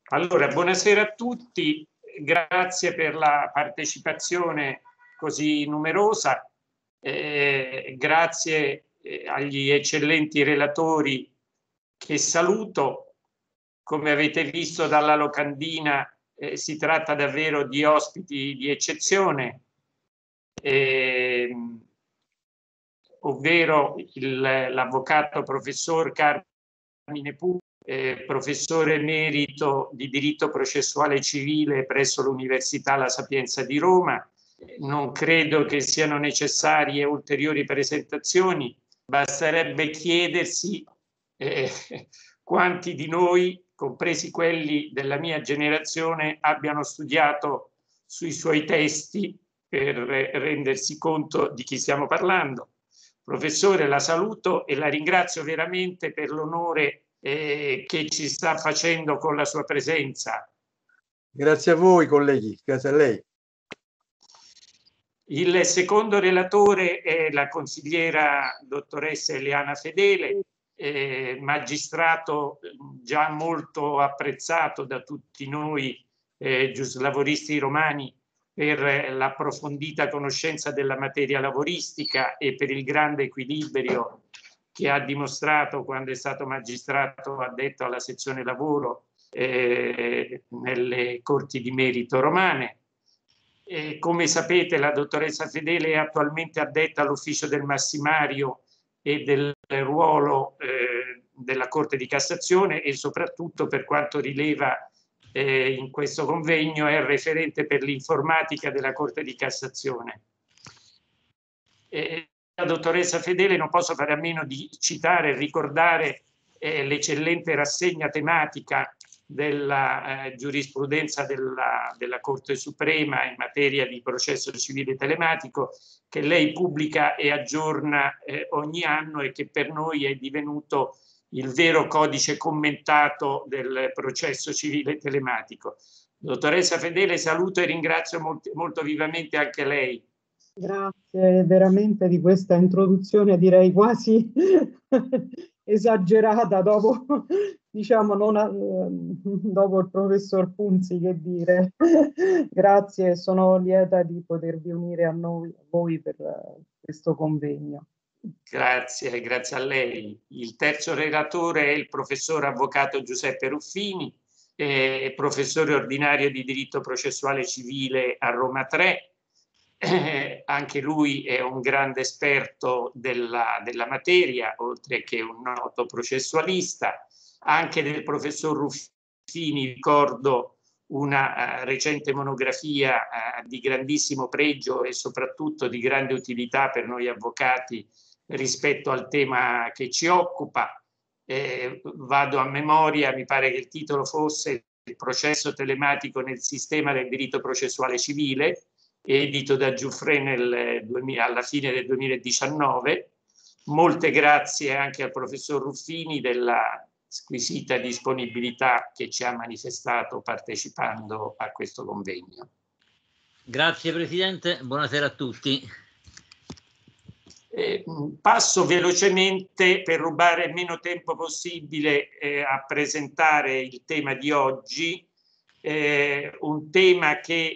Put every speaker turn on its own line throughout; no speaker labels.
Allora, buonasera a tutti, grazie per la partecipazione così numerosa, grazie agli eccellenti relatori che saluto. Come avete visto dalla locandina, si tratta davvero di ospiti di eccezione, ovvero l'avvocato professor Carmine Puglia, professore emerito di diritto processuale civile presso l'Università La Sapienza di Roma. Non credo che siano necessarie ulteriori presentazioni, basterebbe chiedersi quanti di noi, compresi quelli della mia generazione, abbiano studiato sui suoi testi per rendersi conto di chi stiamo parlando. Professore, la saluto e la ringrazio veramente per l'onore che ci sta facendo con la sua presenza.
Grazie a voi, colleghi, grazie a lei.
Il secondo relatore è la consigliera dottoressa Eliana Fedele, magistrato già molto apprezzato da tutti noi giuslavoristi romani per l'approfondita conoscenza della materia lavoristica e per il grande equilibrio che ha dimostrato quando è stato magistrato addetto alla sezione lavoro nelle corti di merito romane. Come sapete, la dottoressa Fedele è attualmente addetta all'ufficio del massimario e del ruolo della Corte di Cassazione e soprattutto, per quanto rileva in questo convegno, è referente per l'informatica della Corte di Cassazione. La dottoressa Fedele non posso fare a meno di citare e ricordare l'eccellente rassegna tematica della giurisprudenza della Corte Suprema in materia di processo civile telematico, che lei pubblica e aggiorna ogni anno e che per noi è divenuto il vero codice commentato del processo civile telematico. Dottoressa Fedele, saluto e ringrazio molto vivamente anche lei.
Grazie veramente di questa introduzione, direi quasi esagerata dopo, diciamo, dopo il professor Punzi, che dire. Grazie, sono lieta di potervi unire a voi per questo convegno.
Grazie, grazie a lei. Il terzo relatore è il professor avvocato Giuseppe Ruffini, professore ordinario di diritto processuale civile a Roma 3. Anche lui è un grande esperto della materia, oltre che un noto processualista. Anche del professor Ruffini ricordo una recente monografia di grandissimo pregio e soprattutto di grande utilità per noi avvocati rispetto al tema che ci occupa. Vado a memoria, mi pare che il titolo fosse Il processo telematico nel sistema del diritto processuale civile, edito da Giuffre alla fine del 2019. Molte grazie anche al professor Ruffini della squisita disponibilità che ci ha manifestato partecipando a questo convegno.
Grazie Presidente, buonasera a tutti.
Passo velocemente, per rubare il meno tempo possibile, a presentare il tema di oggi, un tema che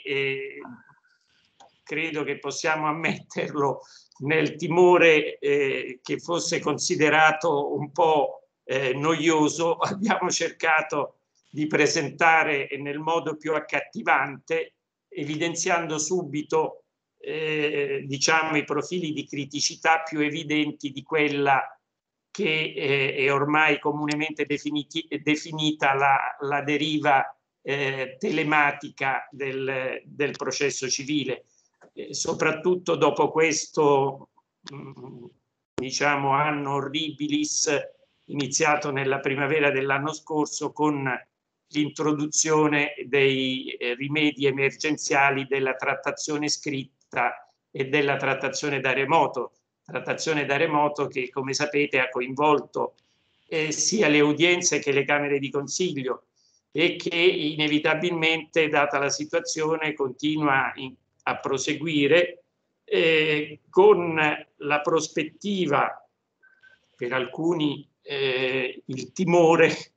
credo che possiamo ammetterlo nel timore che fosse considerato un po' noioso. Abbiamo cercato di presentare nel modo più accattivante, evidenziando subito diciamo i profili di criticità più evidenti di quella che è ormai comunemente definita la deriva telematica del processo civile. Soprattutto dopo questo diciamo anno horribilis iniziato nella primavera dell'anno scorso con l'introduzione dei rimedi emergenziali della trattazione scritta e della trattazione da remoto che, come sapete, ha coinvolto sia le udienze che le camere di consiglio e che inevitabilmente, data la situazione, continua a proseguire con la prospettiva, per alcuni il timore,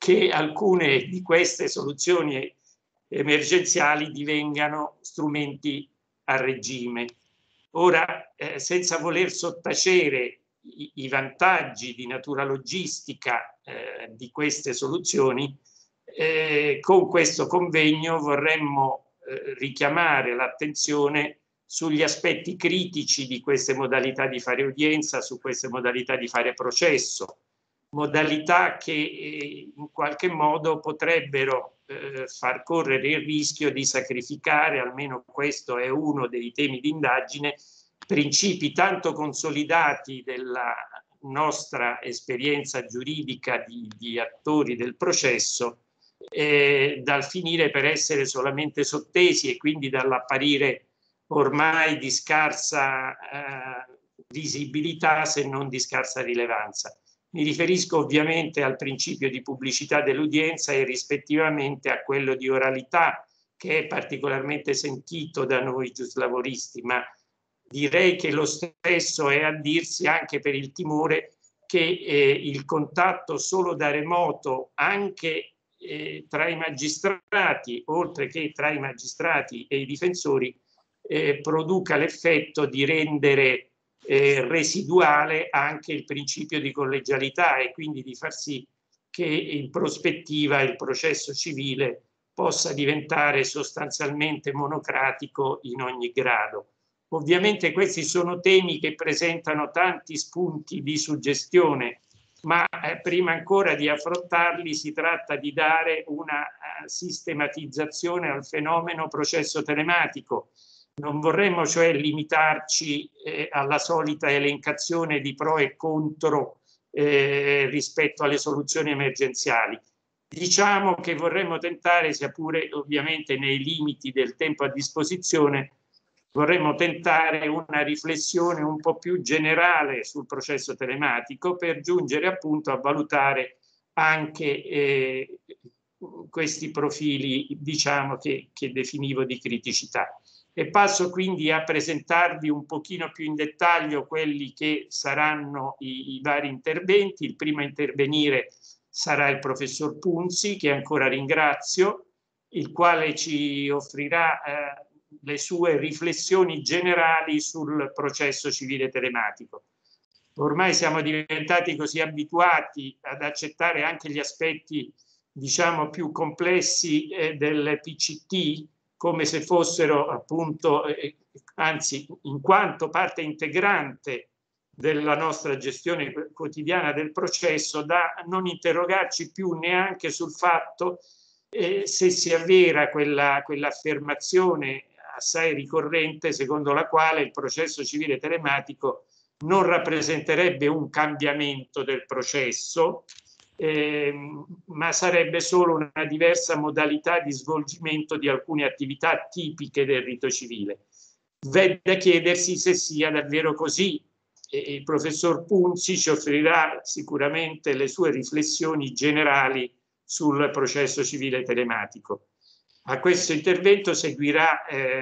che alcune di queste soluzioni emergenziali divengano strumenti a regime. Ora, senza voler sottacere i vantaggi di natura logistica di queste soluzioni, con questo convegno vorremmo richiamare l'attenzione sugli aspetti critici di queste modalità di fare udienza, su queste modalità di fare processo, modalità che in qualche modo potrebbero far correre il rischio di sacrificare, almeno questo è uno dei temi di indagine, principi tanto consolidati della nostra esperienza giuridica di attori del processo, dal finire per essere solamente sottesi e quindi dall'apparire ormai di scarsa visibilità, se non di scarsa rilevanza. Mi riferisco ovviamente al principio di pubblicità dell'udienza e rispettivamente a quello di oralità, che è particolarmente sentito da noi giuslavoristi, ma direi che lo stesso è a dirsi anche per il timore che il contatto solo da remoto, anche tra i magistrati, oltre che tra i magistrati e i difensori, produca l'effetto di rendere residuale anche il principio di collegialità e quindi di far sì che in prospettiva il processo civile possa diventare sostanzialmente monocratico in ogni grado. Ovviamente questi sono temi che presentano tanti spunti di suggestione, ma prima ancora di affrontarli si tratta di dare una sistematizzazione al fenomeno processo telematico. Non vorremmo cioè limitarci alla solita elencazione di pro e contro rispetto alle soluzioni emergenziali. Diciamo che vorremmo tentare, sia pure ovviamente nei limiti del tempo a disposizione, vorremmo tentare una riflessione un po' più generale sul processo telematico per giungere appunto a valutare anche questi profili, diciamo, che definivo di criticità. E passo quindi a presentarvi un pochino più in dettaglio quelli che saranno i vari interventi. Il primo a intervenire sarà il professor Punzi, che ancora ringrazio, il quale ci offrirà le sue riflessioni generali sul processo civile telematico. Ormai siamo diventati così abituati ad accettare anche gli aspetti, diciamo, più complessi del PCT, come se fossero appunto, anzi, in quanto parte integrante della nostra gestione quotidiana del processo, da non interrogarci più neanche sul fatto se si avvera quell'affermazione assai ricorrente secondo la quale il processo civile telematico non rappresenterebbe un cambiamento del processo, ma sarebbe solo una diversa modalità di svolgimento di alcune attività tipiche del rito civile. V'è da chiedersi se sia davvero così. Il professor Punzi ci offrirà sicuramente le sue riflessioni generali sul processo civile telematico. A questo intervento seguirà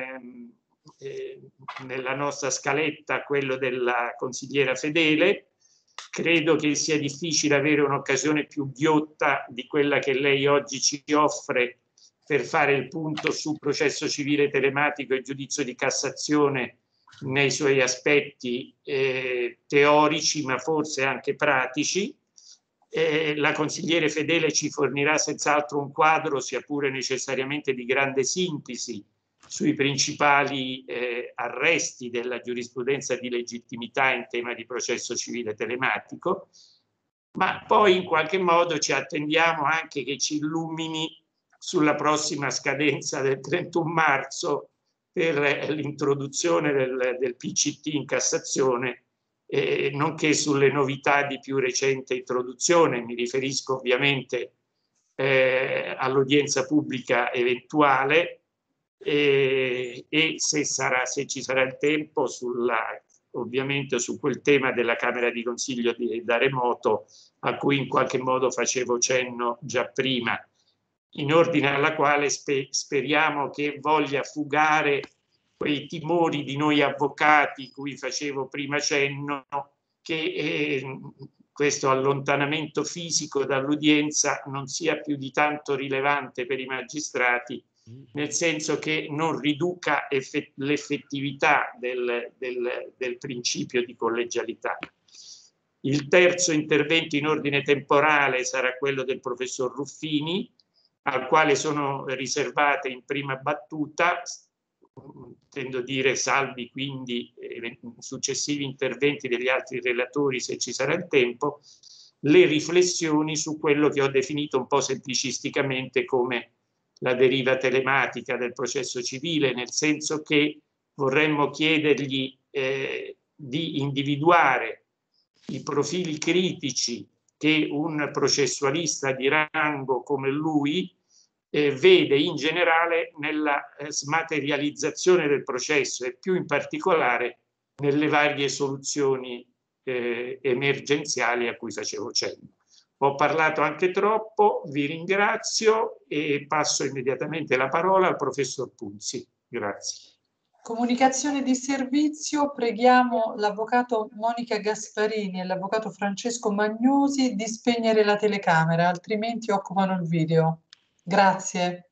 nella nostra scaletta quello della consigliera Fedele. Credo che sia difficile avere un'occasione più ghiotta di quella che lei oggi ci offre per fare il punto sul processo civile telematico e giudizio di Cassazione nei suoi aspetti teorici, ma forse anche pratici. La consigliere Fedele ci fornirà senz'altro un quadro, sia pure necessariamente di grande sintesi, sui principali arresti della giurisprudenza di legittimità in tema di processo civile telematico, ma poi in qualche modo ci attendiamo anche che ci illumini sulla prossima scadenza del 31 marzo per l'introduzione del PCT in Cassazione, nonché sulle novità di più recente introduzione. Mi riferisco ovviamente all'udienza pubblica eventuale e se ci sarà il tempo ovviamente su quel tema della Camera di Consiglio da remoto a cui in qualche modo facevo cenno già prima, in ordine alla quale speriamo che voglia fugare quei timori di noi avvocati cui facevo prima cenno, che questo allontanamento fisico dall'udienza non sia più di tanto rilevante per i magistrati, nel senso che non riduca l'effettività del principio di collegialità. Il terzo intervento in ordine temporale sarà quello del professor Ruffini, al quale sono riservate in prima battuta, intendo dire salvi quindi successivi interventi degli altri relatori se ci sarà il tempo, le riflessioni su quello che ho definito un po' semplicisticamente come la deriva telematica del processo civile, nel senso che vorremmo chiedergli di individuare i profili critici che un processualista di rango come lui vede in generale nella smaterializzazione del processo e più in particolare nelle varie soluzioni emergenziali a cui facevo cenno. Ho parlato anche troppo, vi ringrazio e passo immediatamente la parola al professor Punzi. Grazie.
Comunicazione di servizio, preghiamo l'avvocato Monica Gasparini e l'avvocato Francesco Magnosi di spegnere la telecamera, altrimenti occupano il video. Grazie.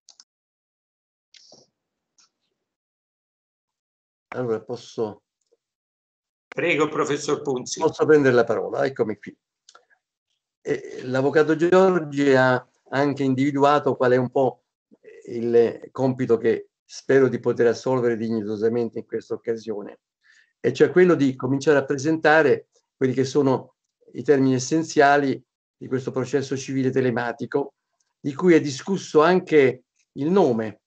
Allora posso...
Prego, professor Punzi.
Posso prendere la parola, eccomi qui. L'avvocato Giorgi ha anche individuato qual è un po' il compito che spero di poter assolvere dignitosamente in questa occasione, e cioè quello di cominciare a presentare quelli che sono i termini essenziali di questo processo civile telematico, di cui è discusso anche il nome,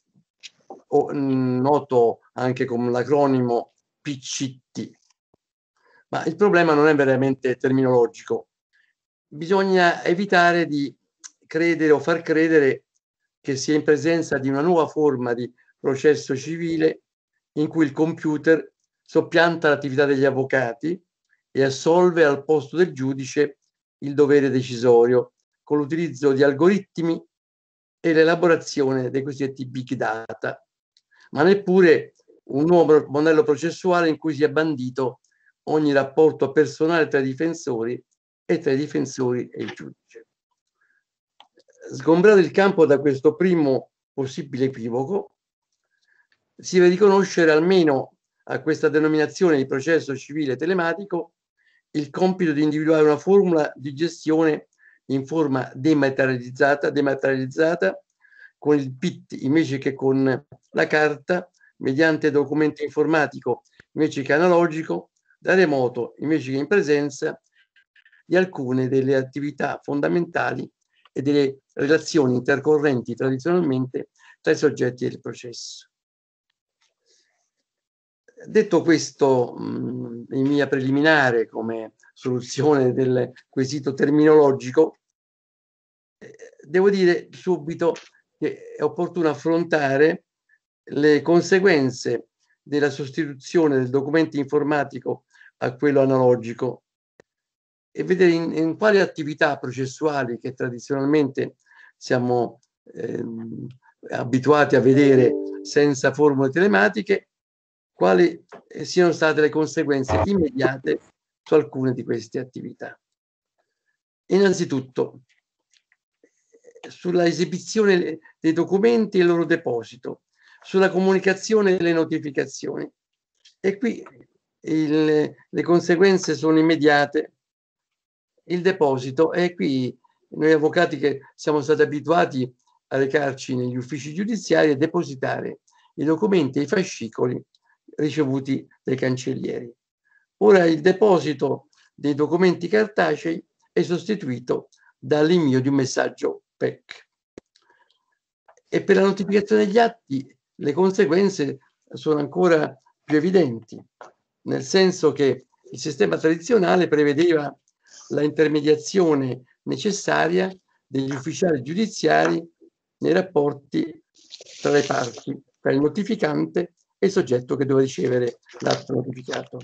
noto anche come l'acronimo PCT. Ma il problema non è veramente terminologico. Bisogna evitare di credere o far credere che sia in presenza di una nuova forma di processo civile in cui il computer soppianta l'attività degli avvocati e assolve al posto del giudice il dovere decisorio con l'utilizzo di algoritmi e l'elaborazione dei cosiddetti big data, ma neppure un nuovo modello processuale in cui sia bandito ogni rapporto personale tra i difensori e tra i difensori e il giudice. Sgombrato il campo da questo primo possibile equivoco, si deve riconoscere almeno a questa denominazione di processo civile telematico il compito di individuare una formula di gestione in forma dematerializzata con il PIT invece che con la carta, mediante documento informatico invece che analogico, da remoto invece che in presenza, di alcune delle attività fondamentali e delle relazioni intercorrenti tradizionalmente tra i soggetti del processo. Detto questo, in via preliminare come soluzione del quesito terminologico, devo dire subito che è opportuno affrontare le conseguenze della sostituzione del documento informatico a quello analogico e vedere in quali attività processuali che tradizionalmente siamo abituati a vedere senza formule telematiche, quali siano state le conseguenze immediate su alcune di queste attività. Innanzitutto, sulla esibizione dei documenti e il loro deposito, sulla comunicazione delle notificazioni. E qui le conseguenze sono immediate. Il deposito, e qui noi avvocati che siamo stati abituati a recarci negli uffici giudiziari e depositare i documenti e i fascicoli ricevuti dai cancellieri. Ora il deposito dei documenti cartacei è sostituito dall'invio di un messaggio PEC. E per la notificazione degli atti le conseguenze sono ancora più evidenti, nel senso che il sistema tradizionale prevedeva la intermediazione necessaria degli ufficiali giudiziari nei rapporti tra le parti, tra il notificante e il soggetto che doveva ricevere l'atto notificato.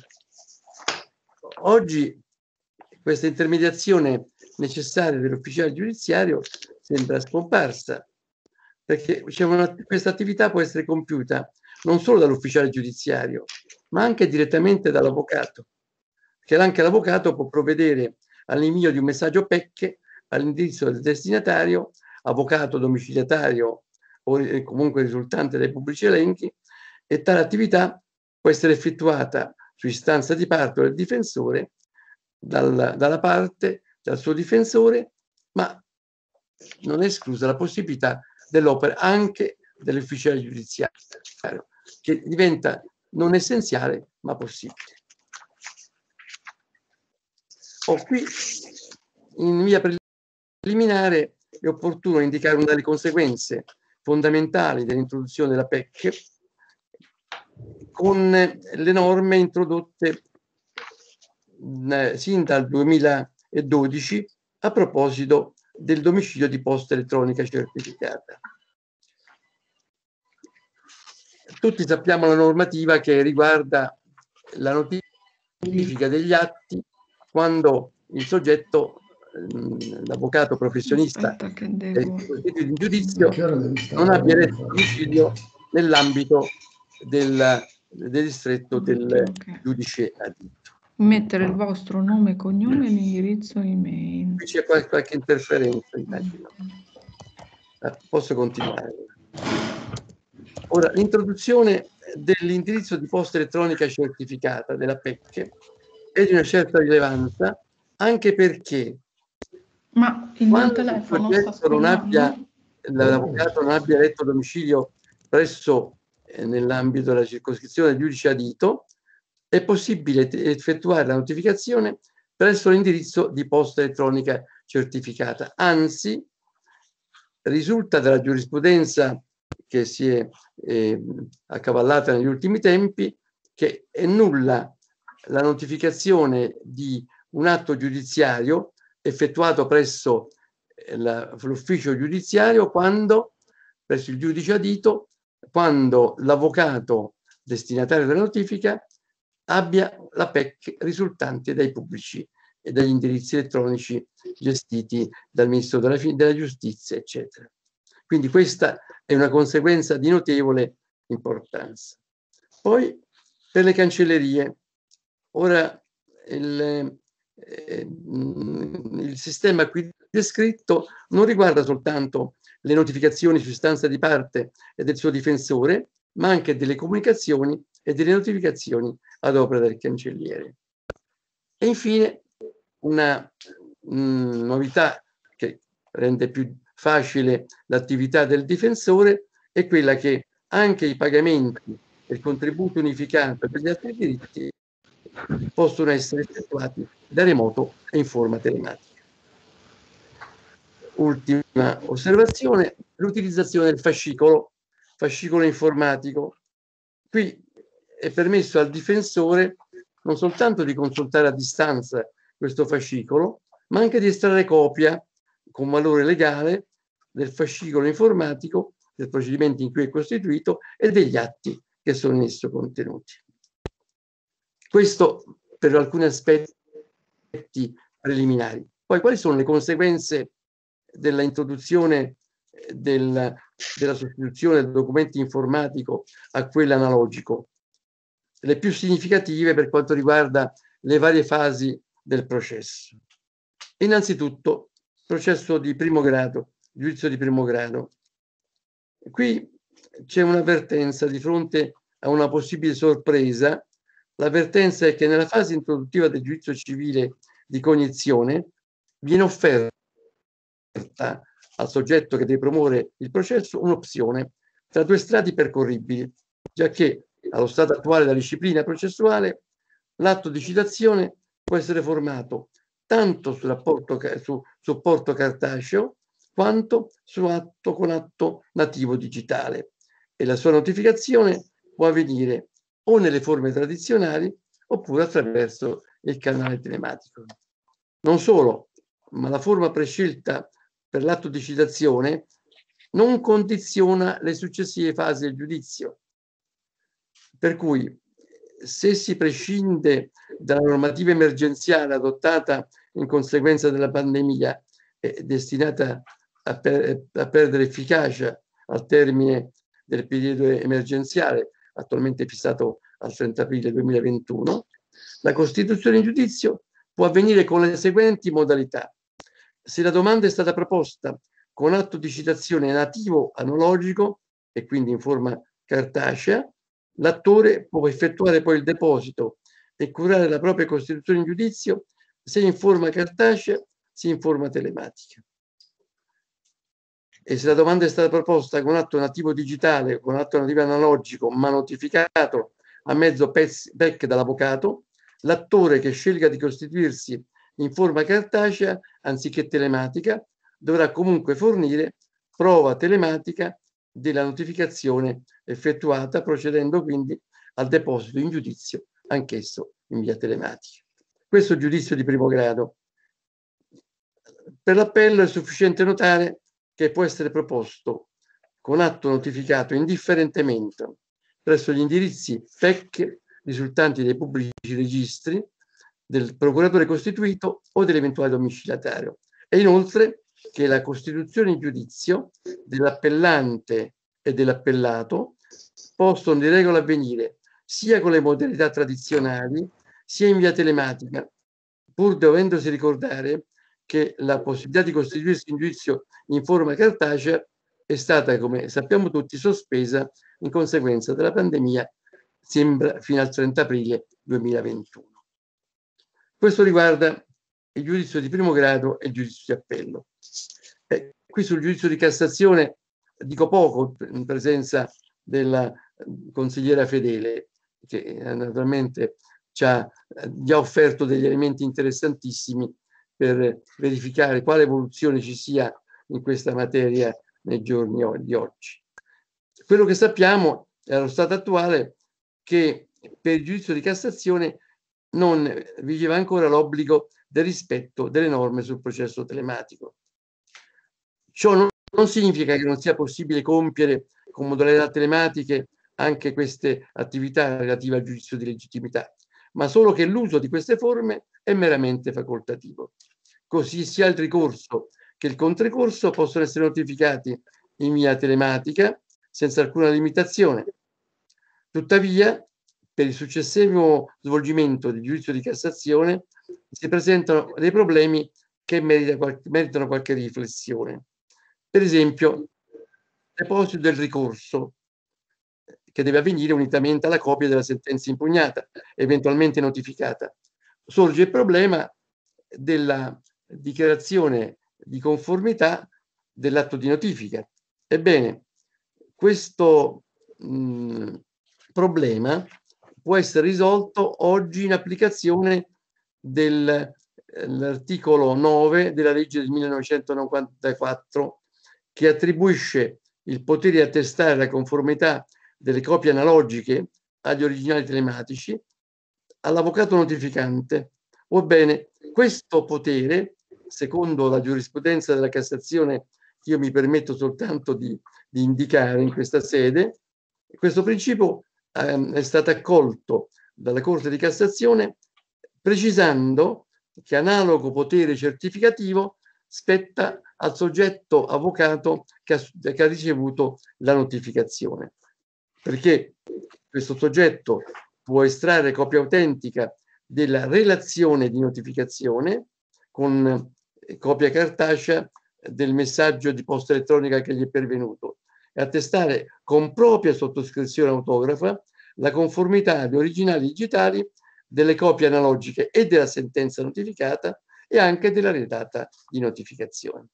Oggi questa intermediazione necessaria dell'ufficiale giudiziario sembra scomparsa, perché questa attività può essere compiuta non solo dall'ufficiale giudiziario, ma anche direttamente dall'avvocato. che anche l'avvocato può provvedere all'invio di un messaggio PEC all'indirizzo del destinatario, avvocato domiciliatario o comunque risultante dai pubblici elenchi, e tale attività può essere effettuata su istanza di parte del difensore dalla parte, dal suo difensore, ma non è esclusa la possibilità dell'opera anche dell'ufficiale giudiziario, che diventa non essenziale ma possibile. Qui in via preliminare è opportuno indicare una delle conseguenze fondamentali dell'introduzione della PEC con le norme introdotte sin dal 2012 a proposito del domicilio di posta elettronica certificata. Tutti sappiamo la normativa che riguarda la notifica degli atti quando il soggetto, l'avvocato professionista costituito in giudizio, non abbia eletto domicilio nell'ambito del distretto del giudice adito.
Mettere il vostro nome, cognome e l'indirizzo email.
Qui c'è qualche interferenza, immagino. Posso continuare? Ora, l'introduzione dell'indirizzo di posta elettronica certificata della PEC è di una certa rilevanza, anche perché quando il soggetto non abbia, l'avvocato non abbia eletto domicilio presso nell'ambito della circoscrizione del giudice adito, è possibile effettuare la notificazione presso l'indirizzo di posta elettronica certificata. Anzi, risulta dalla giurisprudenza che si è accavallata negli ultimi tempi che è nulla la notificazione di un atto giudiziario effettuato presso l'ufficio giudiziario presso il giudice adito, quando l'avvocato destinatario della notifica abbia la PEC risultante dai pubblici e dagli indirizzi elettronici gestiti dal Ministro della Giustizia, eccetera. Quindi questa è una conseguenza di notevole importanza. Poi per le cancellerie, ora il sistema qui descritto non riguarda soltanto le notificazioni su istanza di parte e del suo difensore, ma anche delle comunicazioni e delle notificazioni ad opera del cancelliere. E infine una novità che rende più facile l'attività del difensore è quella che anche i pagamenti del contributo unificato per gli altri diritti possono essere effettuati da remoto e in forma telematica. Ultima osservazione, l'utilizzazione del fascicolo informatico. Qui è permesso al difensore non soltanto di consultare a distanza questo fascicolo, ma anche di estrarre copia con valore legale del fascicolo informatico, del procedimento in cui è costituito e degli atti che sono in esso contenuti. Questo per alcuni aspetti preliminari. Poi quali sono le conseguenze della introduzione della sostituzione del documento informatico a quello analogico? Le più significative per quanto riguarda le varie fasi del processo. Innanzitutto, processo di primo grado, giudizio di primo grado. Qui c'è un'avvertenza di fronte a una possibile sorpresa. L'avvertenza è che nella fase introduttiva del giudizio civile di cognizione viene offerta al soggetto che deve promuovere il processo un'opzione tra due strati percorribili, giacché allo stato attuale della disciplina processuale l'atto di citazione può essere formato tanto su supporto cartaceo quanto su atto con atto nativo digitale, e la sua notificazione può avvenire o nelle forme tradizionali oppure attraverso il canale telematico. Non solo, ma la forma prescelta per l'atto di citazione non condiziona le successive fasi del giudizio, per cui se si prescinde dalla normativa emergenziale adottata in conseguenza della pandemia e destinata a perdere efficacia al termine del periodo emergenziale, attualmente fissato al 30 aprile 2021, La costituzione in giudizio può avvenire con le seguenti modalità. Se la domanda è stata proposta con atto di citazione nativo analogico e quindi in forma cartacea, l'attore può effettuare poi il deposito e curare la propria costituzione in giudizio sia in forma cartacea sia in forma telematica. E se la domanda è stata proposta con atto nativo digitale o con atto nativo analogico ma notificato a mezzo PEC dall'avvocato, l'attore che scelga di costituirsi in forma cartacea anziché telematica dovrà comunque fornire prova telematica della notificazione effettuata, procedendo quindi al deposito in giudizio, anch'esso in via telematica. Questo è il giudizio di primo grado. Per l'appello è sufficiente notare che può essere proposto con atto notificato indifferentemente presso gli indirizzi PEC risultanti dai pubblici registri del procuratore costituito o dell'eventuale domiciliatario. E inoltre che la costituzione in giudizio dell'appellante e dell'appellato possono di regola avvenire sia con le modalità tradizionali sia in via telematica, pur dovendosi ricordare che la possibilità di costituirsi in giudizio in forma cartacea è stata, come sappiamo tutti, sospesa in conseguenza della pandemia, sembra fino al 30 aprile 2021. Questo riguarda il giudizio di primo grado e il giudizio di appello. Qui sul giudizio di Cassazione dico poco in presenza della consigliera Fedele, che naturalmente ci ha già offerto degli elementi interessantissimi per verificare quale evoluzione ci sia in questa materia nei giorni di oggi. Quello che sappiamo allo stato attuale che per il giudizio di Cassazione non vigeva ancora l'obbligo del rispetto delle norme sul processo telematico. Ciò non significa che non sia possibile compiere con modalità telematiche anche queste attività relative al giudizio di legittimità, ma solo che l'uso di queste forme è meramente facoltativo. Così sia il ricorso che il contricorso possono essere notificati in via telematica senza alcuna limitazione. Tuttavia, per il successivo svolgimento del giudizio di Cassazione si presentano dei problemi che meritano qualche riflessione. Per esempio, il deposito del ricorso, che deve avvenire unitamente alla copia della sentenza impugnata, eventualmente notificata. Sorge il problema della dichiarazione di conformità dell'atto di notifica. Ebbene, questo problema può essere risolto oggi in applicazione dell'articolo 9 della legge del 1994, che attribuisce il potere di attestare la conformità delle copie analogiche agli originali telematici all'avvocato notificante. Orbene, questo potere, secondo la giurisprudenza della Cassazione, io mi permetto soltanto di indicare in questa sede, questo principio è stato accolto dalla Corte di Cassazione precisando che analogo potere certificativo spetta al soggetto avvocato che ha ricevuto la notificazione, perché questo soggetto può estrarre copia autentica della relazione di notificazione con copia cartacea del messaggio di posta elettronica che gli è pervenuto e attestare con propria sottoscrizione autografa la conformità di originali digitali delle copie analogiche e della sentenza notificata e anche della redata di notificazione.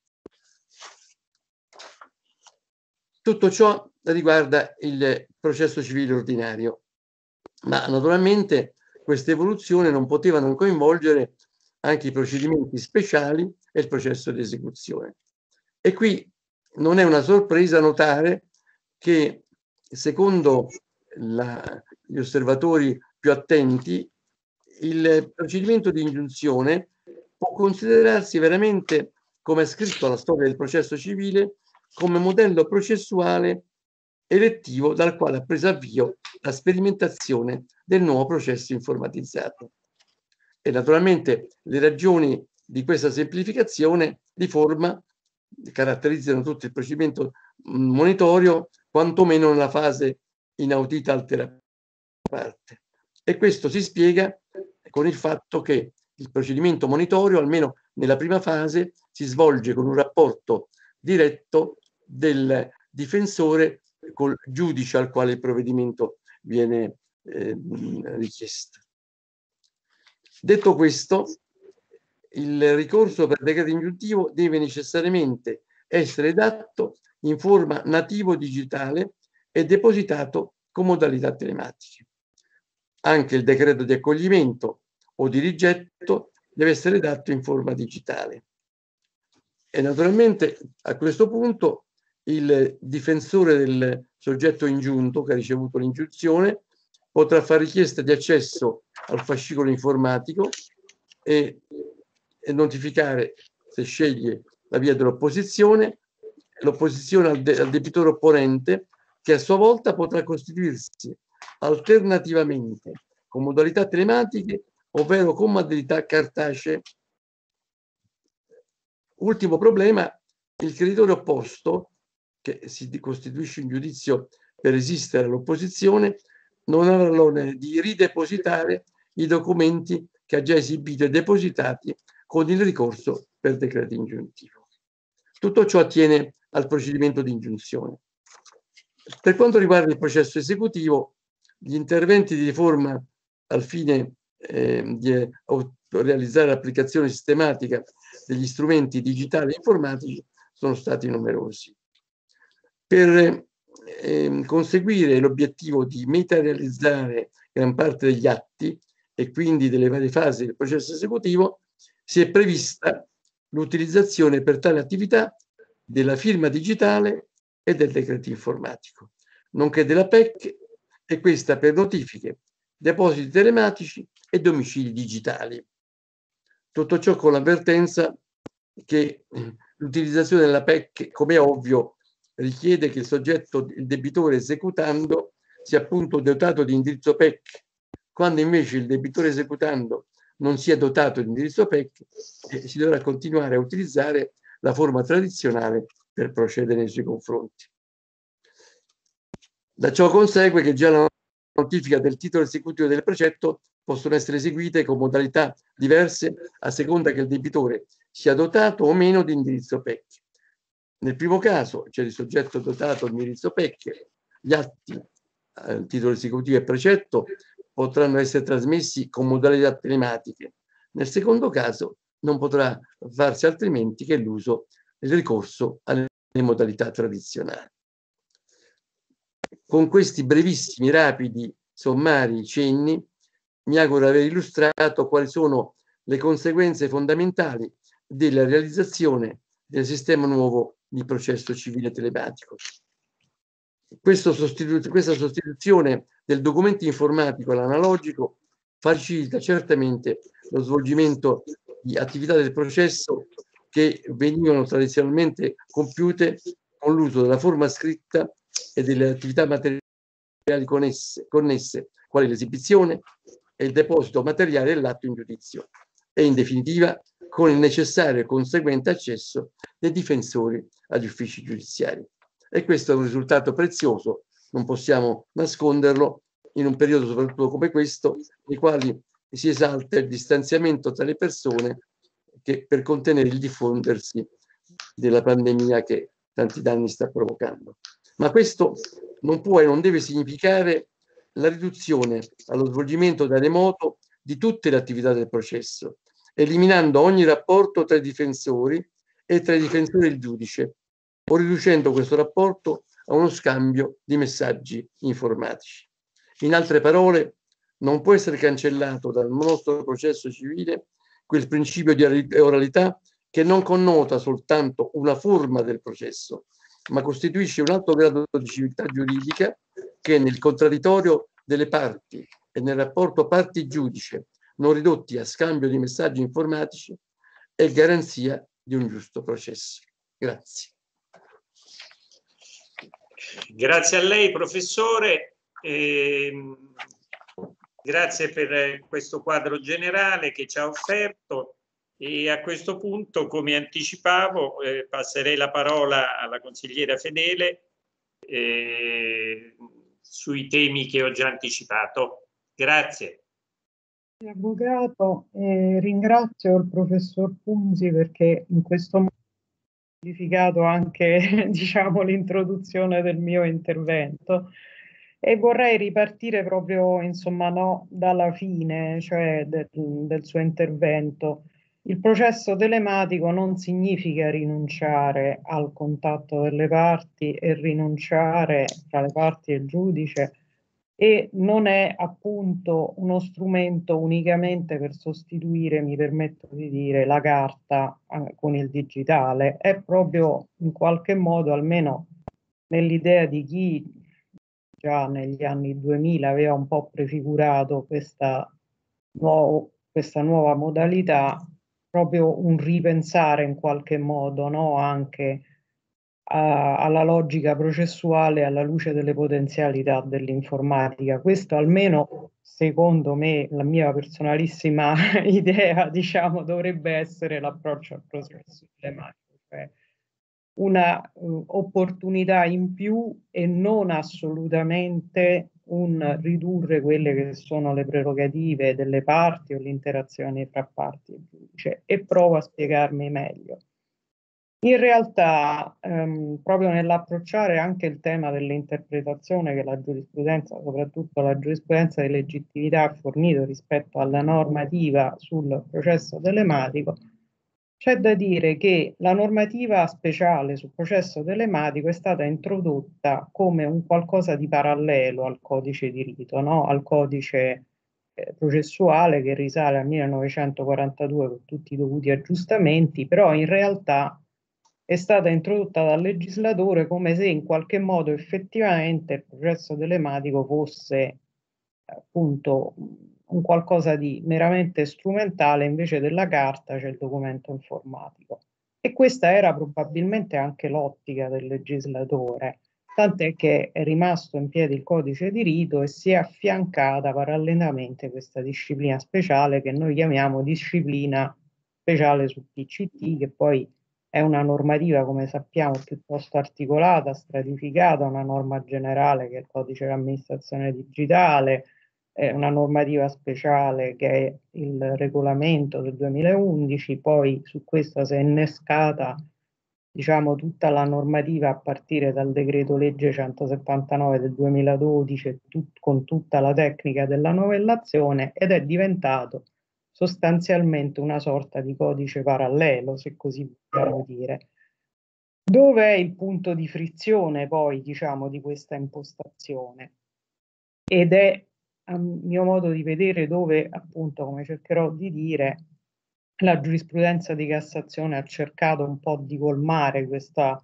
Tutto ciò riguarda il processo civile ordinario, ma naturalmente questa evoluzione non poteva non coinvolgere anche i procedimenti speciali e il processo di esecuzione. E qui non è una sorpresa notare che, secondo gli osservatori più attenti, il procedimento di ingiunzione può considerarsi veramente, come è scritto alla storia del processo civile, come modello processuale elettivo dal quale ha preso avvio la sperimentazione del nuovo processo informatizzato. E naturalmente le ragioni di questa semplificazione di forma caratterizzano tutto il procedimento monitorio, quantomeno nella fase inaudita altera parte. E questo si spiega con il fatto che il procedimento monitorio, almeno nella prima fase, si svolge con un rapporto diretto del difensore col giudice al quale il provvedimento viene richiesto. Detto questo, il ricorso per decreto ingiuntivo deve necessariamente essere redatto in forma nativo digitale e depositato con modalità telematiche. Anche il decreto di accoglimento o di rigetto deve essere redatto in forma digitale. E naturalmente a questo punto il difensore del soggetto ingiunto che ha ricevuto l'ingiunzione potrà fare richiesta di accesso al fascicolo informatico e notificare, se sceglie la via dell'opposizione, l'opposizione al debitore opponente, che a sua volta potrà costituirsi alternativamente con modalità telematiche ovvero con modalità cartacee. Ultimo problema, il creditore opposto, che si costituisce in giudizio per resistere all'opposizione, non avrà l'onere di ridepositare i documenti che ha già esibito e depositati con il ricorso per decreto ingiuntivo. Tutto ciò attiene al procedimento di ingiunzione. Per quanto riguarda il processo esecutivo, gli interventi di riforma al fine di realizzare l'applicazione sistematica degli strumenti digitali e informatici sono stati numerosi. Per conseguire l'obiettivo di materializzare gran parte degli atti e quindi delle varie fasi del processo esecutivo, si è prevista l'utilizzazione per tale attività della firma digitale e del decreto informatico, nonché della PEC, e questa per notifiche, depositi telematici e domicili digitali. Tutto ciò con l'avvertenza che l'utilizzazione della PEC, come è ovvio, richiede che il soggetto, il debitore esecutando, sia appunto dotato di indirizzo PEC, quando invece il debitore esecutando non sia dotato di indirizzo PEC, si dovrà continuare a utilizzare la forma tradizionale per procedere nei suoi confronti. Da ciò consegue che già la notifica del titolo esecutivo del precetto possono essere eseguite con modalità diverse a seconda che il debitore sia dotato o meno di indirizzo PEC. Nel primo caso, cioè il soggetto dotato di indirizzo PEC, gli atti, titolo esecutivo e precetto, potranno essere trasmessi con modalità telematiche. Nel secondo caso non potrà farsi altrimenti che l'uso del ricorso alle modalità tradizionali. Con questi brevissimi, rapidi, sommari cenni, mi auguro di aver illustrato quali sono le conseguenze fondamentali della realizzazione del sistema nuovo di processo civile telematico. Questa sostituzione del documento informatico all'analogico facilita certamente lo svolgimento di attività del processo che venivano tradizionalmente compiute con l'uso della forma scritta e delle attività materiali connesse, quali l'esibizione e il deposito materiale dell'atto in giudizio, e in definitiva con il necessario e conseguente accesso dei difensori agli uffici giudiziari. E questo è un risultato prezioso, non possiamo nasconderlo, in un periodo soprattutto come questo, nei quali si esalta il distanziamento tra le persone che per contenere il diffondersi della pandemia che tanti danni sta provocando. Ma questo non può e non deve significare la riduzione allo svolgimento da remoto di tutte le attività del processo, eliminando ogni rapporto tra i difensori e tra i difensori e il giudice, o riducendo questo rapporto a uno scambio di messaggi informatici. In altre parole, non può essere cancellato dal nostro processo civile quel principio di oralità che non connota soltanto una forma del processo, ma costituisce un alto grado di civiltà giuridica che nel contraddittorio delle parti e nel rapporto parti-giudice, non ridotti a scambio di messaggi informatici, è garanzia di un giusto processo. Grazie.
Grazie a lei, professore. Grazie per questo quadro generale che ci ha offerto. E a questo punto, come anticipavo, passerei la parola alla consigliera Fedele sui temi che ho già anticipato. Grazie.
Avvocato, ringrazio il professor Punzi perché in questo modo ha modificato anche diciamo, l'introduzione del mio intervento e vorrei ripartire proprio insomma, no, dalla fine, cioè del suo intervento. Il processo telematico non significa rinunciare al contatto delle parti e rinunciare tra le parti e il giudice, e non è appunto uno strumento unicamente per sostituire, mi permetto di dire, la carta con il digitale. È proprio in qualche modo, almeno nell'idea di chi già negli anni 2000 aveva un po' prefigurato questa nuova modalità, proprio un ripensare in qualche modo, no? Anche alla logica processuale alla luce delle potenzialità dell'informatica. Questo almeno secondo me, la mia personalissima idea, diciamo, dovrebbe essere l'approccio al processo telematico, cioè una opportunità in più e non assolutamente un ridurre quelle che sono le prerogative delle parti o l'interazione tra parti e giudice. E provo a spiegarmi meglio. In realtà, proprio nell'approcciare anche il tema dell'interpretazione che la giurisprudenza, soprattutto la giurisprudenza di legittimità, ha fornito rispetto alla normativa sul processo telematico, c'è da dire che la normativa speciale sul processo telematico è stata introdotta come un qualcosa di parallelo al codice di rito, no? Al codice processuale che risale al 1942 con tutti i dovuti aggiustamenti, però in realtà è stata introdotta dal legislatore come se in qualche modo effettivamente il processo telematico fosse appunto un qualcosa di meramente strumentale, invece della carta c'è il documento informatico. E questa era probabilmente anche l'ottica del legislatore, tant'è che è rimasto in piedi il codice di rito e si è affiancata parallelamente questa disciplina speciale che noi chiamiamo disciplina speciale sul PCT, che poi è una normativa, come sappiamo, piuttosto articolata, stratificata, una norma generale che è il codice dell'amministrazione digitale, una normativa speciale che è il regolamento del 2011, poi su questo si è innescata diciamo tutta la normativa a partire dal decreto legge 179 del 2012 con tutta la tecnica della novellazione, ed è diventato sostanzialmente una sorta di codice parallelo, se così vogliamo dire. Dove è il punto di frizione poi diciamo di questa impostazione? Ed è a mio modo di vedere dove appunto, come cercherò di dire, la giurisprudenza di Cassazione ha cercato un po' di colmare questa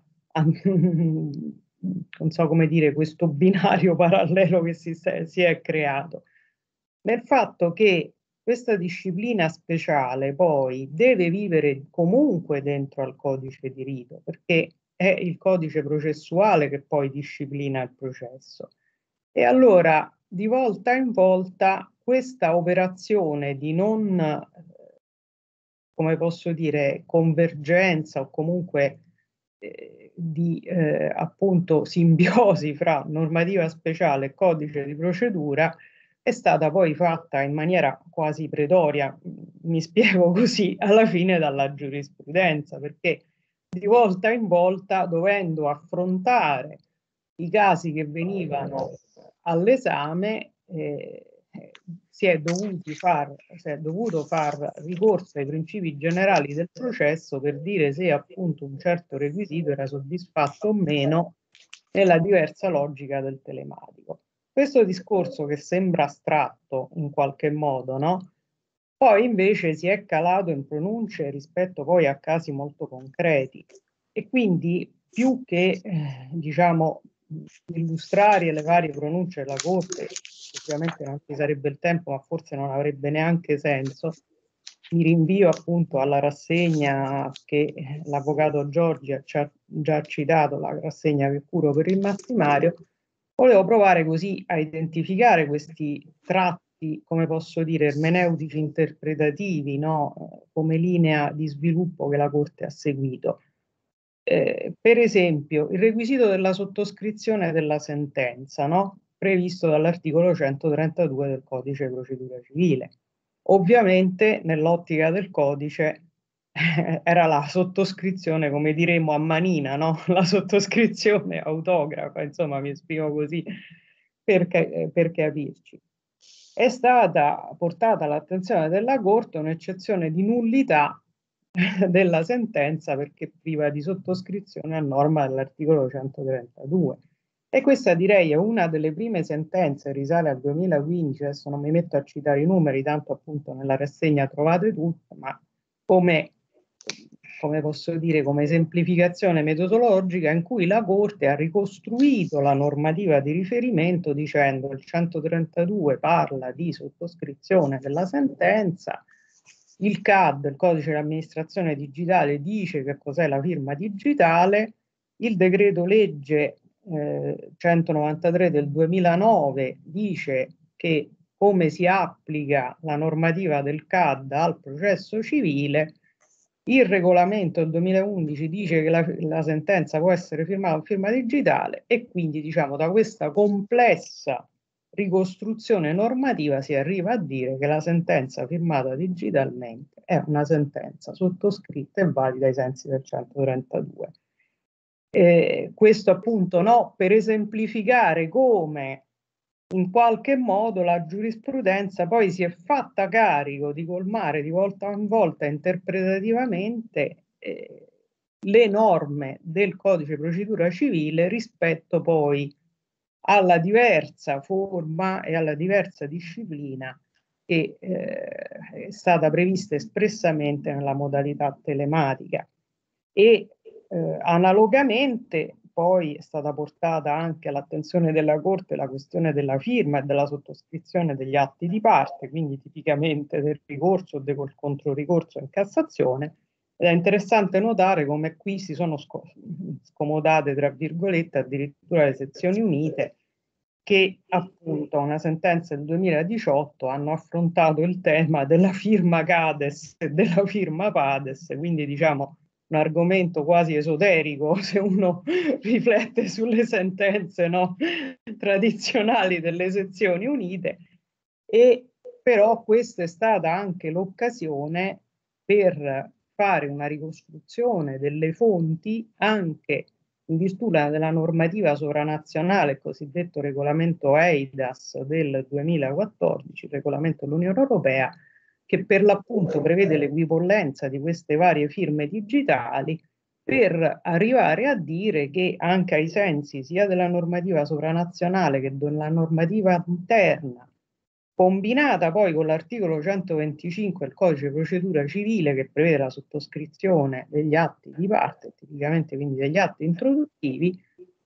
non so come dire, questo binario parallelo che si è creato, nel fatto che questa disciplina speciale poi deve vivere comunque dentro al codice di rito, perché è il codice processuale che poi disciplina il processo. E allora di volta in volta questa operazione di non, come posso dire, convergenza o comunque di appunto simbiosi fra normativa speciale e codice di procedura è stata poi fatta in maniera quasi pretoria, mi spiego così, alla fine dalla giurisprudenza, perché di volta in volta, dovendo affrontare i casi che venivano all'esame, si è dovuto far ricorso ai principi generali del processo per dire se appunto un certo requisito era soddisfatto o meno nella diversa logica del telematico. Questo discorso che sembra astratto in qualche modo, no? Poi invece si è calato in pronunce rispetto poi a casi molto concreti, e quindi più che diciamo illustrare le varie pronunce della Corte, ovviamente non ci sarebbe il tempo, ma forse non avrebbe neanche senso, mi rinvio appunto alla rassegna che l'avvocato Giorgi ci ha già citato, la rassegna che curo per il massimario. Volevo provare così a identificare questi tratti, come posso dire, ermeneutici interpretativi, no? Come linea di sviluppo che la Corte ha seguito. Per esempio, il requisito della sottoscrizione della sentenza, no? Previsto dall'articolo 132 del Codice di procedura civile. Ovviamente nell'ottica del codice era la sottoscrizione, come diremmo a manina, no? La sottoscrizione autografa, insomma, mi esprimo così per capirci. È stata portata all'attenzione della Corte un'eccezione di nullità della sentenza perché priva di sottoscrizione a norma dell'articolo 132. E questa direi è una delle prime sentenze, risale al 2015, adesso non mi metto a citare i numeri, tanto appunto nella rassegna trovate tutto, ma come posso dire, come esemplificazione metodologica in cui la Corte ha ricostruito la normativa di riferimento dicendo il 132 parla di sottoscrizione della sentenza, il CAD, il codice di amministrazione digitale, dice che cos'è la firma digitale, il decreto legge 193 del 2009 dice che come si applica la normativa del CAD al processo civile, il regolamento del 2011 dice che la sentenza può essere firmata con firma digitale e quindi diciamo da questa complessa ricostruzione normativa si arriva a dire che la sentenza firmata digitalmente è una sentenza sottoscritta e valida ai sensi del 132. Questo appunto no, per esemplificare come in qualche modo la giurisprudenza poi si è fatta carico di colmare di volta in volta interpretativamente le norme del codice di procedura civile rispetto poi alla diversa forma e alla diversa disciplina che è stata prevista espressamente nella modalità telematica. E analogamente poi è stata portata anche all'attenzione della Corte la questione della firma e della sottoscrizione degli atti di parte, quindi tipicamente del ricorso o del controricorso in Cassazione. Ed è interessante notare come qui si sono scomodate, tra virgolette, addirittura le sezioni unite, che appunto una sentenza del 2018 hanno affrontato il tema della firma CADES e della firma PADES, quindi diciamo un argomento quasi esoterico se uno riflette sulle sentenze, no, tradizionali delle sezioni unite, e però questa è stata anche l'occasione per fare una ricostruzione delle fonti anche in virtù della normativa sovranazionale, il cosiddetto regolamento EIDAS del 2014, il regolamento dell'Unione Europea, che per l'appunto prevede l'equipollenza di queste varie firme digitali per arrivare a dire che anche ai sensi sia della normativa sovranazionale che della normativa interna, combinata poi con l'articolo 125 del codice di procedura civile che prevede la sottoscrizione degli atti di parte, tipicamente quindi degli atti introduttivi,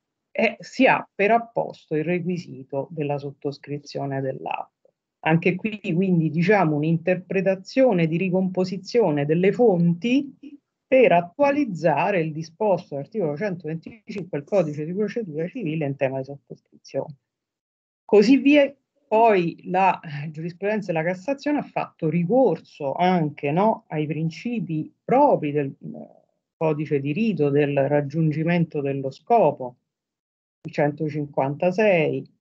si ha per apposto il requisito della sottoscrizione dell'atto. Anche qui quindi diciamo un'interpretazione di ricomposizione delle fonti per attualizzare il disposto dell'articolo 125 del codice di procedura civile in tema di sottoscrizione. Così via. Poi la giurisprudenza della Cassazione ha fatto ricorso anche ai principi propri del codice di rito del raggiungimento dello scopo, il 156,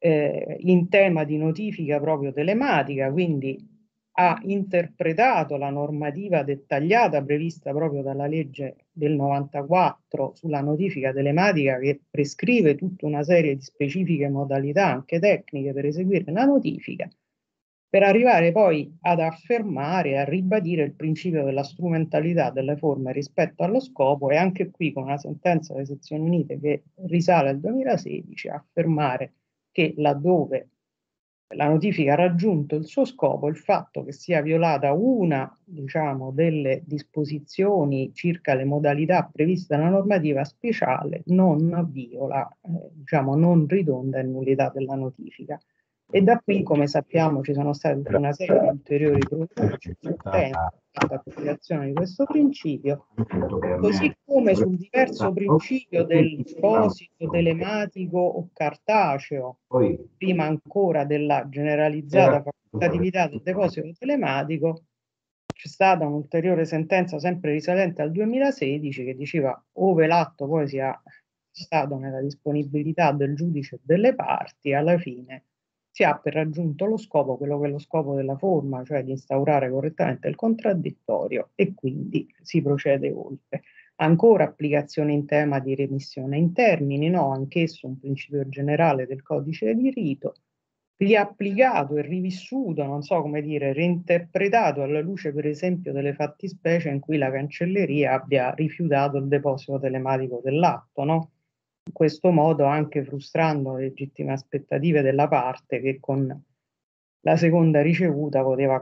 in tema di notifica proprio telematica, quindi ha interpretato la normativa dettagliata prevista proprio dalla legge del 94 sulla notifica telematica, che prescrive tutta una serie di specifiche modalità anche tecniche per eseguire la notifica, per arrivare poi ad affermare e a ribadire il principio della strumentalità delle forme rispetto allo scopo, e anche qui con una sentenza delle sezioni unite che risale al 2016 a affermare che laddove la notifica ha raggiunto il suo scopo, il fatto che sia violata una, diciamo, delle disposizioni circa le modalità previste dalla normativa speciale non viola, diciamo, non ridonda in nullità della notifica. E da qui, come sappiamo, ci sono state una serie di ulteriori pronunce sul tema dell'applicazione di questo principio, così come sul diverso principio del deposito telematico o cartaceo, prima ancora della generalizzata facoltatività del deposito telematico. C'è stata un'ulteriore sentenza sempre risalente al 2016 che diceva ove l'atto poi sia stato nella disponibilità del giudice e delle parti, alla fine si ha per raggiunto lo scopo, quello che è lo scopo della forma, cioè di instaurare correttamente il contraddittorio, e quindi si procede oltre. Ancora applicazione in tema di remissione in termini, no, anch'esso un principio generale del codice di rito, riapplicato e rivissuto, non so come dire, reinterpretato alla luce per esempio delle fattispecie in cui la cancelleria abbia rifiutato il deposito telematico dell'atto, no? In questo modo anche frustrando le legittime aspettative della parte che con la seconda ricevuta poteva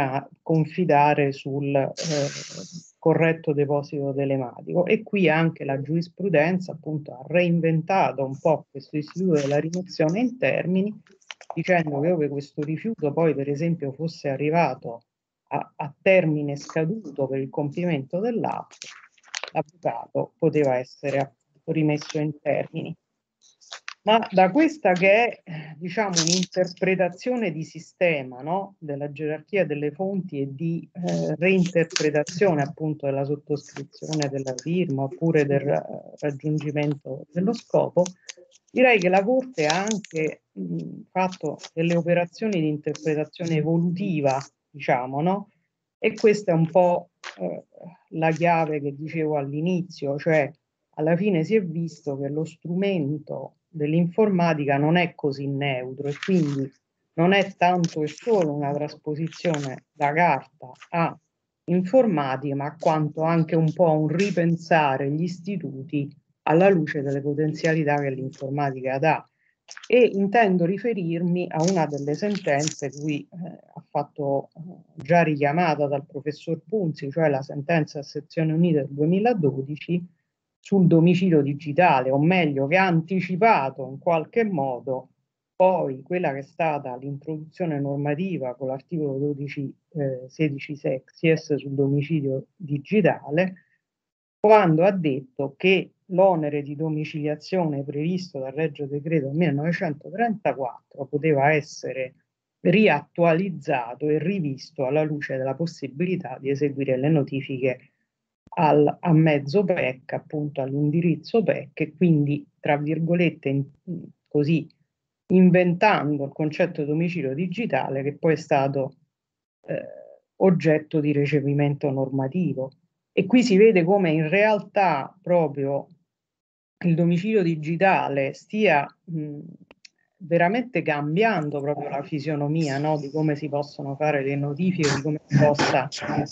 confidare sul corretto deposito telematico. E qui anche la giurisprudenza appunto ha reinventato un po' questo istituto della rimozione in termini, dicendo che ove questo rifiuto poi per esempio fosse arrivato a termine scaduto per il compimento dell'atto, l'avvocato poteva essere rimesso in termini. Ma da questa che è, diciamo, un'interpretazione di sistema, no? Della gerarchia delle fonti e di reinterpretazione appunto della sottoscrizione della firma oppure del raggiungimento dello scopo, direi che la Corte ha anche fatto delle operazioni di interpretazione evolutiva, diciamo, no? E questa è un po' la chiave che dicevo all'inizio, cioè alla fine si è visto che lo strumento dell'informatica non è così neutro e quindi non è tanto e solo una trasposizione da carta a informatica, ma quanto anche un po' un ripensare gli istituti alla luce delle potenzialità che l'informatica dà. E intendo riferirmi a una delle sentenze cui ha fatto già richiamata dal professor Punzi, cioè la sentenza a sezione unita del 2012 sul domicilio digitale, o meglio che ha anticipato in qualche modo poi quella che è stata l'introduzione normativa con l'articolo 16 sexies sul domicilio digitale, quando ha detto che l'onere di domiciliazione previsto dal Regio Decreto 1934 poteva essere riattualizzato e rivisto alla luce della possibilità di eseguire le notifiche a mezzo PEC, appunto all'indirizzo PEC, e quindi, tra virgolette, così inventando il concetto di domicilio digitale che poi è stato oggetto di recepimento normativo. E qui si vede come in realtà proprio il domicilio digitale stia veramente cambiando proprio la fisionomia, no? Di come si possono fare le notifiche, di come si possa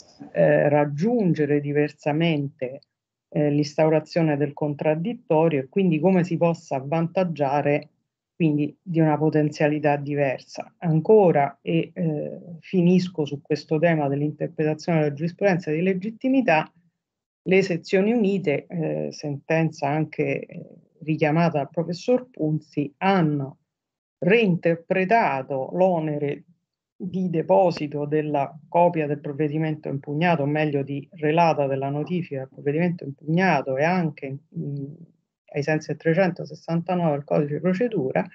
raggiungere diversamente l'instaurazione del contraddittorio e quindi come si possa avvantaggiare quindi di una potenzialità diversa. Ancora, e finisco su questo tema dell'interpretazione della giurisprudenza di legittimità, le sezioni unite, sentenza anche richiamata dal professor Punzi, hanno reinterpretato l'onere di deposito della copia del provvedimento impugnato, o meglio di relata della notifica del provvedimento impugnato, e anche ai sensi del 369 del codice di procedura,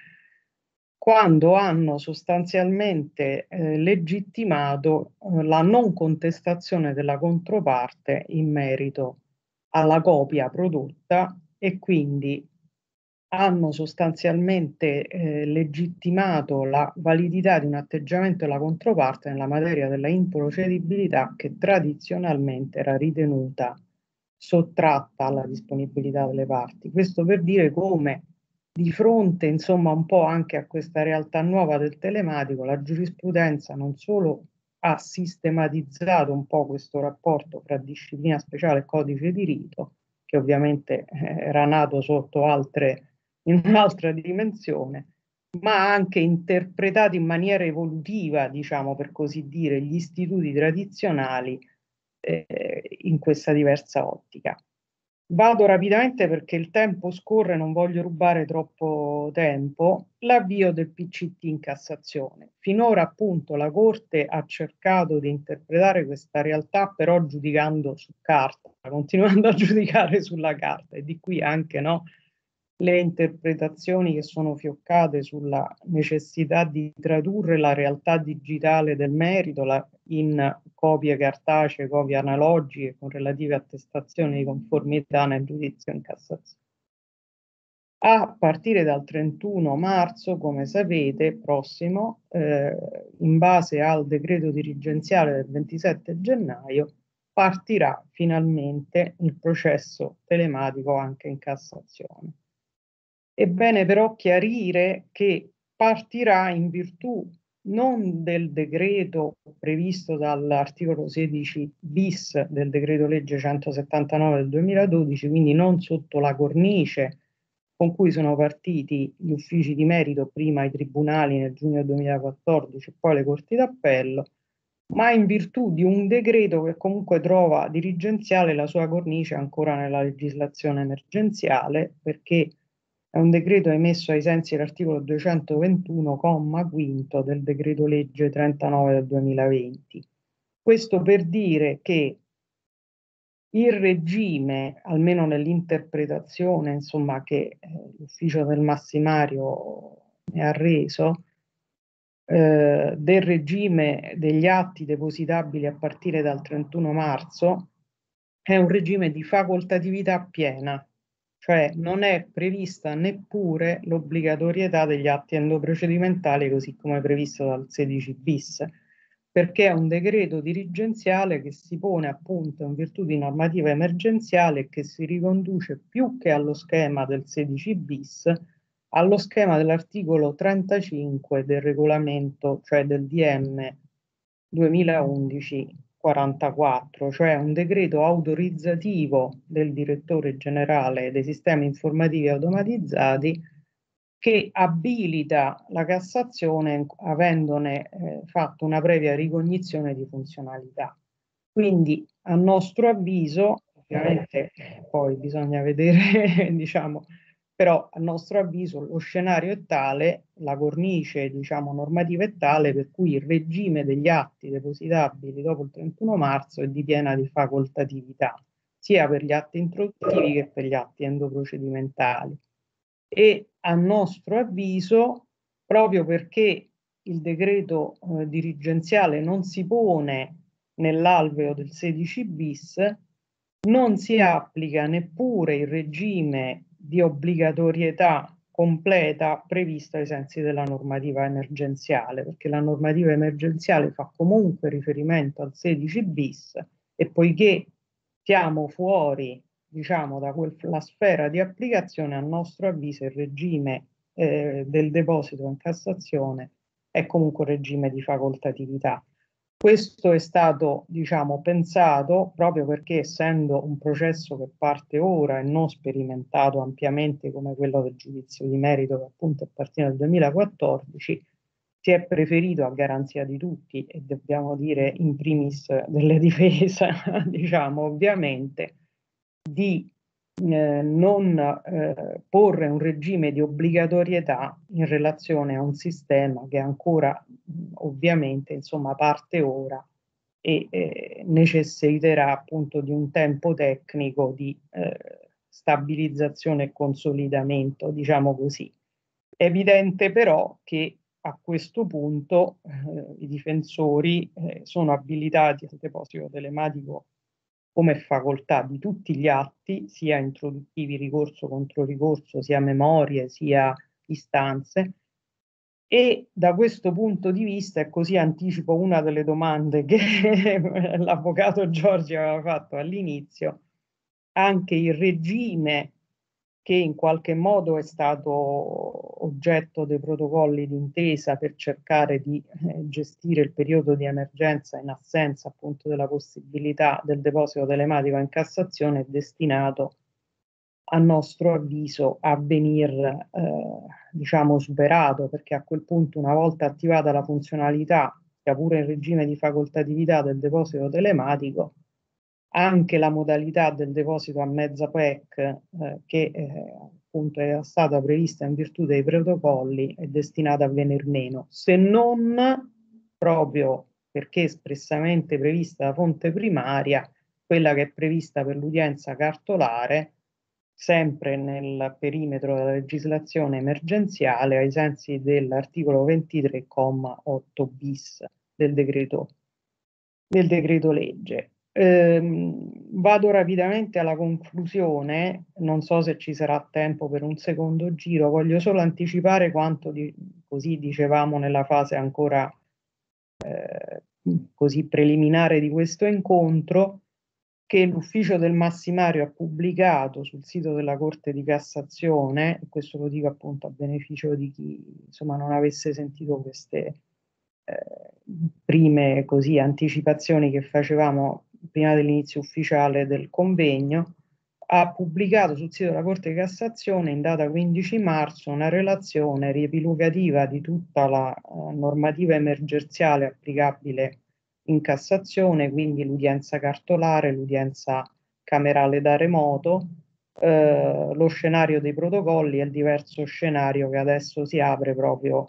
quando hanno sostanzialmente legittimato la non contestazione della controparte in merito alla copia prodotta, e quindi hanno sostanzialmente legittimato la validità di un atteggiamento della controparte nella materia della improcedibilità che tradizionalmente era ritenuta sottratta alla disponibilità delle parti. Questo per dire come di fronte, insomma, un po' anche a questa realtà nuova del telematico, la giurisprudenza non solo ha sistematizzato un po' questo rapporto fra disciplina speciale e codice di rito, che ovviamente era nato sotto in un'altra dimensione, ma ha anche interpretato in maniera evolutiva, diciamo per così dire, gli istituti tradizionali in questa diversa ottica. Vado rapidamente perché il tempo scorre, non voglio rubare troppo tempo. L'avvio del PCT in Cassazione. Finora appunto la Corte ha cercato di interpretare questa realtà, però giudicando su carta, continuando a giudicare sulla carta, e di qui anche no, le interpretazioni che sono fioccate sulla necessità di tradurre la realtà digitale del merito in copie cartacee, copie analogiche con relative attestazioni di conformità nel giudizio in Cassazione. A partire dal 31 marzo, come sapete, prossimo, in base al decreto dirigenziale del 27 gennaio, partirà finalmente il processo telematico anche in Cassazione. È bene però chiarire che partirà in virtù non del decreto previsto dall'articolo 16 bis del decreto legge 179 del 2012, quindi non sotto la cornice con cui sono partiti gli uffici di merito, prima i tribunali nel giugno 2014 e poi le corti d'appello, ma in virtù di un decreto che comunque trova dirigenziale la sua cornice ancora nella legislazione emergenziale, perché è un decreto emesso ai sensi dell'articolo 221, comma quinto del decreto legge 39 del 2020. Questo per dire che il regime, almeno nell'interpretazione, insomma, che l'ufficio del massimario ne ha reso, del regime degli atti depositabili a partire dal 31 marzo, è un regime di facoltatività piena, cioè non è prevista neppure l'obbligatorietà degli atti endoprocedimentali così come previsto dal 16 bis, perché è un decreto dirigenziale che si pone appunto in virtù di normativa emergenziale e che si riconduce più che allo schema del 16 bis allo schema dell'articolo 35 del regolamento, cioè del DM 2011-44, cioè un decreto autorizzativo del direttore generale dei sistemi informativi automatizzati che abilita la Cassazione avendone fatto una previa ricognizione di funzionalità. Quindi a nostro avviso, ovviamente poi bisogna vedere, diciamo, però a nostro avviso lo scenario è tale, la cornice, diciamo, normativa è tale per cui il regime degli atti depositabili dopo il 31 marzo è di piena di facoltatività, sia per gli atti introduttivi che per gli atti endoprocedimentali. E a nostro avviso, proprio perché il decreto dirigenziale non si pone nell'alveo del 16 bis, non si applica neppure il regime di obbligatorietà completa prevista ai sensi della normativa emergenziale, perché la normativa emergenziale fa comunque riferimento al 16 bis e poiché siamo fuori, diciamo, da quella sfera di applicazione, a nostro avviso il regime del deposito in Cassazione è comunque un regime di facoltatività. Questo è stato, diciamo, pensato proprio perché, essendo un processo che parte ora e non sperimentato ampiamente come quello del giudizio di merito, che appunto è partito nel 2014, si è preferito, a garanzia di tutti, e dobbiamo dire in primis delle difese, diciamo ovviamente, di non porre un regime di obbligatorietà in relazione a un sistema che ancora ovviamente insomma parte ora e necessiterà appunto di un tempo tecnico di stabilizzazione e consolidamento, diciamo così. È evidente però che a questo punto i difensori sono abilitati al deposito telematico come facoltà di tutti gli atti, sia introduttivi, ricorso contro ricorso, sia memorie, sia istanze. E da questo punto di vista, e così anticipo una delle domande che l'avvocato Giorgi aveva fatto all'inizio, anche il regime che in qualche modo è stato oggetto dei protocolli d'intesa per cercare di gestire il periodo di emergenza in assenza appunto della possibilità del deposito telematico in Cassazione, è destinato a nostro avviso a venir diciamo superato, perché a quel punto, una volta attivata la funzionalità, sia pure in regime di facoltatività del deposito telematico, anche la modalità del deposito a mezza PEC che appunto era stata prevista in virtù dei protocolli è destinata a venir meno, se non proprio perché espressamente prevista da fonte primaria, quella che è prevista per l'udienza cartolare, sempre nel perimetro della legislazione emergenziale ai sensi dell'articolo 23,8 bis del decreto legge. Vado rapidamente alla conclusione, non so se ci sarà tempo per un secondo giro, voglio solo anticipare quanto così dicevamo nella fase ancora così preliminare di questo incontro, che l'ufficio del Massimario ha pubblicato sul sito della Corte di Cassazione, questo lo dico appunto a beneficio di chi insomma non avesse sentito queste prime così anticipazioni che facevamo prima dell'inizio ufficiale del convegno, ha pubblicato sul sito della Corte di Cassazione in data 15 marzo una relazione riepilogativa di tutta la normativa emergenziale applicabile in Cassazione, quindi l'udienza cartolare, l'udienza camerale da remoto, lo scenario dei protocolli e il diverso scenario che adesso si apre proprio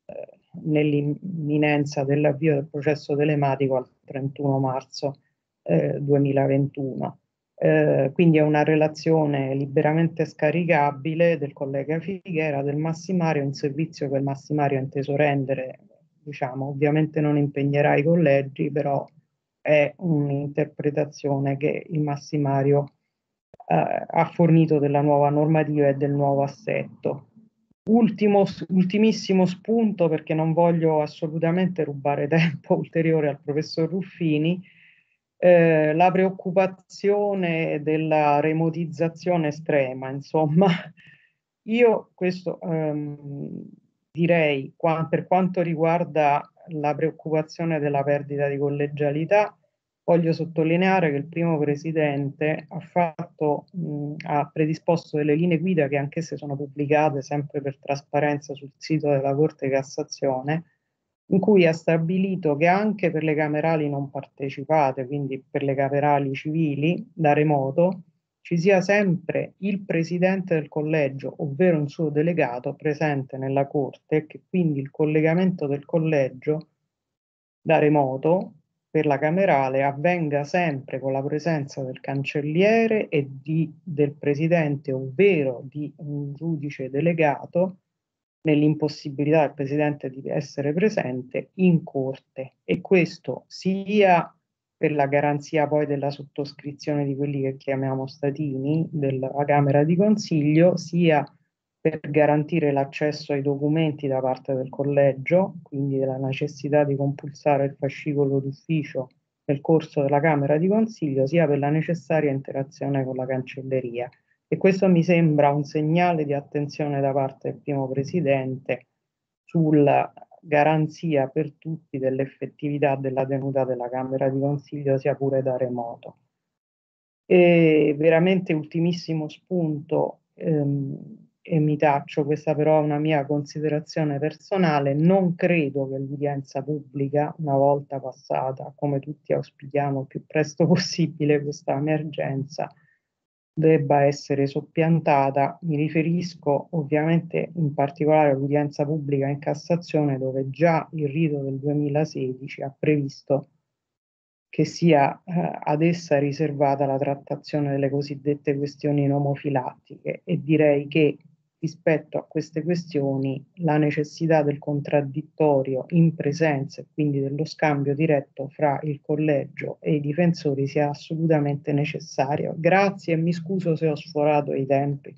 nell'imminenza dell'avvio del processo telematico al 31 marzo 2021. Quindi è una relazione liberamente scaricabile del collega Figuera del Massimario, un servizio che il Massimario ha inteso rendere, diciamo, ovviamente non impegnerà i collegi, però è un'interpretazione che il Massimario ha fornito della nuova normativa e del nuovo assetto. Ultimissimo spunto, perché non voglio assolutamente rubare tempo ulteriore al professor Ruffini, la preoccupazione della remotizzazione estrema, insomma, io questo direi per quanto riguarda la preoccupazione della perdita di collegialità, voglio sottolineare che il primo presidente ha predisposto delle linee guida che anch'esse sono pubblicate sempre per trasparenza sul sito della Corte di Cassazione, in cui ha stabilito che anche per le camerali non partecipate, quindi per le camerali civili da remoto, ci sia sempre il presidente del collegio, ovvero un suo delegato, presente nella Corte, e che quindi il collegamento del collegio da remoto per la camerale avvenga sempre con la presenza del cancelliere e del presidente, ovvero di un giudice delegato, nell'impossibilità del presidente di essere presente in corte, e questo sia per la garanzia poi della sottoscrizione di quelli che chiamiamo statini della Camera di Consiglio, sia per garantire l'accesso ai documenti da parte del collegio, quindi della necessità di compulsare il fascicolo d'ufficio nel corso della Camera di Consiglio, sia per la necessaria interazione con la cancelleria. E questo mi sembra un segnale di attenzione da parte del primo presidente sulla garanzia per tutti dell'effettività della tenuta della Camera di Consiglio, sia pure da remoto. E veramente ultimissimo spunto, e mi taccio, questa però è una mia considerazione personale, non credo che l'udienza pubblica, una volta passata, come tutti auspichiamo il più presto possibile questa emergenza, debba essere soppiantata. Mi riferisco ovviamente in particolare all'udienza pubblica in Cassazione, dove già il rito del 2016 ha previsto che sia ad essa riservata la trattazione delle cosiddette questioni nomofilattiche, e direi che rispetto a queste questioni la necessità del contraddittorio in presenza e quindi dello scambio diretto fra il collegio e i difensori sia assolutamente necessario. Grazie e mi scuso se ho sforato i tempi.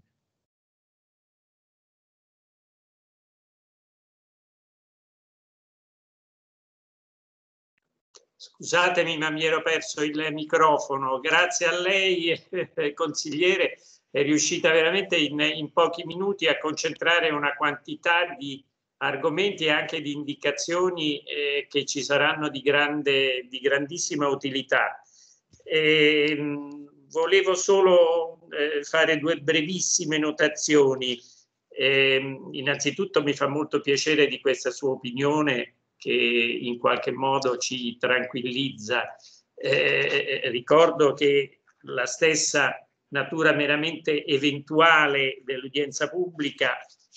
Scusatemi, ma mi ero perso il microfono. Grazie a lei, consigliere, è riuscita veramente in pochi minuti a concentrare una quantità di argomenti e anche di indicazioni che ci saranno di grandissima utilità. Volevo solo fare due brevissime notazioni. Innanzitutto mi fa molto piacere di questa sua opinione, che in qualche modo ci tranquillizza. Ricordo che la stessa natura meramente eventuale dell'udienza pubblica,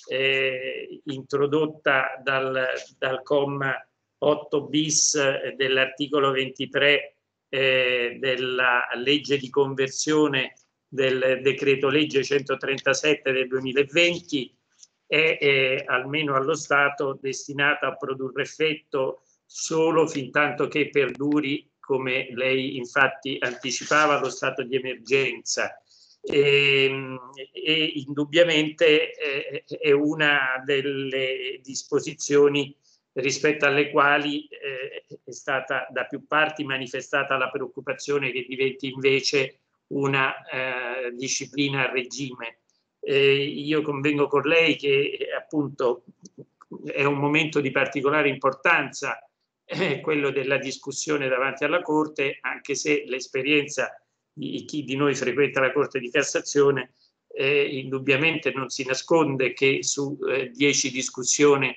introdotta dal comma 8 bis dell'articolo 23 della legge di conversione del decreto legge 137 del 2020, è almeno allo Stato destinata a produrre effetto solo fin tanto che perduri come lei infatti anticipava, lo stato di emergenza. E indubbiamente è una delle disposizioni rispetto alle quali è stata da più parti manifestata la preoccupazione che diventi invece una disciplina a regime. Io convengo con lei che appunto è un momento di particolare importanza quello della discussione davanti alla Corte, anche se l'esperienza di chi di noi frequenta la Corte di Cassazione indubbiamente non si nasconde che su 10 discussioni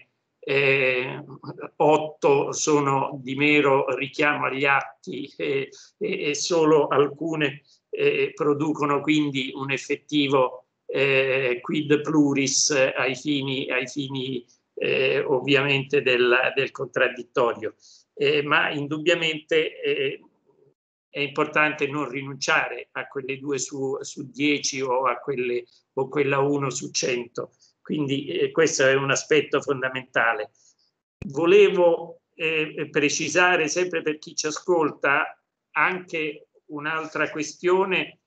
8 sono di mero richiamo agli atti e solo alcune producono quindi un effettivo quid pluris ai fini ovviamente del contraddittorio. Ma indubbiamente è importante non rinunciare a quelle 2 su 10 o a quella 1 su 100. Quindi questo è un aspetto fondamentale. Volevo precisare, sempre per chi ci ascolta, anche un'altra questione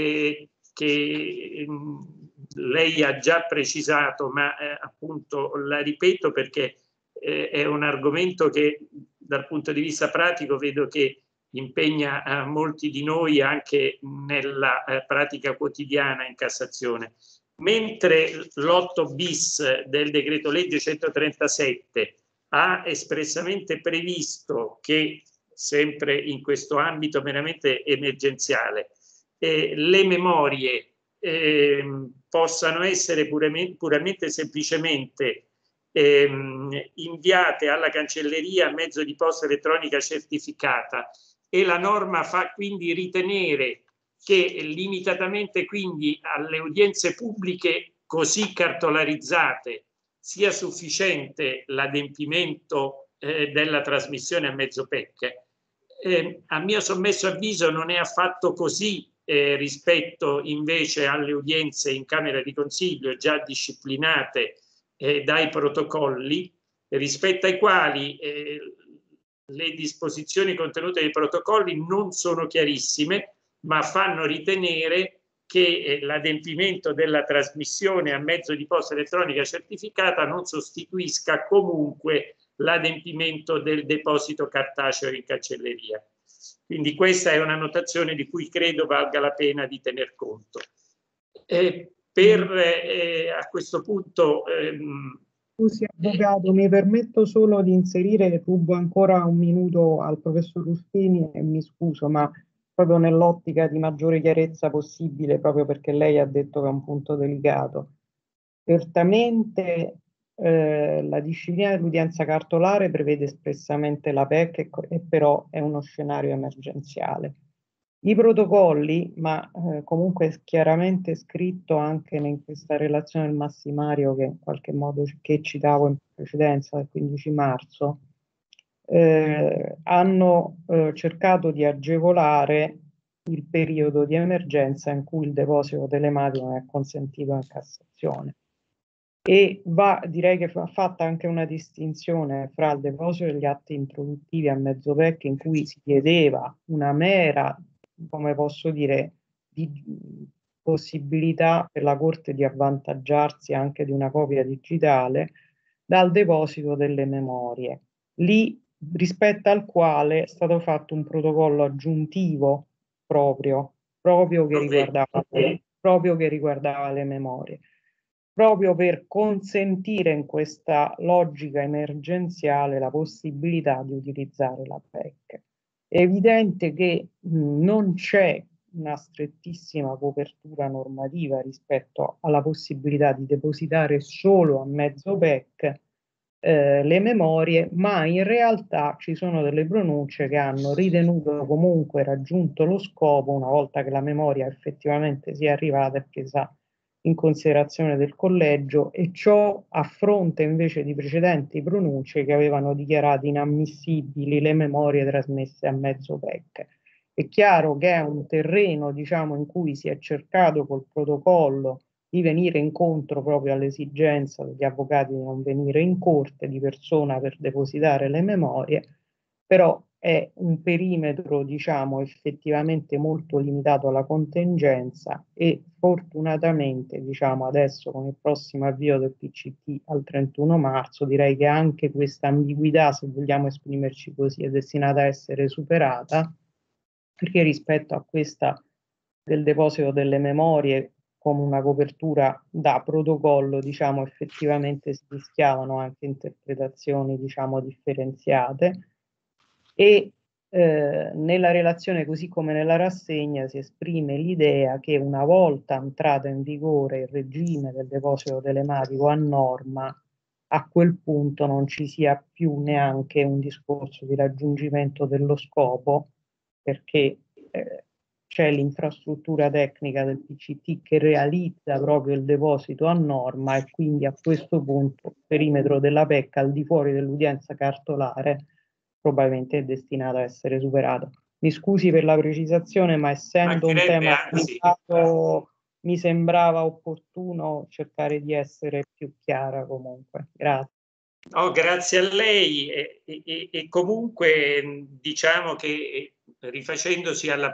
che lei ha già precisato, ma appunto la ripeto perché è un argomento che dal punto di vista pratico vedo che impegna molti di noi anche nella pratica quotidiana in Cassazione. Mentre l'8 bis del decreto legge 137 ha espressamente previsto che, sempre in questo ambito meramente emergenziale, le memorie possano essere puramente semplicemente inviate alla cancelleria a mezzo di posta elettronica certificata, e la norma fa quindi ritenere che limitatamente quindi alle udienze pubbliche così cartolarizzate sia sufficiente l'adempimento della trasmissione a mezzo PEC. A mio sommesso avviso non è affatto così rispetto invece alle udienze in Camera di Consiglio già disciplinate dai protocolli, rispetto ai quali le disposizioni contenute nei protocolli non sono chiarissime, ma fanno ritenere che l'adempimento della trasmissione a mezzo di posta elettronica certificata non sostituisca comunque l'adempimento del deposito cartaceo in cancelleria. Quindi questa è una notazione di cui credo valga la pena di tener conto. A questo punto...
Scusi, avvocato, mi permetto solo di inserire, rubo ancora un minuto al professor Ruffini e mi scuso, ma proprio nell'ottica di maggiore chiarezza possibile, proprio perché lei ha detto che è un punto delicato. Certamente la disciplina dell'udienza cartolare prevede espressamente la PEC e però è uno scenario emergenziale. I protocolli, ma comunque è chiaramente scritto anche in questa relazione del massimario che in qualche modo che citavo in precedenza, del 15 marzo, hanno cercato di agevolare il periodo di emergenza in cui il deposito telematico non è consentito in Cassazione. E direi che va fatta anche una distinzione fra il deposito degli atti introduttivi a mezzo PEC, in cui si chiedeva una mera, come posso dire, di possibilità per la Corte di avvantaggiarsi anche di una copia digitale, dal deposito delle memorie. Lì, rispetto al quale è stato fatto un protocollo aggiuntivo proprio che riguardava le memorie, proprio per consentire in questa logica emergenziale la possibilità di utilizzare la PEC. È evidente che non c'è una strettissima copertura normativa rispetto alla possibilità di depositare solo a mezzo PEC le memorie, ma in realtà ci sono delle pronunce che hanno ritenuto comunque raggiunto lo scopo una volta che la memoria effettivamente sia arrivata e presa in considerazione del collegio, e ciò a fronte invece di precedenti pronunce che avevano dichiarato inammissibili le memorie trasmesse a mezzo PEC. È chiaro che è un terreno, diciamo, in cui si è cercato col protocollo di venire incontro proprio all'esigenza degli avvocati di non venire in corte di persona per depositare le memorie, però è un perimetro, diciamo, effettivamente molto limitato alla contingenza e fortunatamente, diciamo, adesso con il prossimo avvio del PCT al 31 marzo, direi che anche questa ambiguità, se vogliamo esprimerci così, è destinata a essere superata, perché rispetto a questa del deposito delle memorie come una copertura da protocollo, diciamo, effettivamente si rischiavano anche interpretazioni, diciamo, differenziate. E nella relazione, così come nella rassegna, si esprime l'idea che una volta entrato in vigore il regime del deposito telematico a norma, a quel punto non ci sia più neanche un discorso di raggiungimento dello scopo, perché c'è l'infrastruttura tecnica del PCT che realizza proprio il deposito a norma e quindi a questo punto il perimetro della PEC al di fuori dell'udienza cartolare probabilmente è destinato a essere superato. Mi scusi per la precisazione, ma essendo un tema delicato, mi sembrava opportuno cercare di essere più chiara comunque. Grazie.
Oh, grazie a lei e comunque diciamo che rifacendomi alla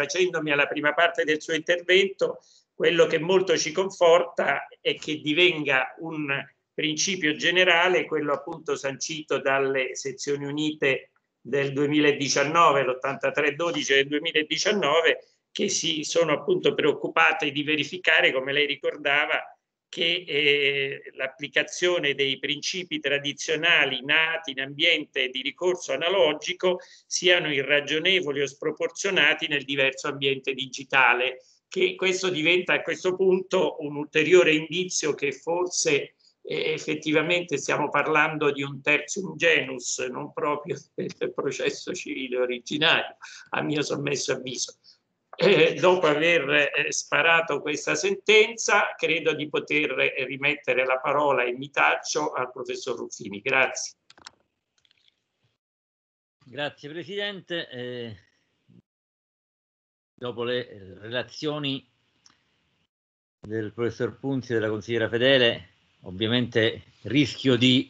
prima parte del suo intervento, quello che molto ci conforta è che divenga un principio generale, quello appunto sancito dalle sezioni unite del 2019, l'8312 del 2019, che si sono appunto preoccupate di verificare, come lei ricordava, che l'applicazione dei principi tradizionali nati in ambiente di ricorso analogico siano irragionevoli o sproporzionati nel diverso ambiente digitale, che questo diventa a questo punto un ulteriore indizio che forse effettivamente stiamo parlando di un tertium genus, non proprio del processo civile originario, a mio sommesso avviso. Dopo aver sparato questa sentenza, credo di poter rimettere la parola e mi taccio al professor Ruffini. Grazie.
Grazie Presidente. Dopo le relazioni del professor Punzi e della consigliera Fedele, ovviamente rischio di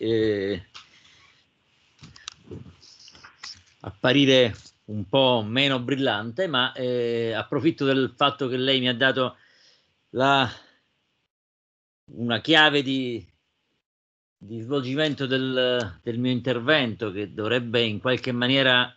apparire un po' meno brillante, ma approfitto del fatto che lei mi ha dato una chiave di svolgimento del mio intervento, che dovrebbe in qualche maniera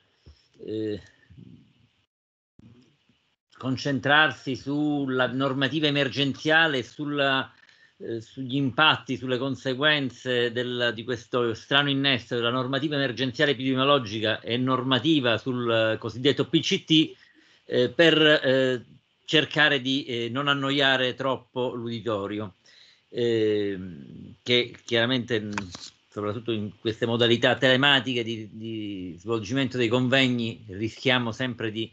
concentrarsi sulla normativa emergenziale, sugli impatti, sulle conseguenze di questo strano innesto della normativa emergenziale epidemiologica e normativa sul cosiddetto PCT, per cercare di non annoiare troppo l'uditorio, che chiaramente, soprattutto in queste modalità telematiche di svolgimento dei convegni, rischiamo sempre di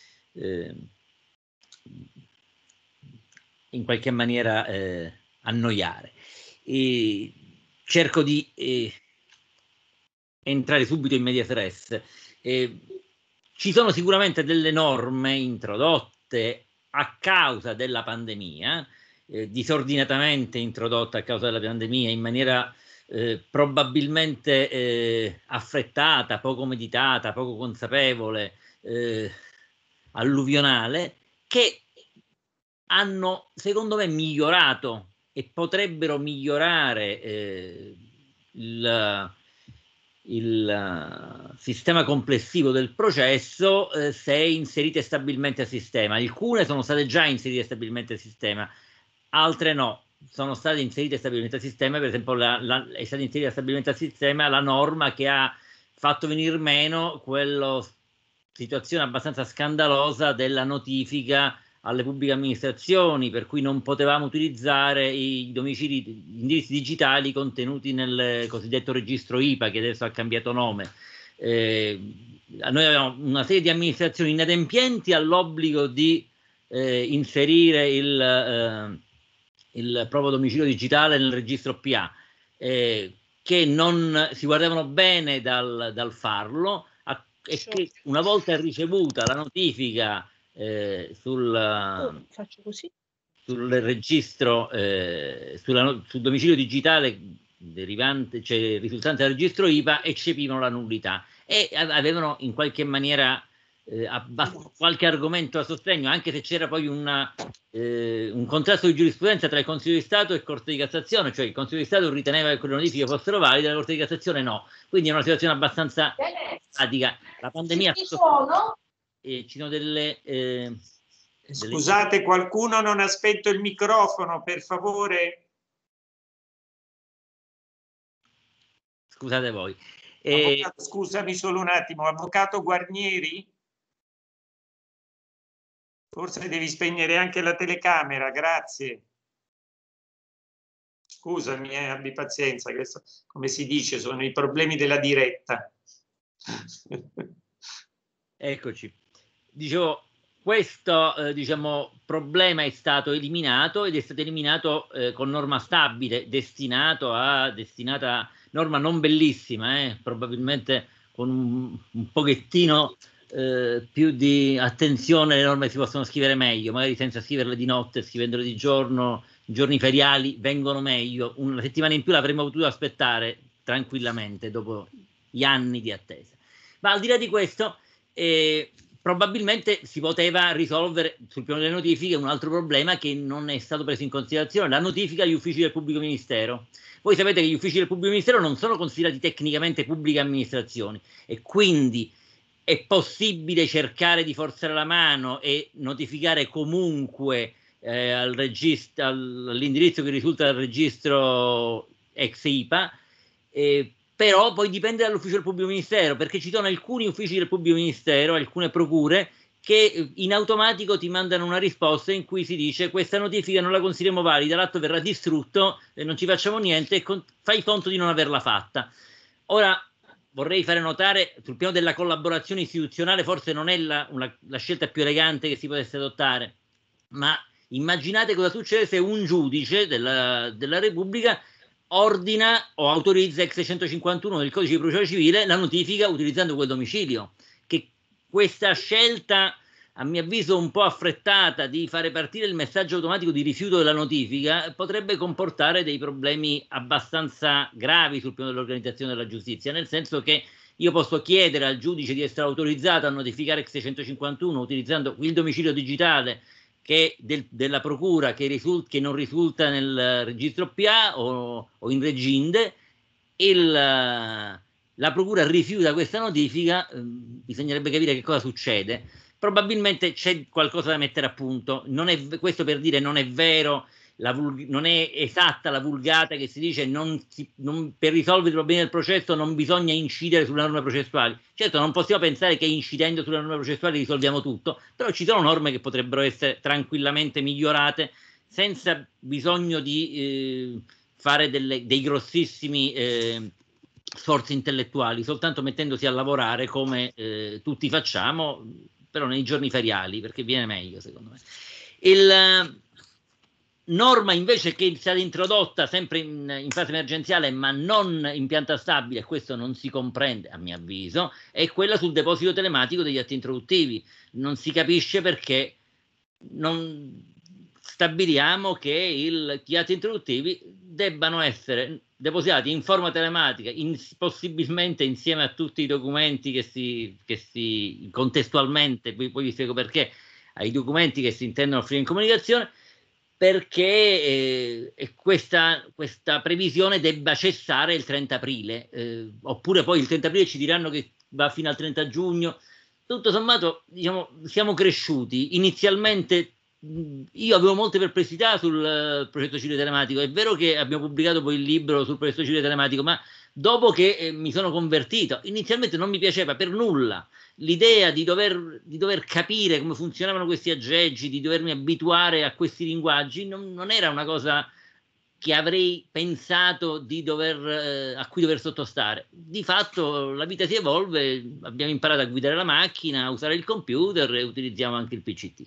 in qualche maniera annoiare. Cerco di entrare subito in medias res. Ci sono sicuramente delle norme introdotte a causa della pandemia, disordinatamente introdotte a causa della pandemia in maniera probabilmente affrettata, poco meditata, poco consapevole, alluvionale, che hanno secondo me migliorato e potrebbero migliorare il sistema complessivo del processo se inserite stabilmente a sistema. Alcune sono state già inserite stabilmente a sistema, altre no. Sono state inserite stabilmente a sistema, per esempio è stata inserita stabilmente a sistema la norma che ha fatto venir meno quella situazione abbastanza scandalosa della notifica alle pubbliche amministrazioni, per cui non potevamo utilizzare i domicili, gli indirizzi digitali contenuti nel cosiddetto registro IPA, che adesso ha cambiato nome. Noi avevamo una serie di amministrazioni inadempienti all'obbligo di inserire il proprio domicilio digitale nel registro PA, che non si guardavano bene dal farlo, e che una volta ricevuta la notifica sul registro, sul domicilio digitale derivante, cioè risultante dal registro IPA, eccepivano la nullità. e avevano in qualche maniera qualche argomento a sostegno, anche se c'era poi un contrasto di giurisprudenza tra il Consiglio di Stato e Corte di Cassazione, cioè il Consiglio di Stato riteneva che quelle notifiche fossero valide, la Corte di Cassazione no, quindi è una situazione abbastanza pratica. La pandemia ci sono delle
scusate, qualcuno non ha spento il microfono, per favore.
Scusate voi.
Avvocato, scusami solo un attimo, avvocato Guarnieri? Forse devi spegnere anche la telecamera, grazie. Scusami, abbi pazienza, questo, come si dice, sono i problemi della diretta.
Eccoci. Dicevo, questo diciamo, problema è stato eliminato ed è stato eliminato con norma stabile, destinata norma non bellissima, probabilmente con un pochettino più di attenzione, le norme si possono scrivere meglio, magari senza scriverle di notte, scrivendole di giorno, i giorni feriali vengono meglio, una settimana in più l'avremmo potuto aspettare tranquillamente dopo gli anni di attesa. Ma al di là di questo, probabilmente si poteva risolvere sul piano delle notifiche un altro problema che non è stato preso in considerazione, la notifica agli uffici del pubblico ministero. Voi sapete che gli uffici del pubblico ministero non sono considerati tecnicamente pubbliche amministrazioni e quindi è possibile cercare di forzare la mano e notificare comunque all'indirizzo che risulta dal registro ex IPA, però poi dipende dall'ufficio del pubblico ministero, perché ci sono alcuni uffici del pubblico ministero, alcune procure, che in automatico ti mandano una risposta in cui si dice questa notifica non la consideriamo valida, l'atto verrà distrutto, non ci facciamo niente e fai conto di non averla fatta. Ora vorrei fare notare, sul piano della collaborazione istituzionale forse non è la scelta più elegante che si potesse adottare, ma immaginate cosa succede se un giudice della Repubblica ordina o autorizza ex 151 del codice di procedura civile la notifica utilizzando quel domicilio, che questa scelta a mio avviso un po' affrettata di fare partire il messaggio automatico di rifiuto della notifica potrebbe comportare dei problemi abbastanza gravi sul piano dell'organizzazione della giustizia, nel senso che io posso chiedere al giudice di essere autorizzato a notificare ex 151 utilizzando il domicilio digitale che della procura che non risulta nel registro PA o in Reginde, la procura rifiuta questa notifica, bisognerebbe capire che cosa succede. Probabilmente c'è qualcosa da mettere a punto, questo per dire non è vero, non è esatta la vulgata che si dice per risolvere i problemi del processo non bisogna incidere sulle norme processuali. Certo, non possiamo pensare che incidendo sulle norme processuali risolviamo tutto, però ci sono norme che potrebbero essere tranquillamente migliorate senza bisogno di fare dei grossissimi sforzi intellettuali, soltanto mettendosi a lavorare come tutti facciamo, però nei giorni feriali, perché viene meglio secondo me. Norma invece che è stata introdotta sempre in fase emergenziale ma non in pianta stabile, questo non si comprende a mio avviso, è quella sul deposito telematico degli atti introduttivi. Non si capisce perché non stabiliamo che gli atti introduttivi debbano essere depositati in forma telematica, possibilmente insieme a tutti i documenti che si contestualmente, poi vi spiego perché, ai documenti che si intendono offrire in comunicazione, perché questa previsione debba cessare il 30 aprile, oppure poi il 30 aprile ci diranno che va fino al 30 giugno. Tutto sommato, diciamo, siamo cresciuti. Inizialmente io avevo molte perplessità sul processo civile telematico. È vero che abbiamo pubblicato poi il libro sul processo civile telematico, ma dopo che mi sono convertito, inizialmente non mi piaceva per nulla l'idea di dover capire come funzionavano questi aggeggi, di dovermi abituare a questi linguaggi, non era una cosa che avrei pensato a cui dover sottostare. Di fatto la vita si evolve, abbiamo imparato a guidare la macchina, a usare il computer e utilizziamo anche il PCT.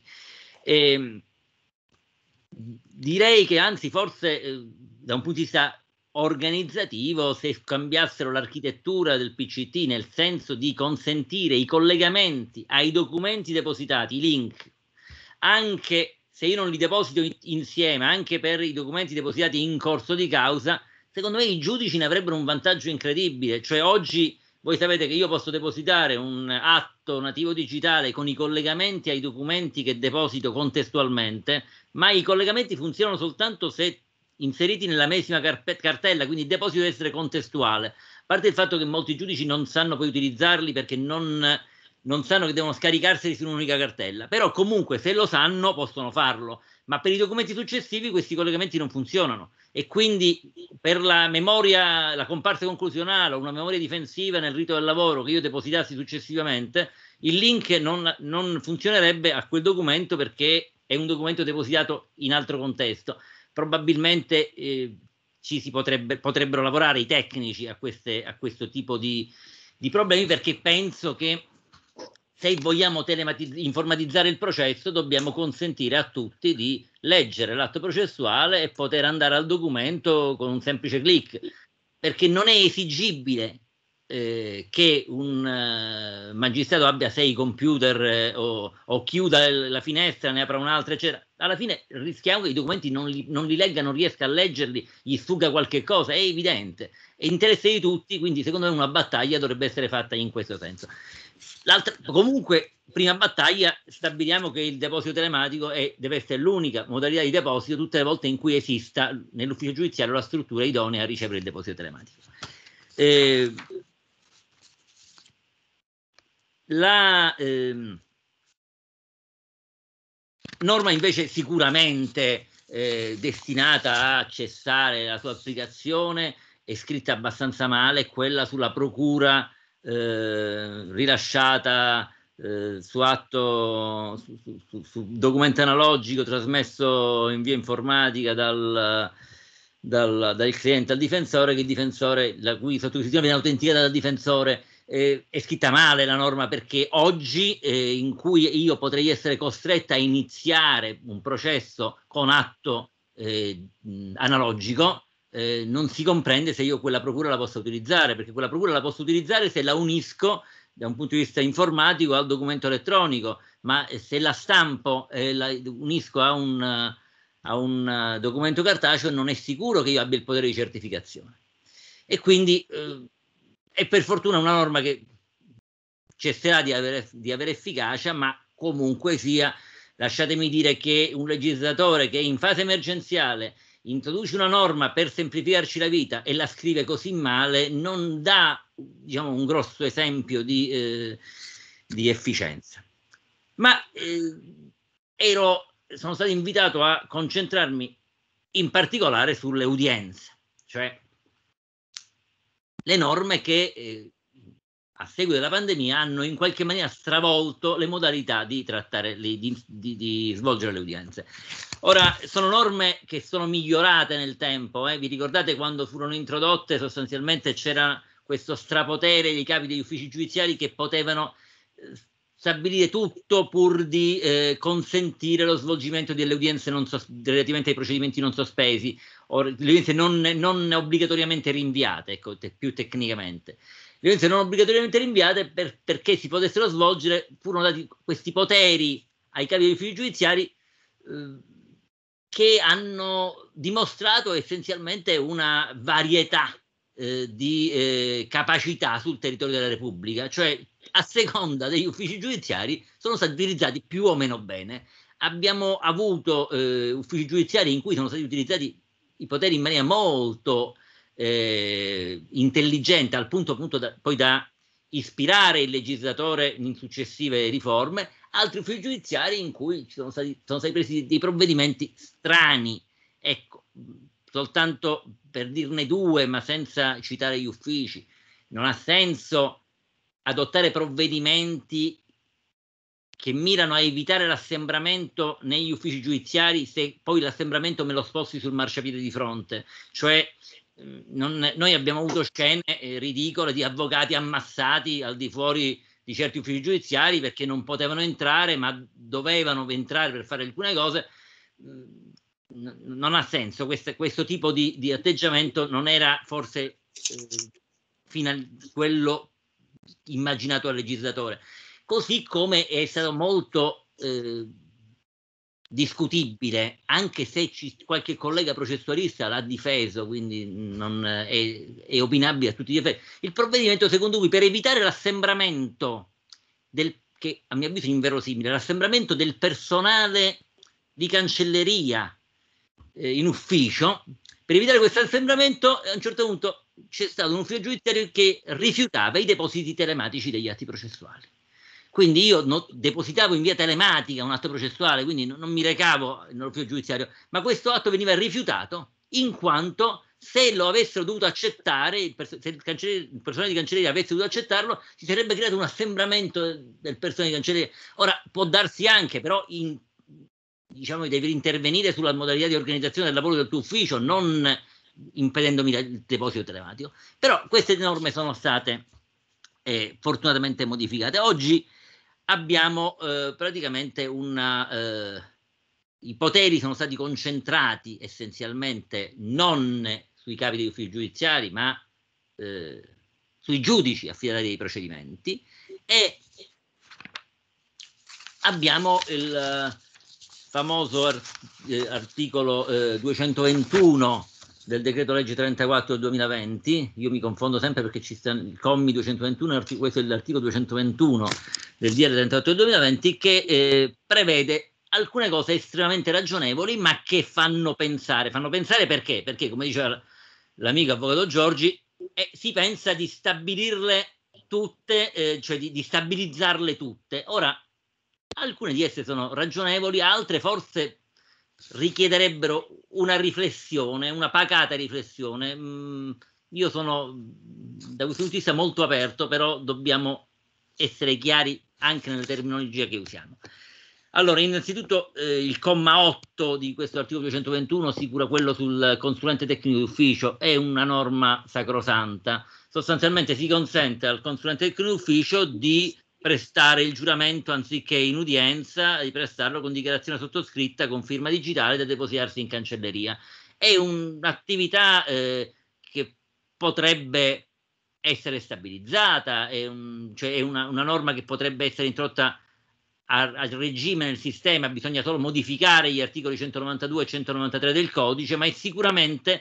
Direi che anzi forse da un punto di vista organizzativo, se cambiassero l'architettura del PCT nel senso di consentire i collegamenti ai documenti depositati, i link, anche se io non li deposito insieme, anche per i documenti depositati in corso di causa, secondo me i giudici ne avrebbero un vantaggio incredibile. Cioè oggi Voi sapete che io posso depositare un atto nativo digitale con i collegamenti ai documenti che deposito contestualmente, ma i collegamenti funzionano soltanto se inseriti nella medesima cartella, quindi il deposito deve essere contestuale. A parte il fatto che molti giudici non sanno poi utilizzarli perché non sanno che devono scaricarseli su un'unica cartella, però comunque se lo sanno possono farlo, ma per i documenti successivi questi collegamenti non funzionano e quindi per la memoria, la comparsa conclusionale o una memoria difensiva nel rito del lavoro che io depositassi successivamente, il link non funzionerebbe a quel documento perché è un documento depositato in altro contesto. Probabilmente potrebbero lavorare i tecnici a questo tipo di problemi, perché penso che se vogliamo informatizzare il processo dobbiamo consentire a tutti di leggere l'atto processuale e poter andare al documento con un semplice clic, perché non è esigibile che un magistrato abbia 6 computer o chiuda la finestra, ne apra un'altra, eccetera. Alla fine rischiamo che i documenti non li legga, non riesca a leggerli, gli sfugga qualche cosa, è evidente. È interesse di tutti, quindi secondo me una battaglia dovrebbe essere fatta in questo senso. Comunque, prima battaglia, stabiliamo che il deposito telematico deve essere l'unica modalità di deposito tutte le volte in cui esista nell'ufficio giudiziario la struttura idonea a ricevere il deposito telematico. La norma invece sicuramente destinata a cessare la sua applicazione è scritta abbastanza male, quella sulla procura rilasciata su atto, su documento analogico trasmesso in via informatica dal cliente al difensore, che il difensore, la cui sottoscrizione viene autenticata dal difensore. È scritta male la norma, perché oggi in cui io potrei essere costretta a iniziare un processo con atto analogico, non si comprende se io quella procura la posso utilizzare, perché quella procura la posso utilizzare se la unisco da un punto di vista informatico al documento elettronico, ma se la stampo e la unisco a un documento cartaceo non è sicuro che io abbia il potere di certificazione. E quindi è per fortuna una norma che cesserà di avere efficacia, ma comunque sia, lasciatemi dire che un legislatore che in fase emergenziale introduce una norma per semplificarci la vita e la scrive così male non dà, diciamo, un grosso esempio di efficienza. Ma sono stato invitato a concentrarmi in particolare sulle udienze, cioè le norme che a seguito della pandemia hanno in qualche maniera stravolto le modalità di trattare, di svolgere le udienze. Ora, sono norme che sono migliorate nel tempo, vi ricordate quando furono introdotte sostanzialmente c'era questo strapotere dei capi degli uffici giudiziari che potevano stabilire tutto pur di consentire lo svolgimento delle udienze relativamente ai procedimenti non sospesi, o le udienze non obbligatoriamente rinviate, ecco, più tecnicamente. Le udienze non obbligatoriamente rinviate perché si potessero svolgere, furono dati questi poteri ai capi degli uffici giudiziari che hanno dimostrato essenzialmente una varietà di capacità sul territorio della Repubblica, cioè a seconda degli uffici giudiziari sono stati utilizzati più o meno bene. Abbiamo avuto uffici giudiziari in cui sono stati utilizzati i poteri in maniera molto intelligente, al punto appunto poi da ispirare il legislatore in successive riforme, altri uffici giudiziari in cui sono stati presi dei provvedimenti strani. Ecco, soltanto per dirne due, ma senza citare gli uffici. Non ha senso adottare provvedimenti che mirano a evitare l'assembramento negli uffici giudiziari se poi l'assembramento me lo sposti sul marciapiede di fronte. Cioè, noi abbiamo avuto scene ridicole di avvocati ammassati al di fuori di certi uffici giudiziari perché non potevano entrare, ma dovevano entrare per fare alcune cose. Non ha senso, questo tipo di atteggiamento non era forse quello immaginato dal legislatore, così come è stato molto discutibile, anche se qualche collega processualista l'ha difeso, quindi non è opinabile a tutti gli effetti. Il provvedimento secondo cui per evitare l'assembramento che a mio avviso è inverosimile, l'assembramento del personale di cancelleria in ufficio, per evitare questo assembramento a un certo punto c'è stato un ufficio giudiziario che rifiutava i depositi telematici degli atti processuali. Quindi io depositavo in via telematica un atto processuale, quindi non mi recavo nell'ufficio giudiziario, ma questo atto veniva rifiutato in quanto se lo avessero dovuto accettare, se il personale di cancelleria avesse dovuto accettarlo, si sarebbe creato un assembramento del personale di cancelleria. Ora può darsi anche, però diciamo devi intervenire sulla modalità di organizzazione del lavoro del tuo ufficio, non impedendomi il deposito telematico. Però queste norme sono state fortunatamente modificate. Oggi abbiamo praticamente i poteri sono stati concentrati essenzialmente non sui capi degli uffici giudiziari, ma sui giudici affidatari dei procedimenti, e abbiamo il famoso articolo 221 del decreto legge 34 del 2020, io mi confondo sempre perché ci stanno i commi 221, questo è l'articolo 221 del DL 38 del 2020, che prevede alcune cose estremamente ragionevoli, ma che fanno pensare perché? Perché, come diceva l'amico avvocato Giorgi, si pensa di stabilirle tutte, cioè di stabilizzarle tutte. Ora, alcune di esse sono ragionevoli, altre forse richiederebbero una riflessione, una pacata riflessione. Io sono da questo punto di vista molto aperto, però dobbiamo essere chiari anche nelle terminologie che usiamo. Allora, innanzitutto il comma 8 di questo articolo 221, sicura quello sul consulente tecnico d'ufficio, è una norma sacrosanta. Sostanzialmente si consente al consulente tecnico d'ufficio di prestare il giuramento anziché in udienza, di prestarlo con dichiarazione sottoscritta con firma digitale da depositarsi in cancelleria. È un'attività che potrebbe essere stabilizzata, cioè è una norma che potrebbe essere introdotta a regime nel sistema, bisogna solo modificare gli articoli 192 e 193 del codice, ma è sicuramente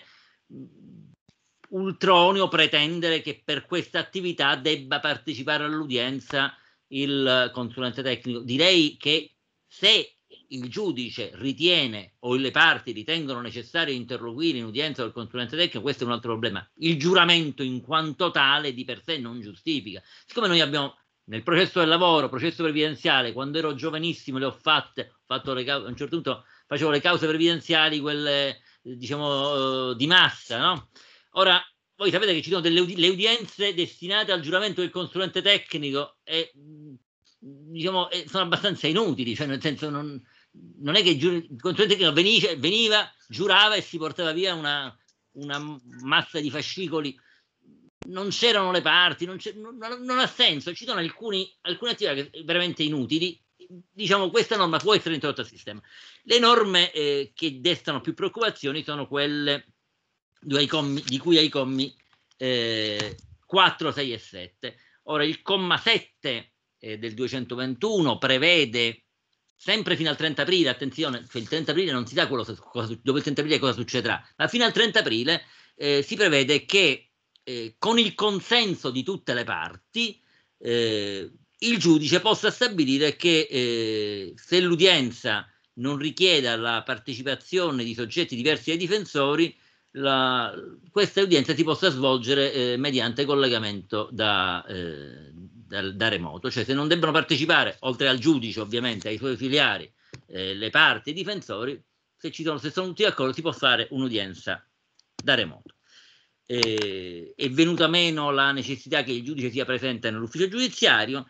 ultroneo pretendere che per questa attività debba partecipare all'udienza il consulente tecnico. Direi che se il giudice ritiene o le parti ritengono necessario interloquire in udienza col consulente tecnico, questo è un altro problema. Il giuramento in quanto tale di per sé non giustifica. Siccome noi abbiamo nel processo del lavoro, processo previdenziale, quando ero giovanissimo le ho fatte, a un certo punto facevo le cause previdenziali, quelle diciamo di massa, no? Ora, voi sapete che ci sono le udienze destinate al giuramento del consulente tecnico e diciamo sono abbastanza inutili, cioè nel senso non è che il consulente tecnico veniva, giurava e si portava via una massa di fascicoli. Non c'erano le parti, non ha senso, ci sono alcune attività che veramente inutili. Diciamo, questa norma può essere introdotta al sistema. Le norme che destano più preoccupazioni sono quelle di cui ai commi 4, 6 e 7. Ora, il comma 7 del 221 prevede, sempre fino al 30 aprile, attenzione, cioè il 30 aprile non si sa dopo il 30 aprile cosa succederà, ma fino al 30 aprile si prevede che con il consenso di tutte le parti il giudice possa stabilire che se l'udienza non richieda la partecipazione di soggetti diversi dai difensori, questa udienza si possa svolgere mediante collegamento da remoto, cioè se non debbono partecipare, oltre al giudice ovviamente, ai suoi ausiliari, le parti e i difensori, se sono tutti d'accordo si può fare un'udienza da remoto. È venuta meno la necessità che il giudice sia presente nell'ufficio giudiziario,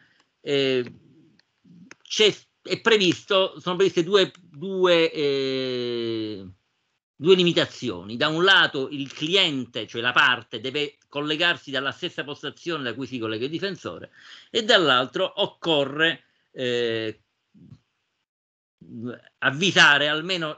sono previste due limitazioni. Da un lato il cliente, cioè la parte, deve collegarsi dalla stessa postazione da cui si collega il difensore, e dall'altro occorre avvisare almeno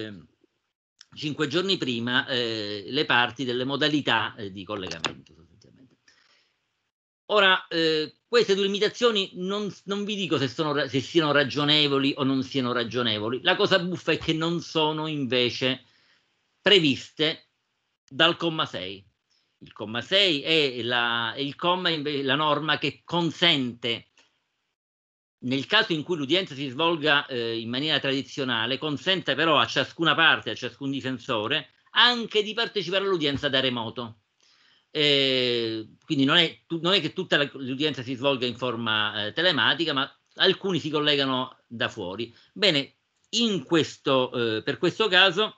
5 giorni prima le parti delle modalità di collegamento. Ora, queste due limitazioni non vi dico se siano ragionevoli o non siano ragionevoli. La cosa buffa è che non sono invece previste dal comma 6. Il comma 6 è la norma che consente, nel caso in cui l'udienza si svolga in maniera tradizionale, consente però a ciascuna parte, a ciascun difensore, anche di partecipare all'udienza da remoto. Quindi non è che tutta l'udienza si svolga in forma telematica, ma alcuni si collegano da fuori. Bene, per questo caso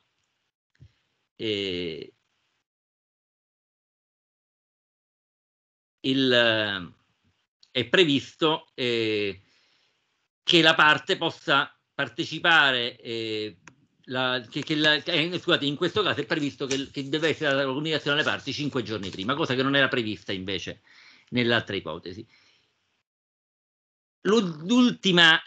è previsto che la parte possa partecipare, scusate, in questo caso è previsto che deve essere la comunicazione alle parti 5 giorni prima, cosa che non era prevista invece nell'altra ipotesi. L'ultima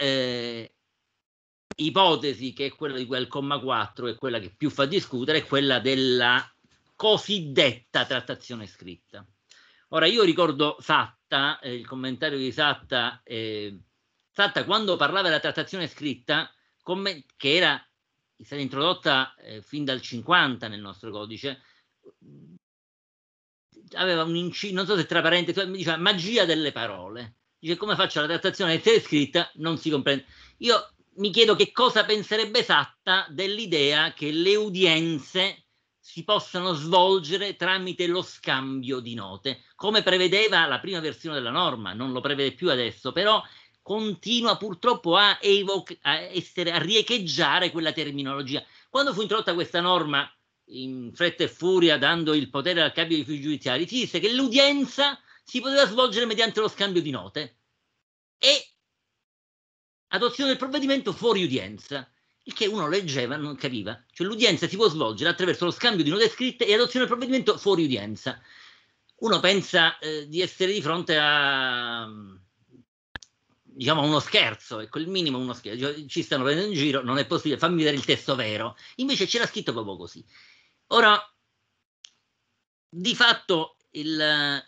ipotesi, che è quella di quel comma 4, è quella che più fa discutere, è quella della cosiddetta trattazione scritta. Ora, io ricordo Satta, il commentario di Satta, quando parlava della trattazione scritta, che era stata introdotta fin dal 50 nel nostro codice, aveva non so se tra parentesi, diceva magia delle parole. Dice, come faccio la trattazione a essere scritta? Non si comprende. Io mi chiedo che cosa penserebbe Satta dell'idea che le udienze si possano svolgere tramite lo scambio di note, come prevedeva la prima versione della norma, non lo prevede più adesso, però continua purtroppo a riecheggiare quella terminologia. Quando fu introdotta questa norma in fretta e furia, dando il potere al capo degli uffici giudiziari, si disse che l'udienza si poteva svolgere mediante lo scambio di note e adozione del provvedimento fuori udienza, il che uno leggeva non capiva. Cioè l'udienza si può svolgere attraverso lo scambio di note scritte e adozione del provvedimento fuori udienza. Uno pensa di essere di fronte a uno scherzo, ecco, il minimo uno scherzo, ci stanno prendendo in giro, non è possibile, fammi vedere il testo vero. Invece c'era scritto proprio così. Ora, di fatto la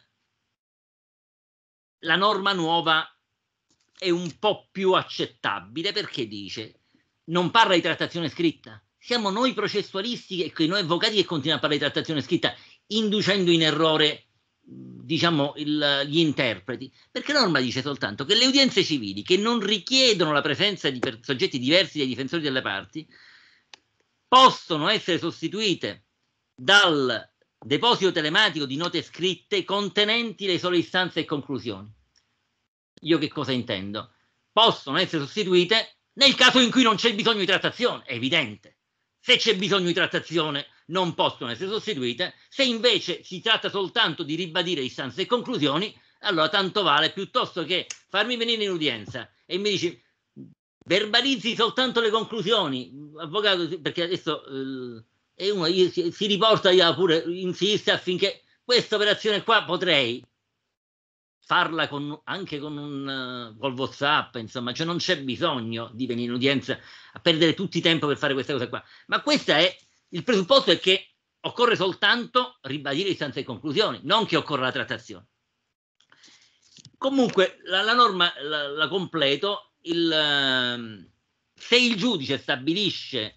norma nuova è un po' più accettabile, perché dice, non parla di trattazione scritta, siamo noi processualisti e noi avvocati che continuiamo a parlare di trattazione scritta, inducendo in errore gli interpreti, perché la norma dice soltanto che le udienze civili che non richiedono la presenza di soggetti diversi dai difensori delle parti possono essere sostituite dal deposito telematico di note scritte contenenti le sole istanze e conclusioni. Io che cosa intendo? Possono essere sostituite nel caso in cui non c'è bisogno di trattazione, è evidente. Se c'è bisogno di trattazione non possono essere sostituite, se invece si tratta soltanto di ribadire istanze e conclusioni, allora tanto vale, piuttosto che farmi venire in udienza e mi dici verbalizzi soltanto le conclusioni, avvocato, perché adesso uno si riporta, pure insiste affinché questa operazione qua potrei farla anche col WhatsApp, insomma, cioè non c'è bisogno di venire in udienza a perdere tutto il tempo per fare questa cosa qua. Ma questo è il presupposto, è che occorre soltanto ribadire istanze e conclusioni, non che occorra la trattazione. Comunque la norma la completo. Se il giudice stabilisce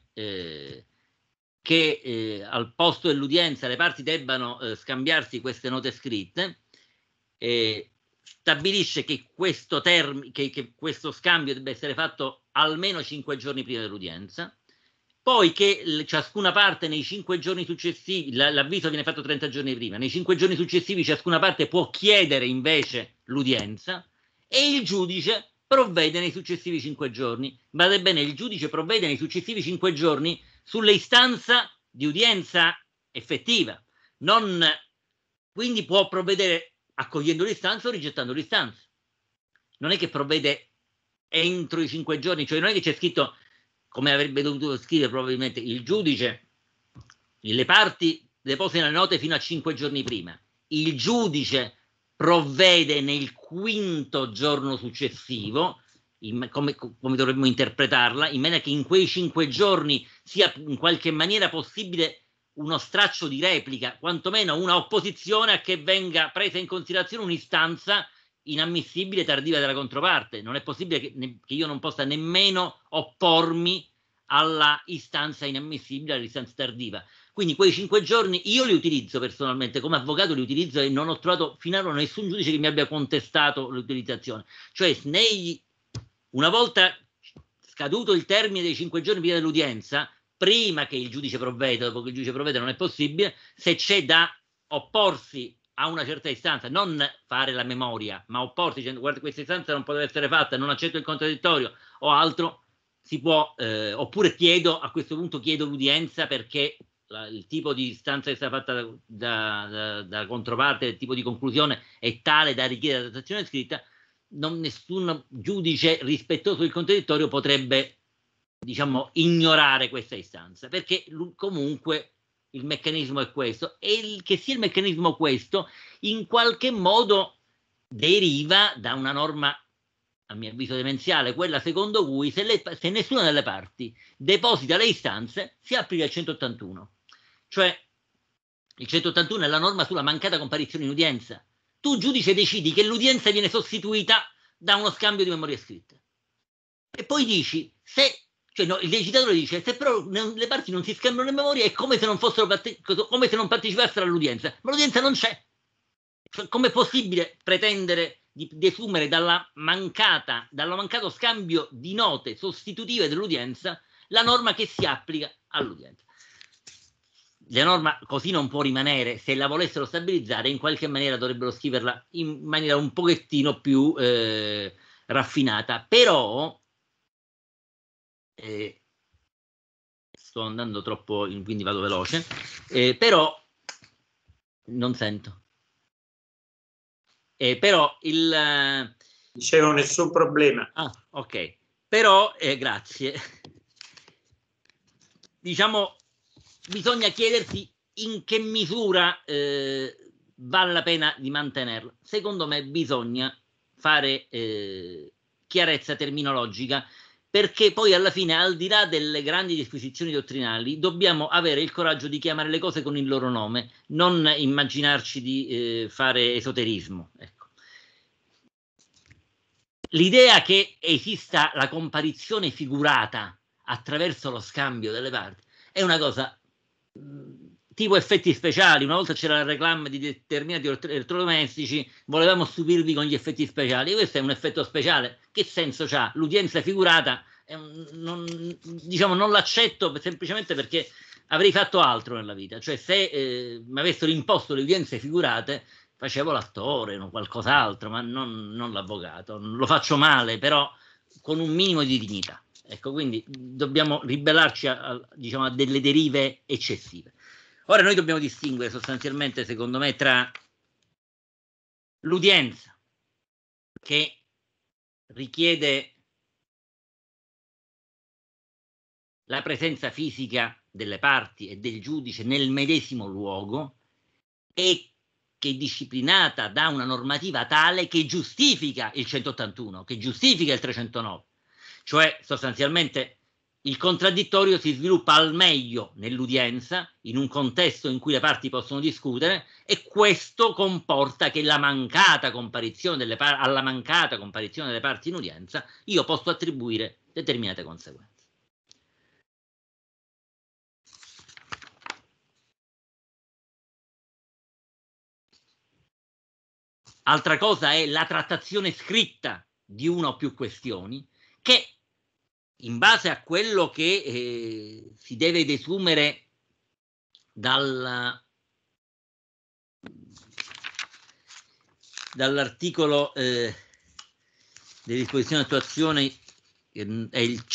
che al posto dell'udienza le parti debbano scambiarsi queste note scritte, stabilisce che questo scambio debba essere fatto almeno 5 giorni prima dell'udienza, poi che ciascuna parte nei 5 giorni successivi, l'avviso viene fatto 30 giorni prima, nei 5 giorni successivi ciascuna parte può chiedere invece l'udienza e il giudice provvede nei successivi 5 giorni. Badate bene, il giudice provvede nei successivi 5 giorni sulle istanze di udienza effettiva, quindi può provvedere accogliendo l'istanza o rigettando l'istanza. Non è che provvede entro i 5 giorni, cioè non è che c'è scritto, come avrebbe dovuto scrivere probabilmente il giudice, le parti depositano le note fino a 5 giorni prima, il giudice provvede nel 5° giorno successivo, come dovremmo interpretarla, in maniera che in quei 5 giorni sia in qualche maniera possibile uno straccio di replica, quantomeno una opposizione a che venga presa in considerazione un'istanza inammissibile tardiva della controparte. Non è possibile che io non possa nemmeno oppormi alla istanza inammissibile, all'istanza tardiva. Quindi quei 5 giorni io li utilizzo personalmente, come avvocato li utilizzo, e non ho trovato finora nessun giudice che mi abbia contestato l'utilizzazione. Cioè, una volta scaduto il termine dei 5 giorni prima dell'udienza, prima che il giudice provveda, dopo che il giudice provveda non è possibile, se c'è da opporsi a una certa istanza, non fare la memoria, ma opporsi dicendo guarda questa istanza non può essere fatta, non accetto il contraddittorio o altro, si può, oppure a questo punto chiedo l'udienza perché il tipo di istanza che è stata fatta da controparte, il tipo di conclusione è tale da richiedere la trattazione scritta. Nessun giudice rispettoso del contraddittorio potrebbe, diciamo, ignorare questa istanza, perché comunque il meccanismo è questo, e che sia il meccanismo questo in qualche modo deriva da una norma, a mio avviso demenziale, quella secondo cui se nessuna delle parti deposita le istanze si applica il 181, cioè il 181 è la norma sulla mancata comparizione in udienza. Tu giudice decidi che l'udienza viene sostituita da uno scambio di memorie scritte e poi dici il legislatore dice se però le parti non si scambiano le memorie è come se non come se non partecipassero all'udienza, ma l'udienza non c'è. Cioè, com'è possibile pretendere di desumere dal mancato scambio di note sostitutive dell'udienza la norma che si applica all'udienza? La norma così non può rimanere. Se la volessero stabilizzare, in qualche maniera dovrebbero scriverla in maniera un pochettino più raffinata. Però sto andando troppo, quindi vado veloce, però non sento. Però
dicevo nessun problema.
Ah, ok. Però, grazie. Diciamo, bisogna chiedersi in che misura vale la pena di mantenerla. Secondo me bisogna fare chiarezza terminologica, perché poi alla fine, al di là delle grandi disquisizioni dottrinali, dobbiamo avere il coraggio di chiamare le cose con il loro nome, non immaginarci di fare esoterismo. Ecco. L'idea che esista la comparizione figurata attraverso lo scambio delle parti è una cosa tipo effetti speciali. Una volta c'era il reclame di determinati elettrodomestici, volevamo stupirvi con gli effetti speciali. Questo è un effetto speciale. Che senso c'ha? L'udienza figurata non l'accetto semplicemente perché avrei fatto altro nella vita. Cioè, se mi avessero imposto le udienze figurate, facevo l'attore o qualcos'altro, ma non l'avvocato. Lo faccio male, però con un minimo di dignità. Ecco, quindi dobbiamo ribellarci a delle derive eccessive. Ora noi dobbiamo distinguere sostanzialmente, secondo me, tra l'udienza che richiede la presenza fisica delle parti e del giudice nel medesimo luogo e che è disciplinata da una normativa tale che giustifica il 181, che giustifica il 309. Cioè, sostanzialmente, il contraddittorio si sviluppa al meglio nell'udienza, in un contesto in cui le parti possono discutere, e questo comporta che alla mancata comparizione delle parti in udienza io posso attribuire determinate conseguenze. Altra cosa è la trattazione scritta di una o più questioni, che in base a quello che si deve desumere dall'articolo delle disposizioni di attuazione, è il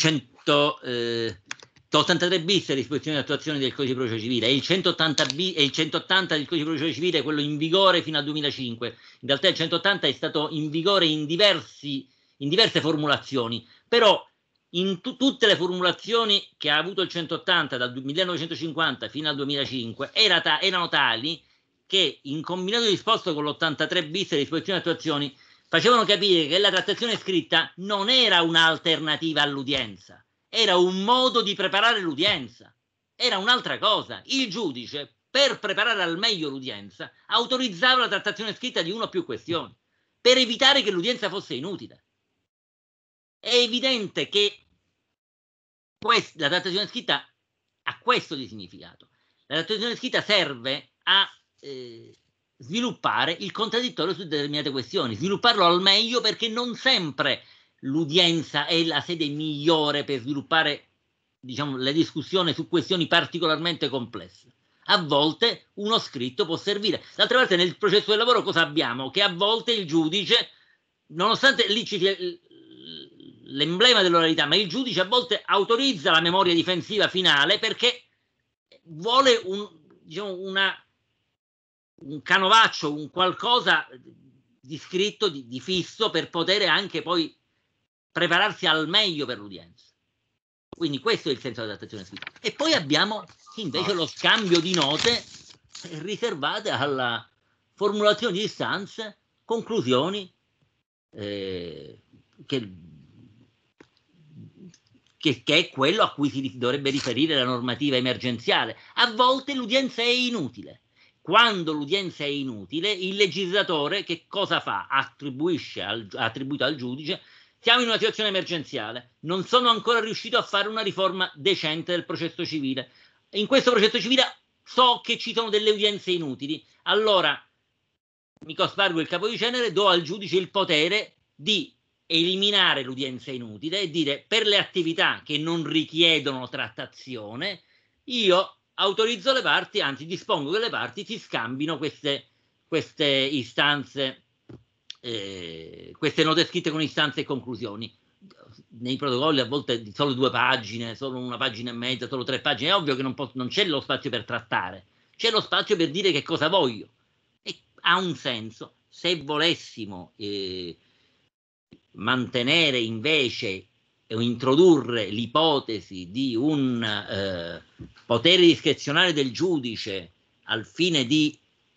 183 bis le disposizioni di attuazione del codice di procedura civile, e il 180 del codice di procedura civile è quello in vigore fino al 2005. In realtà il 180 è stato in vigore in diverse formulazioni, però in tutte le formulazioni che ha avuto il 180 dal 1950 fino al 2005 erano tali che, in combinato disposto con l'83 bis e le disposizioni di attuazione, facevano capire che la trattazione scritta non era un'alternativa all'udienza, era un modo di preparare l'udienza. era un'altra cosa. Il giudice, per preparare al meglio l'udienza, autorizzava la trattazione scritta di una o più questioni, per evitare che l'udienza fosse inutile. È evidente che la trattazione scritta ha questo di significato. La trattazione scritta serve a sviluppare il contraddittorio su determinate questioni, svilupparlo al meglio, perché non sempre l'udienza è la sede migliore per sviluppare, diciamo, la discussione su questioni particolarmente complesse. A volte uno scritto può servire. D'altra parte, nel processo del lavoro cosa abbiamo? Che a volte il giudice, nonostante lì ci sia l'emblema dell'oralità, ma il giudice a volte autorizza la memoria difensiva finale perché vuole un canovaccio, un qualcosa di scritto, di fisso, per poter anche poi prepararsi al meglio per l'udienza. Quindi questo è il senso della trattazione scritta. E poi abbiamo invece lo scambio di note riservate alla formulazione di istanze, conclusioni, che è quello a cui si dovrebbe riferire la normativa emergenziale. A volte l'udienza è inutile. Quando l'udienza è inutile, il legislatore che cosa fa? Ha attribuito al giudice: siamo in una situazione emergenziale, non sono ancora riuscito a fare una riforma decente del processo civile. In questo processo civile so che ci sono delle udienze inutili, allora mi cospargo il capo di cenere, do al giudice il potere di eliminare l'udienza inutile e dire: per le attività che non richiedono trattazione, io autorizzo le parti, anzi dispongo che le parti si scambino queste istanze, queste note scritte con istanze e conclusioni. Nei protocolli a volte solo 2 pagine, solo 1 pagina e mezza, solo 3 pagine. È ovvio che non c'è lo spazio per trattare, c'è lo spazio per dire che cosa voglio. E ha un senso. Se volessimo mantenere invece o introdurre l'ipotesi di un potere discrezionale del giudice al fine di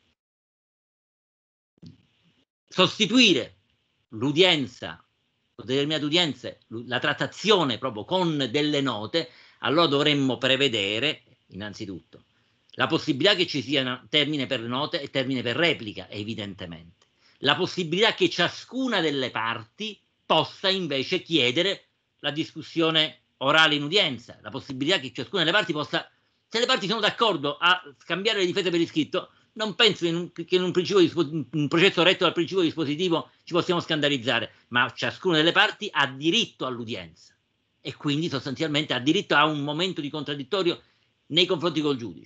sostituire l'udienza o determinate udienze, la trattazione proprio con delle note, allora dovremmo prevedere innanzitutto la possibilità che ci sia termine per note e termine per replica, evidentemente. La possibilità che ciascuna delle parti possa invece chiedere la discussione orale in udienza, la possibilità che ciascuna delle parti possa, se le parti sono d'accordo a scambiare le difese per iscritto, non penso che in un processo retto dal principio dispositivo ci possiamo scandalizzare, ma ciascuna delle parti ha diritto all'udienza e quindi sostanzialmente ha diritto a un momento di contraddittorio nei confronti col giudice.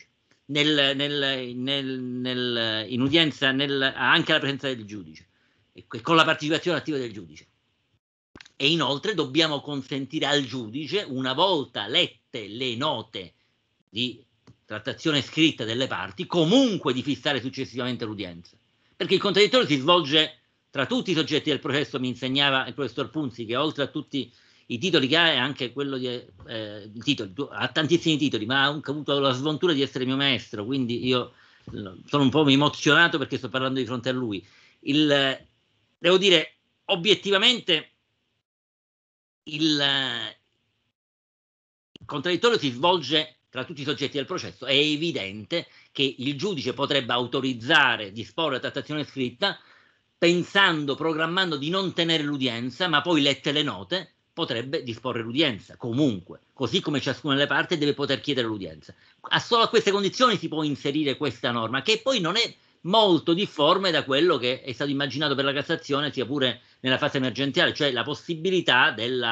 In udienza anche alla presenza del giudice e con la partecipazione attiva del giudice. E inoltre dobbiamo consentire al giudice, una volta lette le note di trattazione scritta delle parti, comunque di fissare successivamente l'udienza, perché il contraddittorio si svolge tra tutti i soggetti del processo. Mi insegnava il professor Punzi che oltre a tutti i titoli che ha, è anche quello di ha tantissimi titoli, ma ha anche avuto la sventura di essere mio maestro, quindi io sono un po' emozionato perché sto parlando di fronte a lui. Devo dire, obiettivamente il contraddittorio si svolge tra tutti i soggetti del processo. È evidente che il giudice potrebbe autorizzare, disporre la trattazione scritta, pensando, programmando di non tenere l'udienza, ma poi lette le note potrebbe disporre l'udienza comunque, così come ciascuna delle parti deve poter chiedere l'udienza. Solo a queste condizioni si può inserire questa norma, che poi non è molto difforme da quello che è stato immaginato per la Cassazione, sia pure nella fase emergenziale, cioè la possibilità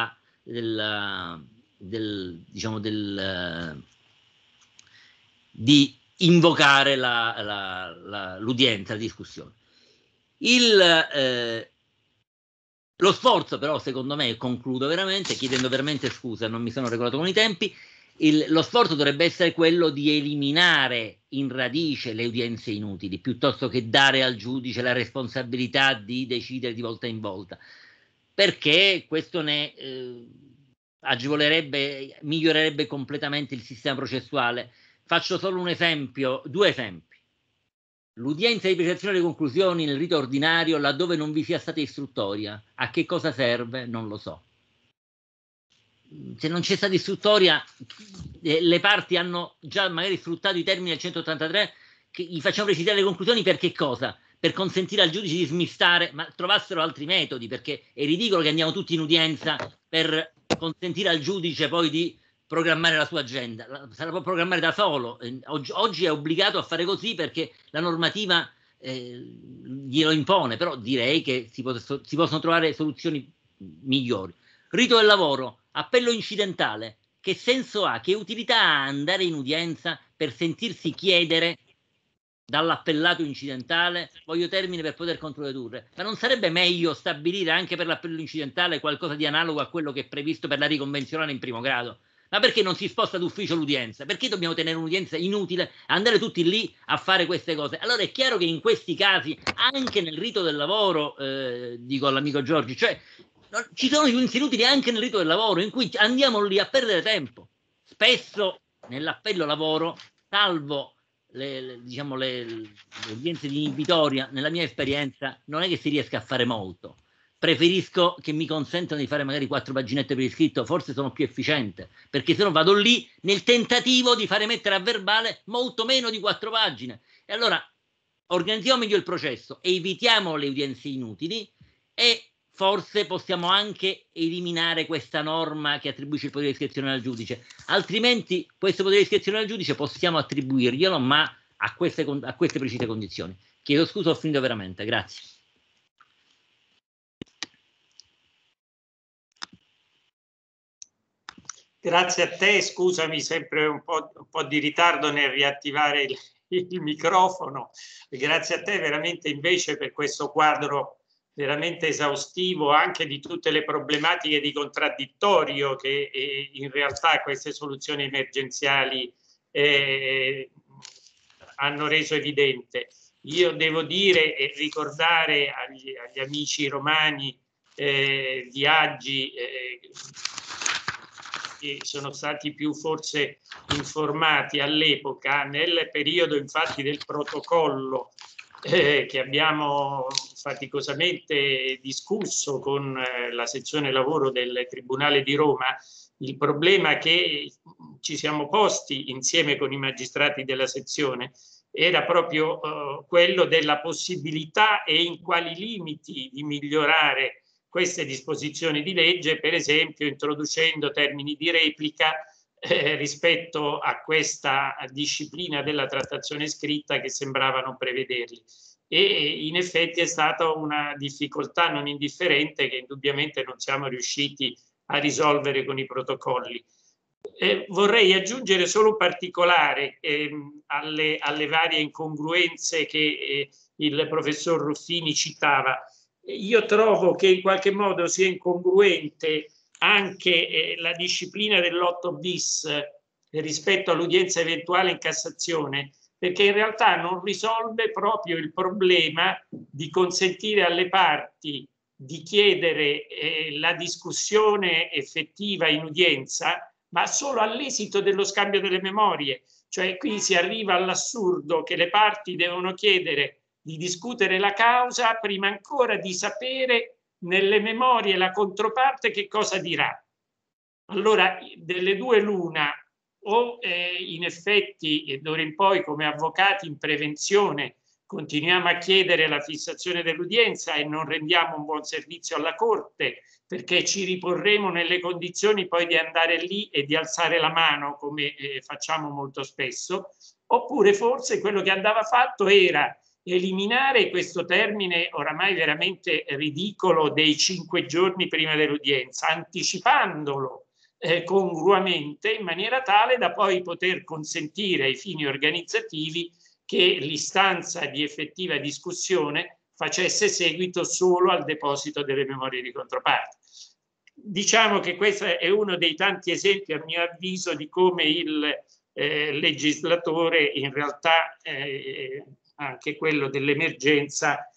di invocare l'udienza, la discussione. Lo sforzo però, secondo me, concludo veramente, chiedendo veramente scusa, non mi sono regolato con i tempi, lo sforzo dovrebbe essere quello di eliminare in radice le udienze inutili, piuttosto che dare al giudice la responsabilità di decidere di volta in volta, perché questo agevolerebbe, migliorerebbe completamente il sistema processuale. Faccio solo un esempio, 2 esempi. L'udienza di presentazione delle conclusioni nel rito ordinario, laddove non vi sia stata istruttoria, a che cosa serve? Non lo so. se non c'è stata istruttoria, le parti hanno già magari sfruttato i termini del 183, che gli facciamo precisare le conclusioni per che cosa? Per consentire al giudice di smistare, ma trovassero altri metodi, perché è ridicolo che andiamo tutti in udienza per consentire al giudice poi di programmare la sua agenda. Se la può programmare da solo. Oggi è obbligato a fare così perché la normativa glielo impone, però direi che si possono trovare soluzioni migliori. Rito del lavoro, appello incidentale. Che senso ha, che utilità ha andare in udienza per sentirsi chiedere dall'appellato incidentale, voglio termine per poter controdurre? Ma non sarebbe meglio stabilire anche per l'appello incidentale qualcosa di analogo a quello che è previsto per la riconvenzionale in primo grado? Ma perché non si sposta d'ufficio l'udienza? Perché dobbiamo tenere un'udienza inutile, andare tutti lì a fare queste cose? Allora è chiaro che in questi casi, anche nel rito del lavoro, dico all'amico Giorgi, cioè ci sono giudizi inutili anche nel rito del lavoro, in cui andiamo lì a perdere tempo. Spesso nell'appello lavoro, salvo diciamo le udienze di inibitoria, nella mia esperienza non è che si riesca a fare molto. Preferisco che mi consentano di fare magari 4 paginette per iscritto, forse sono più efficiente, perché se no vado lì nel tentativo di fare mettere a verbale molto meno di 4 pagine. E allora organizziamo meglio il processo, evitiamo le udienze inutili e forse possiamo anche eliminare questa norma che attribuisce il potere discrezionale al giudice. Altrimenti questo potere discrezionale al giudice possiamo attribuirglielo, ma a queste precise condizioni. Chiedo scusa, ho finito veramente, grazie.
Grazie a te, scusami sempre un po' di ritardo nel riattivare il microfono. Grazie a te veramente invece per questo quadro veramente esaustivo anche di tutte le problematiche di contraddittorio che in realtà queste soluzioni emergenziali hanno reso evidente. Io devo dire e ricordare agli amici romani di Agi, che sono stati più forse informati all'epoca, nel periodo infatti del protocollo che abbiamo faticosamente discusso con la sezione lavoro del Tribunale di Roma, il problema che ci siamo posti insieme con i magistrati della sezione era proprio quello della possibilità e in quali limiti di migliorare queste disposizioni di legge, per esempio introducendo termini di replica rispetto a questa disciplina della trattazione scritta che sembrava non prevederli. E in effetti è stata una difficoltà non indifferente che indubbiamente non siamo riusciti a risolvere con i protocolli. Vorrei aggiungere solo un particolare alle varie incongruenze che il professor Ruffini citava. Io trovo che in qualche modo sia incongruente anche la disciplina dell'8 bis rispetto all'udienza eventuale in Cassazione, perché in realtà non risolve proprio il problema di consentire alle parti di chiedere la discussione effettiva in udienza, ma solo all'esito dello scambio delle memorie. Cioè qui si arriva all'assurdo che le parti devono chiedere di discutere la causa prima ancora di sapere nelle memorie la controparte che cosa dirà. Allora, delle due l'una, o in effetti d'ora in poi come avvocati in prevenzione continuiamo a chiedere la fissazione dell'udienza e non rendiamo un buon servizio alla Corte, perché ci riporremo nelle condizioni poi di andare lì e di alzare la mano come facciamo molto spesso, oppure forse quello che andava fatto era eliminare questo termine oramai veramente ridicolo dei 5 giorni prima dell'udienza, anticipandolo congruamente in maniera tale da poi poter consentire ai fini organizzativi che l'istanza di effettiva discussione facesse seguito solo al deposito delle memorie di controparte. Diciamo che questo è uno dei tanti esempi, a mio avviso, di come il legislatore in realtà anche quello dell'emergenza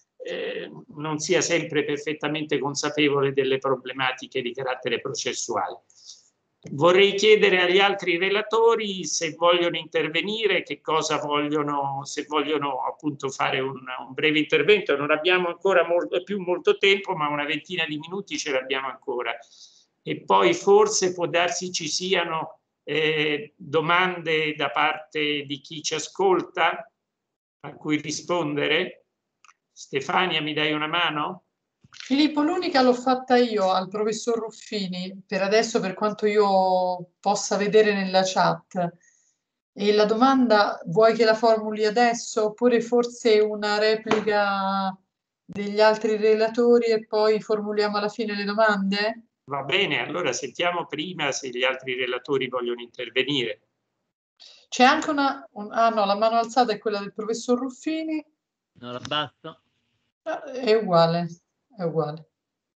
non sia sempre perfettamente consapevole delle problematiche di carattere processuale. Vorrei chiedere agli altri relatori se vogliono intervenire, che cosa vogliono, se vogliono appunto fare un breve intervento. Non abbiamo ancora molto tempo, ma una ventina di minuti ce l'abbiamo ancora. e poi forse può darsi ci siano domande da parte di chi ci ascolta a cui rispondere. Stefania, mi dai una mano?
Filippo, l'unica l'ho fatta io al professor Ruffini, per adesso, per quanto io possa vedere nella chat. E la domanda vuoi che la formuli adesso oppure forse una replica degli altri relatori e poi formuliamo alla fine le domande?
Va bene, allora sentiamo prima se gli altri relatori vogliono intervenire.
C'è anche ah no, la mano alzata è quella del professor Ruffini.
Non la basta?
È uguale, è uguale.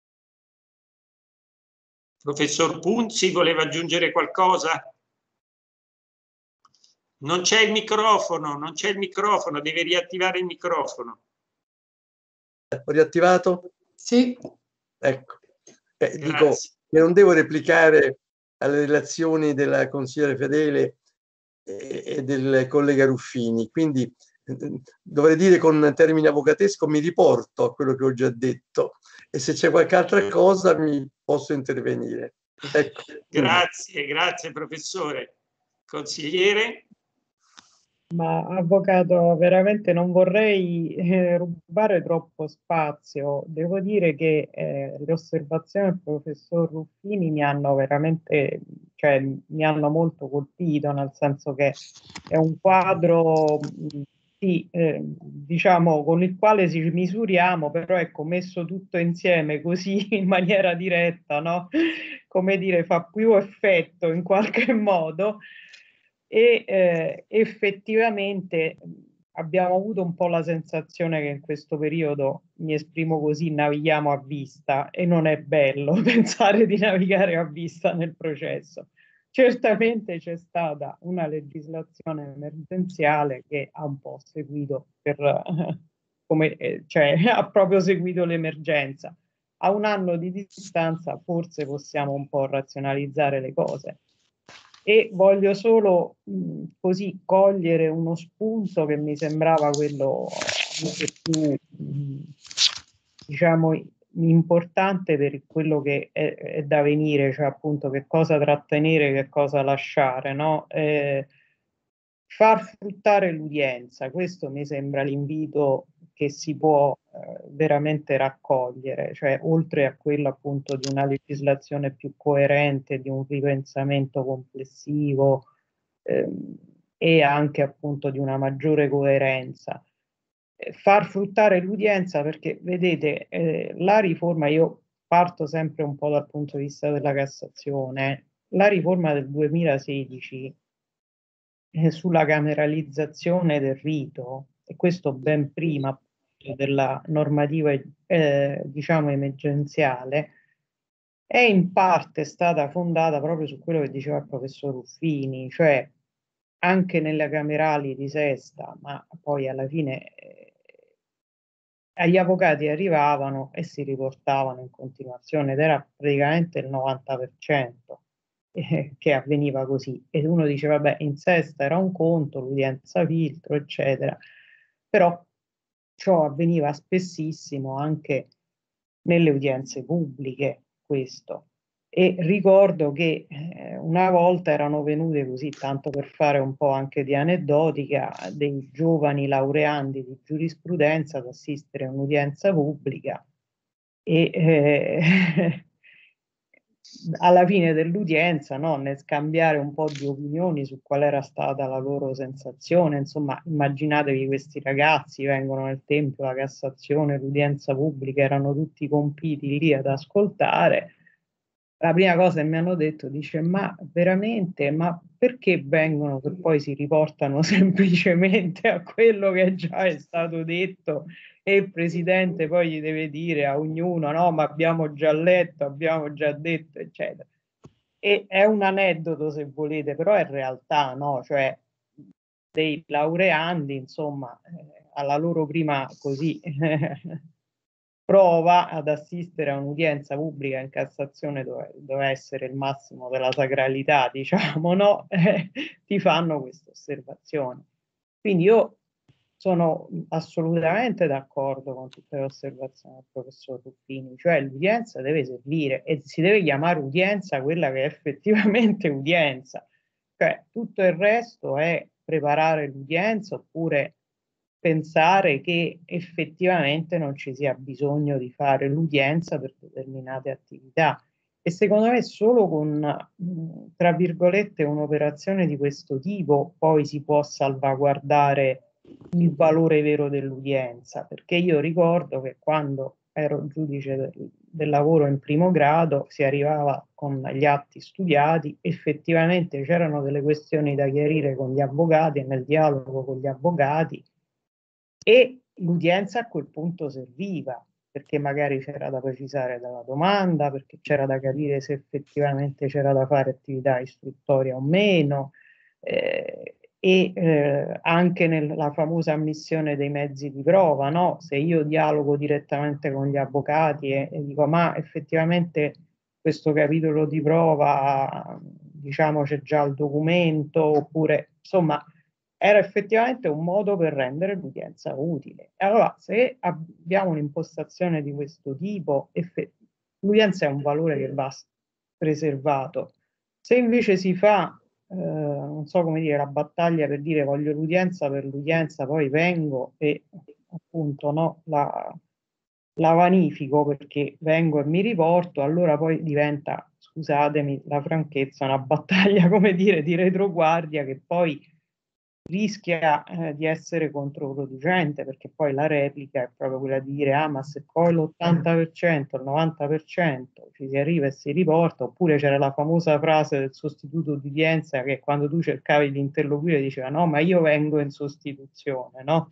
Professor Punzi, voleva aggiungere qualcosa? Non c'è il microfono, non c'è il microfono, deve riattivare il microfono.
Ho riattivato?
Sì.
Ecco, dico che non devo replicare alle relazioni della consigliere Fedele e del collega Ruffini, quindi dovrei dire con termine avvocatesco mi riporto a quello che ho già detto e se c'è qualche altra cosa mi posso intervenire. Ecco.
Grazie, grazie professore. Consigliere?
Ma avvocato, veramente non vorrei rubare troppo spazio. Devo dire che le osservazioni del professor Ruffini mi hanno veramente, cioè mi hanno molto colpito, nel senso che è un quadro, sì, diciamo, con il quale ci misuriamo, però ecco, messo tutto insieme così in maniera diretta, no? Come dire, fa più effetto in qualche modo. E effettivamente abbiamo avuto un po' la sensazione che in questo periodo, mi esprimo così, navighiamo a vista e non è bello pensare di navigare a vista nel processo. Certamente c'è stata una legislazione emergenziale che ha un po' seguito cioè ha proprio seguito l'emergenza. A un anno di distanza forse possiamo un po' razionalizzare le cose. E voglio solo così cogliere uno spunto che mi sembrava quello più diciamo importante per quello che è da venire, cioè appunto che cosa trattenere, che cosa lasciare, no? Far fruttare l'udienza, questo mi sembra l'invito che si può veramente raccogliere, cioè oltre a quello appunto di una legislazione più coerente, di un ripensamento complessivo e anche appunto di una maggiore coerenza. Far fruttare l'udienza perché vedete la riforma, io parto sempre un po' dal punto di vista della Cassazione, la riforma del 2016 sulla cameralizzazione del rito, e questo ben prima della normativa diciamo emergenziale, è in parte stata fondata proprio su quello che diceva il professor Ruffini, cioè anche nelle camerali di sesta, ma poi alla fine agli avvocati arrivavano e si riportavano in continuazione ed era praticamente il 90%. Che avveniva così e uno dice vabbè in sesta era un conto, l'udienza filtro eccetera, però ciò avveniva spessissimo anche nelle udienze pubbliche questo, e ricordo che una volta erano venute così, tanto per fare un po' anche di aneddotica, dei giovani laureandi di giurisprudenza ad assistere a un'udienza pubblica e alla fine dell'udienza, no, nel scambiare un po' di opinioni su qual era stata la loro sensazione, insomma, immaginatevi questi ragazzi, vengono nel Tempio, la Cassazione, l'udienza pubblica, erano tutti compiti lì ad ascoltare. La prima cosa che mi hanno detto, dice, ma veramente, ma perché vengono che poi si riportano semplicemente a quello che già è stato detto e il presidente poi gli deve dire a ognuno, no, ma abbiamo già letto, abbiamo già detto, eccetera. E è un aneddoto se volete, però è realtà, no? Cioè dei laureandi, insomma, alla loro prima così prova ad assistere a un'udienza pubblica in Cassazione dove essere il massimo della sacralità, diciamo, no? Ti fanno questa osservazione. Quindi io sono assolutamente d'accordo con tutte le osservazioni del professor Ruffini, cioè l'udienza deve servire e si deve chiamare udienza quella che è effettivamente udienza, cioè tutto il resto è preparare l'udienza oppure pensare che effettivamente non ci sia bisogno di fare l'udienza per determinate attività. E secondo me solo con, tra virgolette, un'operazione di questo tipo poi si può salvaguardare il valore vero dell'udienza, perché io ricordo che quando ero giudice del lavoro in primo grado si arrivava con gli atti studiati, effettivamente c'erano delle questioni da chiarire con gli avvocati e nel dialogo con gli avvocati e l'udienza a quel punto serviva, perché magari c'era da precisare dalla domanda, perché c'era da capire se effettivamente c'era da fare attività istruttoria o meno, anche nella famosa ammissione dei mezzi di prova, no? Se io dialogo direttamente con gli avvocati e dico ma effettivamente questo capitolo di prova, diciamo c'è già il documento, oppure insomma era effettivamente un modo per rendere l'udienza utile. Allora, se abbiamo un'impostazione di questo tipo, l'udienza è un valore che va preservato. Se invece si fa, non so come dire, la battaglia per dire voglio l'udienza per l'udienza, poi vengo e appunto no, la vanifico perché vengo e mi riporto, allora poi diventa, scusatemi la franchezza, una battaglia, come dire, di retroguardia che poi rischia di essere controproducente, perché poi la replica è proprio quella di dire ah ma se poi l'80%, il 90% ci si arriva e si riporta, oppure c'era la famosa frase del sostituto di udienza che quando tu cercavi di interloquire diceva no ma io vengo in sostituzione, no?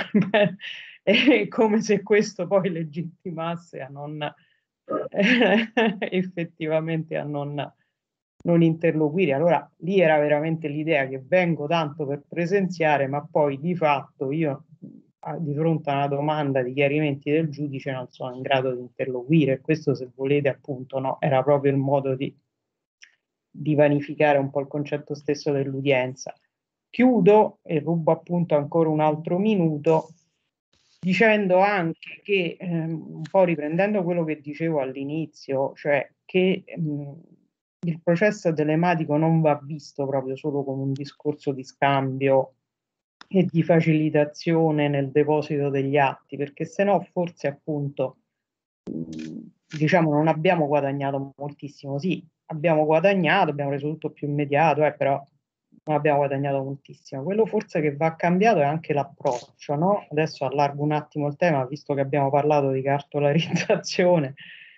È come se questo poi legittimasse a non effettivamente a non interloquire. Allora lì era veramente l'idea che vengo tanto per presenziare, ma poi di fatto io di fronte a una domanda di chiarimenti del giudice non sono in grado di interloquire. Questo, se volete, appunto, no, era proprio il modo di vanificare un po' il concetto stesso dell'udienza. Chiudo e rubo appunto ancora un altro minuto dicendo anche che, un po' riprendendo quello che dicevo all'inizio, cioè che il processo telematico non va visto proprio solo come un discorso di scambio e di facilitazione nel deposito degli atti, perché se no forse appunto diciamo non abbiamo guadagnato moltissimo. Sì, abbiamo guadagnato, abbiamo reso tutto più immediato, però non abbiamo guadagnato moltissimo. Quello forse che va cambiato è anche l'approccio, no? Adesso allargo un attimo il tema, visto che abbiamo parlato di cartolarizzazione.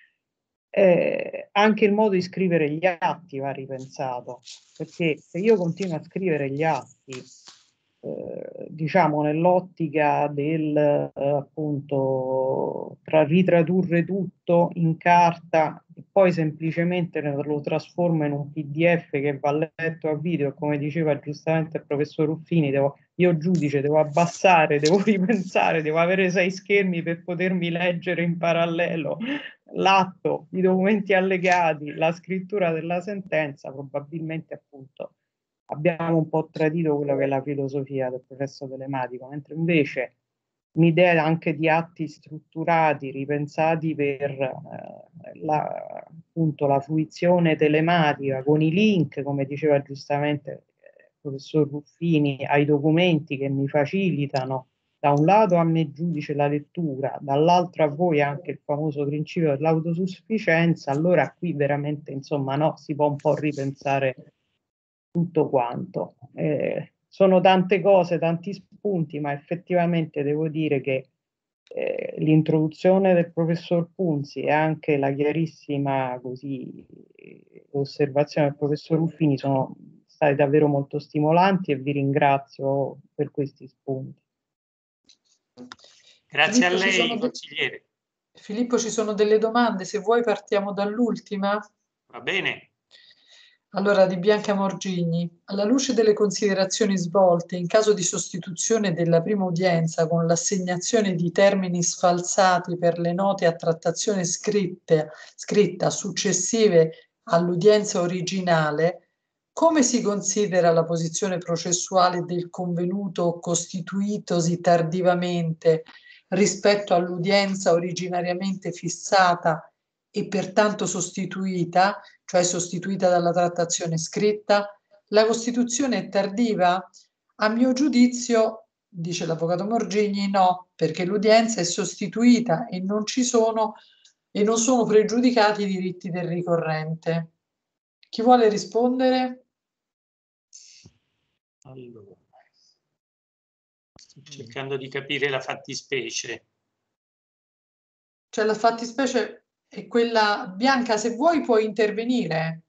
Anche il modo di scrivere gli atti va ripensato, perché se io continuo a scrivere gli atti diciamo nell'ottica del appunto ritradurre tutto in carta e poi semplicemente lo trasformo in un PDF che va letto a video, come diceva giustamente il professor Ruffini, io giudice devo abbassare, devo ripensare, devo avere 6 schermi per potermi leggere in parallelo l'atto, i documenti allegati, la scrittura della sentenza, probabilmente appunto abbiamo un po' tradito quello che è la filosofia del processo telematico, mentre invece un'idea anche di atti strutturati, ripensati per appunto la fruizione telematica con i link, come diceva giustamente il professor Ruffini, ai documenti che mi facilitano da un lato a me giudice la lettura, dall'altro a voi anche il famoso principio dell'autosufficienza, allora qui veramente insomma no, si può un po' ripensare tutto quanto. Sono tante cose, tanti spunti, ma effettivamente devo dire che l'introduzione del professor Punzi e anche la chiarissima così, osservazione del professor Ruffini sono state davvero molto stimolanti e vi ringrazio per questi spunti.
Grazie a lei, consigliere.
Filippo, ci sono delle domande, se vuoi partiamo dall'ultima.
Va bene.
Allora, di Bianca Morgigni, alla luce delle considerazioni svolte, in caso di sostituzione della prima udienza con l'assegnazione di termini sfalsati per le note a trattazione scritta successive all'udienza originale, come si considera la posizione processuale del convenuto costituitosi tardivamente rispetto all'udienza originariamente fissata e pertanto sostituita, cioè sostituita dalla trattazione scritta? La costituzione è tardiva? A mio giudizio, dice l'avvocato Morgigni, no, perché l'udienza è sostituita e non sono pregiudicati i diritti del ricorrente. Chi vuole rispondere?
Allora, sto cercando di capire la fattispecie.
Cioè la fattispecie è quella Bianca, se vuoi puoi intervenire.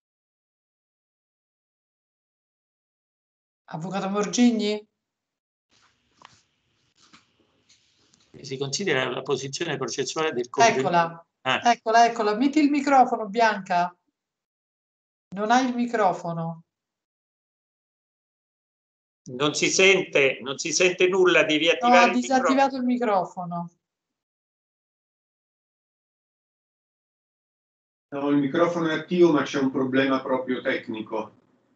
Avvocato Morgigni?
Si considera la posizione processuale del convenuto.
Eccola, eccola. Metti il microfono, Bianca. Non hai il microfono.
Non si sente nulla, devi
No,
attivare
ha
il
disattivato il microfono.
No, il microfono è attivo, ma c'è un problema proprio tecnico.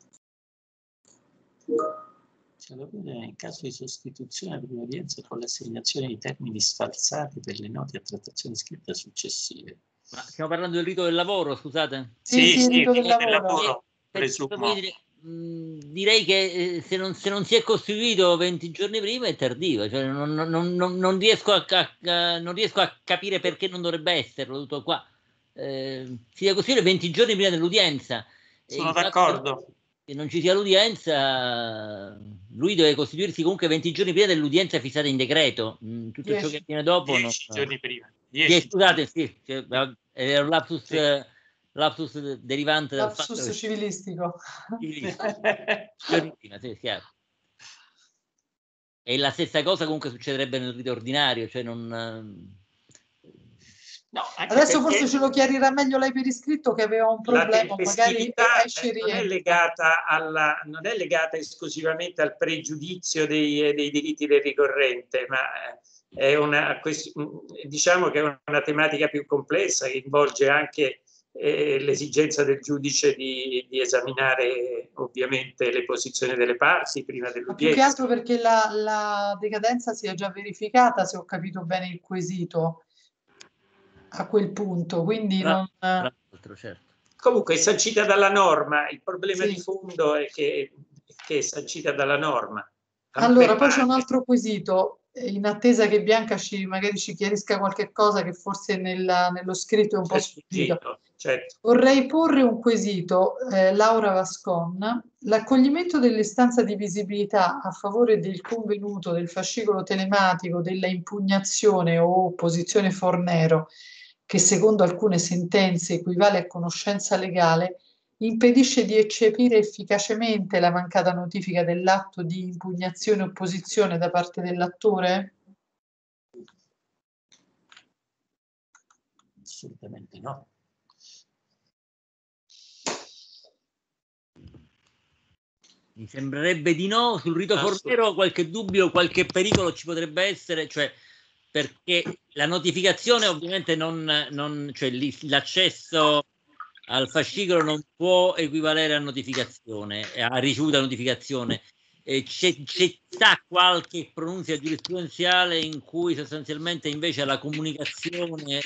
In caso di sostituzione per un'udienza con l'assegnazione di termini sfalsati per le note a trattazione scritta successive.
Ma stiamo parlando del rito del lavoro, scusate?
Sì, il rito del lavoro.
Presumo.
Direi che se non si è costituito 20 giorni prima è tardivo, cioè non riesco a capire perché non dovrebbe esserlo tutto qua. Si deve costituire 20 giorni prima dell'udienza.
Sono d'accordo.
Che non ci sia l'udienza, lui deve costituirsi comunque 20 giorni prima dell'udienza fissata in decreto. Tutto ciò che viene dopo
10 giorni prima.
10, scusate, sì, è un lapsus derivante dal fatto
che... civilistico.
Giorni prima, sì, chiaro. E la stessa cosa comunque succederebbe nel rito ordinario, cioè non...
No,
adesso forse ce lo chiarirà meglio lei per iscritto, che aveva un problema, magari esce
non è legata esclusivamente al pregiudizio dei diritti del ricorrente, ma è diciamo che è una tematica più complessa che involge anche l'esigenza del giudice di esaminare ovviamente le posizioni delle parti prima dell'udienza.
Più che altro perché la decadenza si è già verificata, se ho capito bene il quesito, a quel punto, quindi
certo.
Comunque è sancita dalla norma, il problema di fondo è che è sancita dalla norma.
Allora, poi c'è un altro quesito, in attesa che Bianca magari ci chiarisca qualche cosa che forse nello scritto è un po' sfuggito.
Certo.
Vorrei porre un quesito, Laura Vascon. L'accoglimento dell'istanza di visibilità a favore del convenuto del fascicolo telematico della impugnazione o opposizione Fornero, che secondo alcune sentenze equivale a conoscenza legale, impedisce di eccepire efficacemente la mancata notifica dell'atto di impugnazione o opposizione da parte dell'attore?
Assolutamente no.
Mi sembrerebbe di no. Sul rito Fornero qualche dubbio, qualche pericolo ci potrebbe essere, cioè perché la notificazione ovviamente cioè l'accesso al fascicolo non può equivalere a notificazione, a ricevuta notificazione. C'è qualche pronunzia giurisprudenziale in cui sostanzialmente invece la comunicazione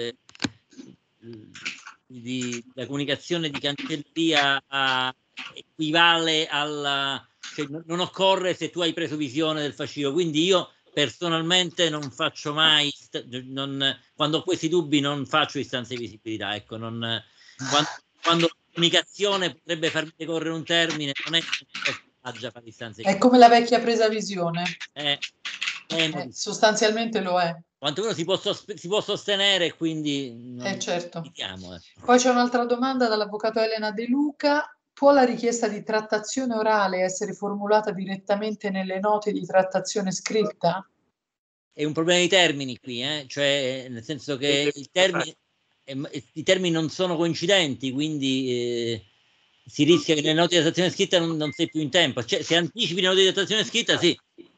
la comunicazione di cancelleria equivale alla, cioè non occorre se tu hai preso visione del fascicolo, quindi io personalmente non faccio mai, quando ho questi dubbi non faccio istanze di visibilità, ecco, quando la comunicazione potrebbe farmi decorrere un termine, non è che fare istanze.
È come la vecchia presa visione.
Sostanzialmente lo è.
Quantomeno si può sostenere, quindi
certo.
Diciamo,
Poi c'è un'altra domanda dall'avvocato Elena De Luca. Può la richiesta di trattazione orale essere formulata direttamente nelle note di trattazione scritta?
È un problema di termini qui, cioè nel senso che i termini non sono coincidenti, quindi si rischia che nelle note di trattazione scritta non sei più in tempo. Cioè, se anticipi le note di trattazione scritta, sì.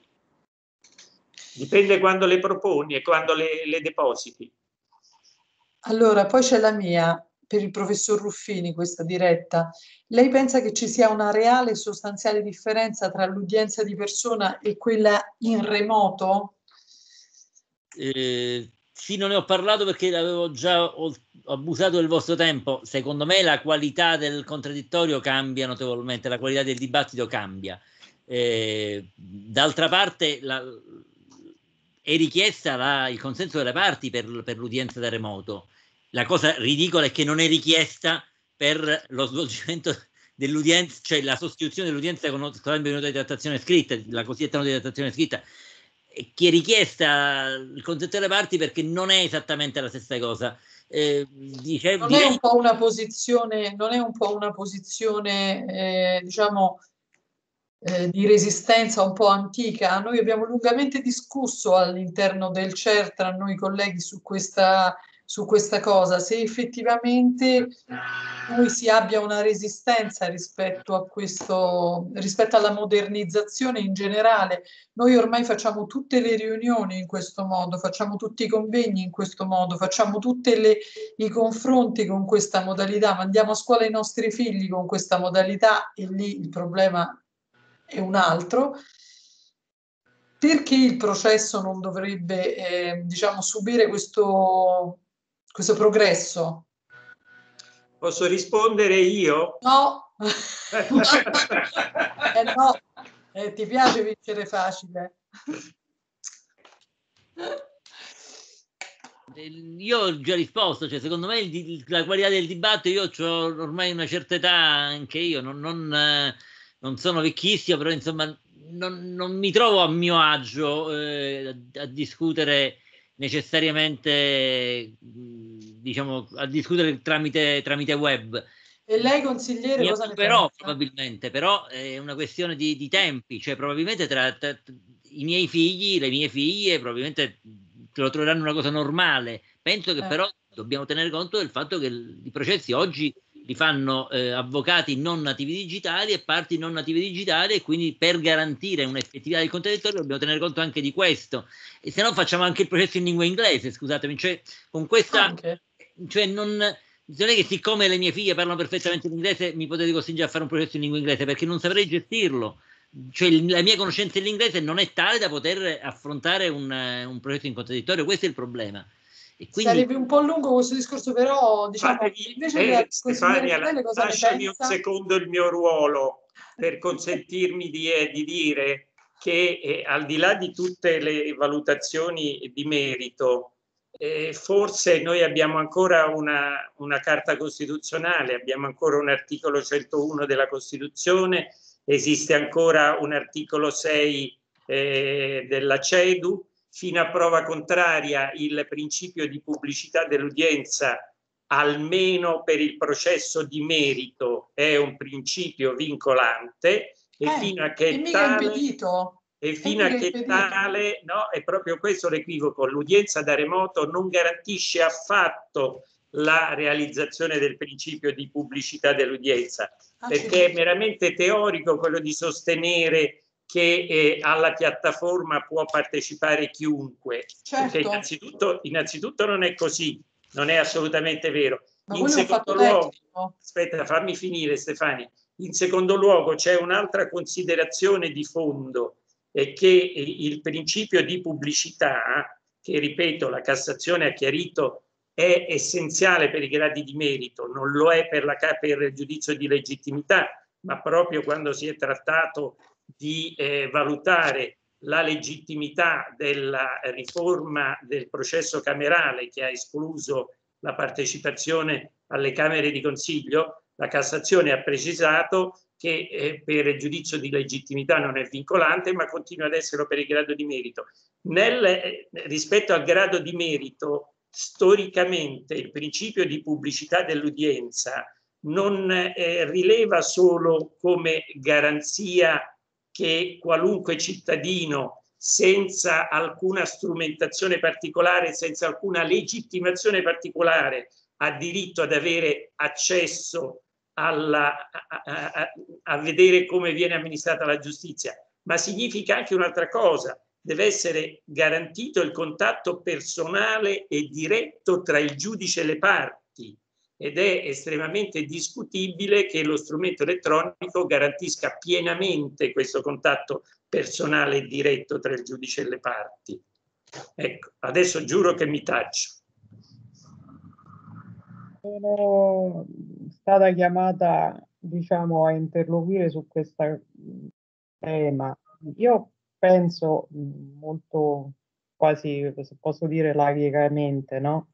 Dipende quando le proponi e quando le depositi.
Allora, poi c'è la mia. per il professor Ruffini questa diretta. Lei pensa che ci sia una reale e sostanziale differenza tra l'udienza di persona e quella in remoto?
Sì, non ne ho parlato perché avevo già abusato del vostro tempo. Secondo me la qualità del contraddittorio cambia notevolmente, la qualità del dibattito cambia. D'altra parte è richiesta il consenso delle parti per l'udienza da remoto. La cosa ridicola è che non è richiesta per lo svolgimento dell'udienza, cioè la sostituzione dell'udienza con scambio di nota di trattazione scritta, la cosiddetta nota di trattazione scritta, che è richiesta il consenso delle parti perché non è esattamente la stessa cosa.
Non è un po' una posizione, diciamo, di resistenza un po' antica? Noi abbiamo lungamente discusso all'interno del CER tra noi colleghi su questa cosa, se effettivamente noi si abbia una resistenza rispetto a questo, rispetto alla modernizzazione in generale. Noi ormai facciamo tutte le riunioni in questo modo, facciamo tutti i convegni in questo modo, facciamo tutti i confronti con questa modalità, mandiamo a scuola i nostri figli con questa modalità e lì il problema è un altro. Perché il processo non dovrebbe, diciamo, subire questo progresso?
Posso rispondere io?
No, no, ti piace vincere facile.
Io ho già risposto, cioè secondo me la qualità del dibattito, io ho ormai una certa età, anche io non sono vecchissimo, però insomma non mi trovo a mio agio a discutere necessariamente, diciamo, a discutere tramite web.
E lei, consigliere, cosa ne pensa?
Probabilmente, però è una questione di tempi, cioè probabilmente tra i miei figli, le mie figlie, probabilmente lo troveranno una cosa normale. Penso che però dobbiamo tenere conto del fatto che i processi oggi li fanno avvocati non nativi digitali e parti non native digitali, e quindi per garantire un'effettività del contraddittorio dobbiamo tenere conto anche di questo. E se no facciamo anche il processo in lingua inglese, scusatemi, cioè con questa... Cioè non è che siccome le mie figlie parlano perfettamente l'inglese mi potete costringere a fare un processo in lingua inglese, perché non saprei gestirlo. Cioè la mia conoscenza dell'inglese non è tale da poter affrontare un processo in contraddittorio, questo è il problema. E quindi...
Sarebbe un po' lungo questo discorso, però diciamo, invece
Stefania, lasciami un secondo il mio ruolo per consentirmi di dire che al di là di tutte le valutazioni di merito, forse noi abbiamo ancora una carta costituzionale, abbiamo ancora un articolo 101 della Costituzione, esiste ancora un articolo 6 della CEDU. Fino a prova contraria il principio di pubblicità dell'udienza, almeno per il processo di merito, è un principio vincolante, e fino a che tale, no, è proprio questo l'equivoco, l'udienza da remoto non garantisce affatto la realizzazione del principio di pubblicità dell'udienza, perché è meramente teorico quello di sostenere che alla piattaforma può partecipare chiunque, perché innanzitutto non è così, non è assolutamente vero. In secondo luogo, aspetta, fammi finire Stefania, in secondo luogo c'è un'altra considerazione di fondo, è che il principio di pubblicità, che ripeto la Cassazione ha chiarito è essenziale per i gradi di merito, non lo è per il giudizio di legittimità, ma proprio quando si è trattato di valutare la legittimità della riforma del processo camerale che ha escluso la partecipazione alle Camere di Consiglio, la Cassazione ha precisato che per il giudizio di legittimità non è vincolante, ma continua ad esserlo per il grado di merito. Rispetto al grado di merito, storicamente il principio di pubblicità dell'udienza non rileva solo come garanzia che qualunque cittadino senza alcuna strumentazione particolare, senza alcuna legittimazione particolare, ha diritto ad avere accesso a vedere come viene amministrata la giustizia, ma significa anche un'altra cosa: deve essere garantito il contatto personale e diretto tra il giudice e le parti. ed è estremamente discutibile che lo strumento elettronico garantisca pienamente questo contatto personale e diretto tra il giudice e le parti. Ecco, adesso giuro che mi taccio.
Sono stata chiamata, diciamo, a interloquire su questo tema. Io penso molto, quasi, se posso dire, laicamente, no?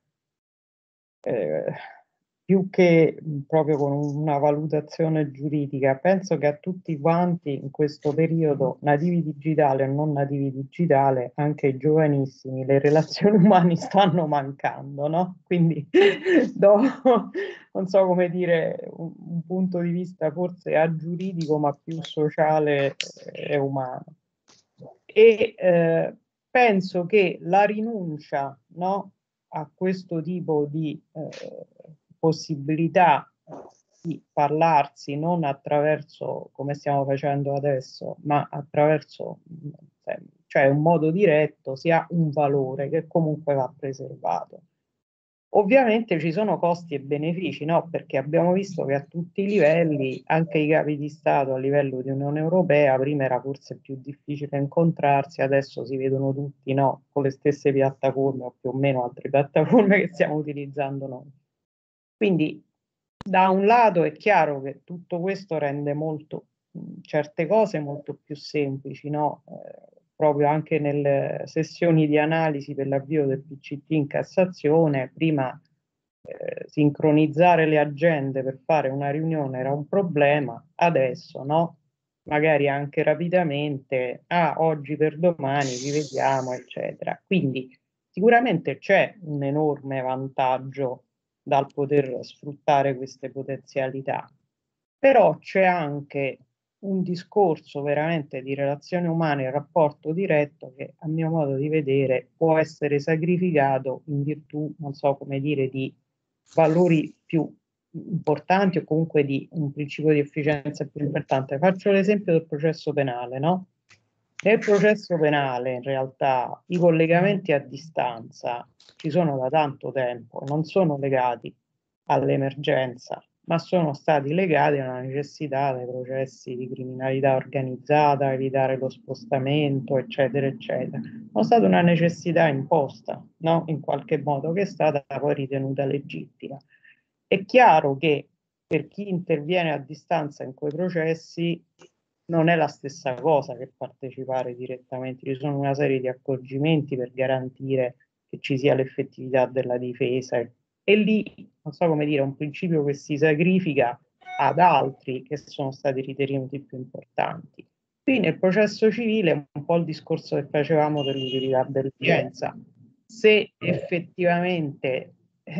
Più che proprio con una valutazione giuridica, penso che a tutti quanti in questo periodo, nativi digitali o non nativi digitali, anche i giovanissimi, le relazioni umane stanno mancando, no? Quindi non so come dire, un punto di vista forse giuridico, ma più sociale e umano. E penso che la rinuncia, no, a questo tipo di possibilità di parlarsi non attraverso come stiamo facendo adesso, ma attraverso cioè un modo diretto, sia un valore che comunque va preservato. Ovviamente ci sono costi e benefici, no? Perché abbiamo visto che a tutti i livelli, anche i capi di Stato a livello di Unione Europea, prima era forse più difficile incontrarsi, adesso si vedono tutti, no? Con le stesse piattaforme o più o meno altre piattaforme che stiamo utilizzando noi. Quindi da un lato è chiaro che tutto questo rende certe cose molto più semplici, no? Proprio anche nelle sessioni di analisi per l'avvio del PCT in Cassazione, prima sincronizzare le agende per fare una riunione era un problema, adesso no? Magari anche rapidamente, oggi per domani ci vediamo, eccetera. Quindi sicuramente c'è un enorme vantaggio dal poter sfruttare queste potenzialità, però c'è anche un discorso veramente di relazione umana e rapporto diretto che a mio modo di vedere può essere sacrificato in virtù, non so come dire, di valori più importanti o comunque di un principio di efficienza più importante. Faccio l'esempio del processo penale, no? Nel processo penale in realtà i collegamenti a distanza ci sono da tanto tempo, non sono legati all'emergenza, ma sono stati legati a una necessità dei processi di criminalità organizzata, evitare lo spostamento, eccetera, eccetera. È stata una necessità imposta, no? In qualche modo, che è stata poi ritenuta legittima. È chiaro che per chi interviene a distanza in quei processi non è la stessa cosa che partecipare direttamente, ci sono una serie di accorgimenti per garantire che ci sia l'effettività della difesa e lì, non so come dire, un principio che si sacrifica ad altri che sono stati ritenuti più importanti. Qui nel processo civile è un po' il discorso che facevamo dell'utilità dell'udienza. Se effettivamente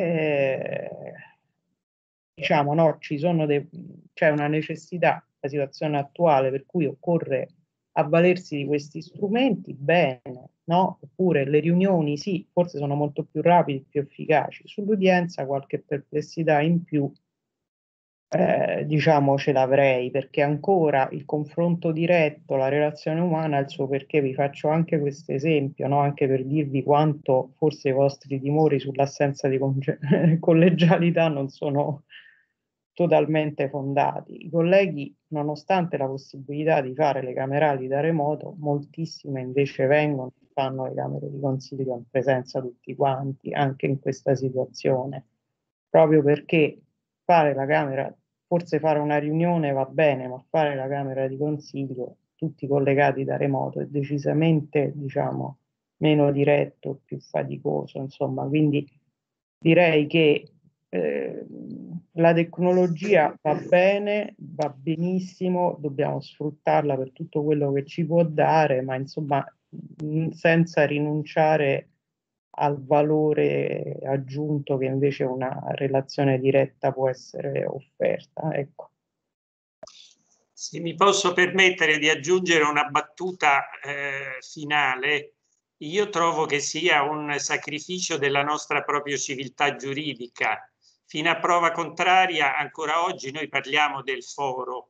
diciamo no, c'è una necessità, la situazione attuale per cui occorre avvalersi di questi strumenti, bene, no? Oppure le riunioni sì, forse sono molto più rapide, più efficaci. Sull'udienza qualche perplessità in più, diciamo ce l'avrei, perché ancora il confronto diretto, la relazione umana ha il suo perché. Vi faccio anche questo esempio, no? Anche per dirvi quanto forse i vostri timori sull'assenza di collegialità non sono totalmente fondati. I colleghi, nonostante la possibilità di fare le camerali da remoto, moltissime invece vengono e fanno le camere di consiglio in presenza tutti quanti, anche in questa situazione, proprio perché fare la camera, forse fare una riunione va bene, ma fare la camera di consiglio tutti collegati da remoto è decisamente, diciamo, meno diretto, più faticoso, insomma, quindi direi che la tecnologia va bene, va benissimo, dobbiamo sfruttarla per tutto quello che ci può dare, ma insomma senza rinunciare al valore aggiunto che invece una relazione diretta può essere offerta. Ecco.
Se mi posso permettere di aggiungere una battuta finale, io trovo che sia un sacrificio della nostra propria civiltà giuridica. Fino a prova contraria, ancora oggi noi parliamo del foro,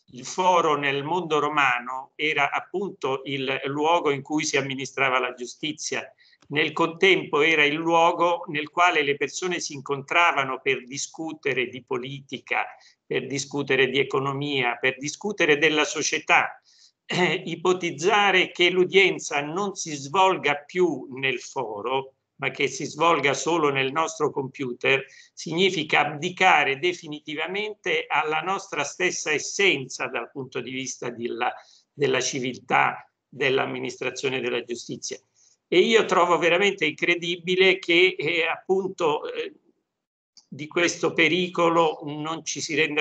Il foro nel mondo romano era appunto il luogo in cui si amministrava la giustizia. Nel contempo era il luogo nel quale le persone si incontravano per discutere di politica, per discutere di economia, per discutere della società. Ipotizzare che l'udienza non si svolga più nel foro, ma che si svolga solo nel nostro computer, significa abdicare definitivamente alla nostra stessa essenza dal punto di vista della civiltà dell'amministrazione della giustizia. E io trovo veramente incredibile che appunto di questo pericolo non ci si renda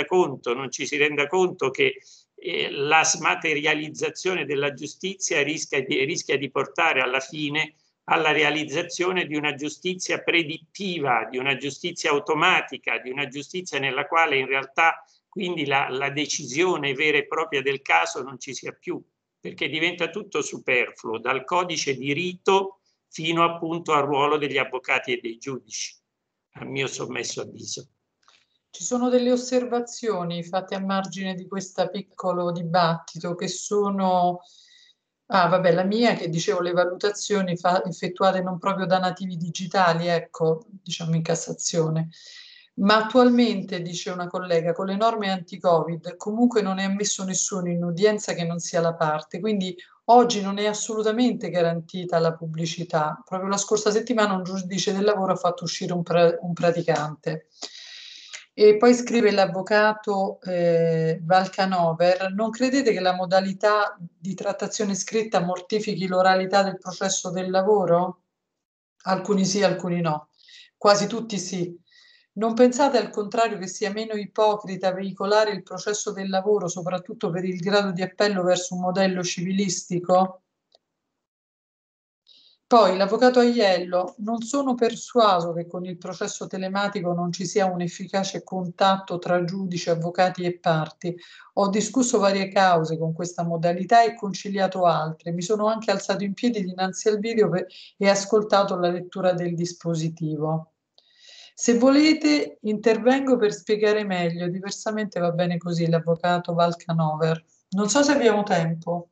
conto che la smaterializzazione della giustizia rischia di portare alla fine alla realizzazione di una giustizia predittiva, di una giustizia automatica, di una giustizia nella quale in realtà quindi la decisione vera e propria del caso non ci sia più, perché diventa tutto superfluo, dal codice di rito fino appunto al ruolo degli avvocati e dei giudici, a mio sommesso avviso.
Ci sono delle osservazioni fatte a margine di questo piccolo dibattito che sono... Ah, vabbè, la mia che dicevo le valutazioni effettuate non proprio da nativi digitali, ecco, diciamo in Cassazione. Ma attualmente, dice una collega, con le norme anti-Covid comunque non è ammesso nessuno in udienza che non sia la parte, quindi oggi non è assolutamente garantita la pubblicità. Proprio la scorsa settimana un giudice del lavoro ha fatto uscire un praticante. E poi scrive l'avvocato Valcanover: non credete che la modalità di trattazione scritta mortifichi l'oralità del processo del lavoro? Alcuni sì, alcuni no. Quasi tutti sì. Non pensate al contrario che sia meno ipocrita veicolare il processo del lavoro, soprattutto per il grado di appello verso un modello civilistico? Poi l'avvocato Aiello: non sono persuaso che con il processo telematico non ci sia un efficace contatto tra giudici, avvocati e parti. Ho discusso varie cause con questa modalità e conciliato altre. Mi sono anche alzato in piedi dinanzi al video e ascoltato la lettura del dispositivo. Se volete intervengo per spiegare meglio, diversamente va bene così, l'avvocato Valcanover. Non so se abbiamo tempo.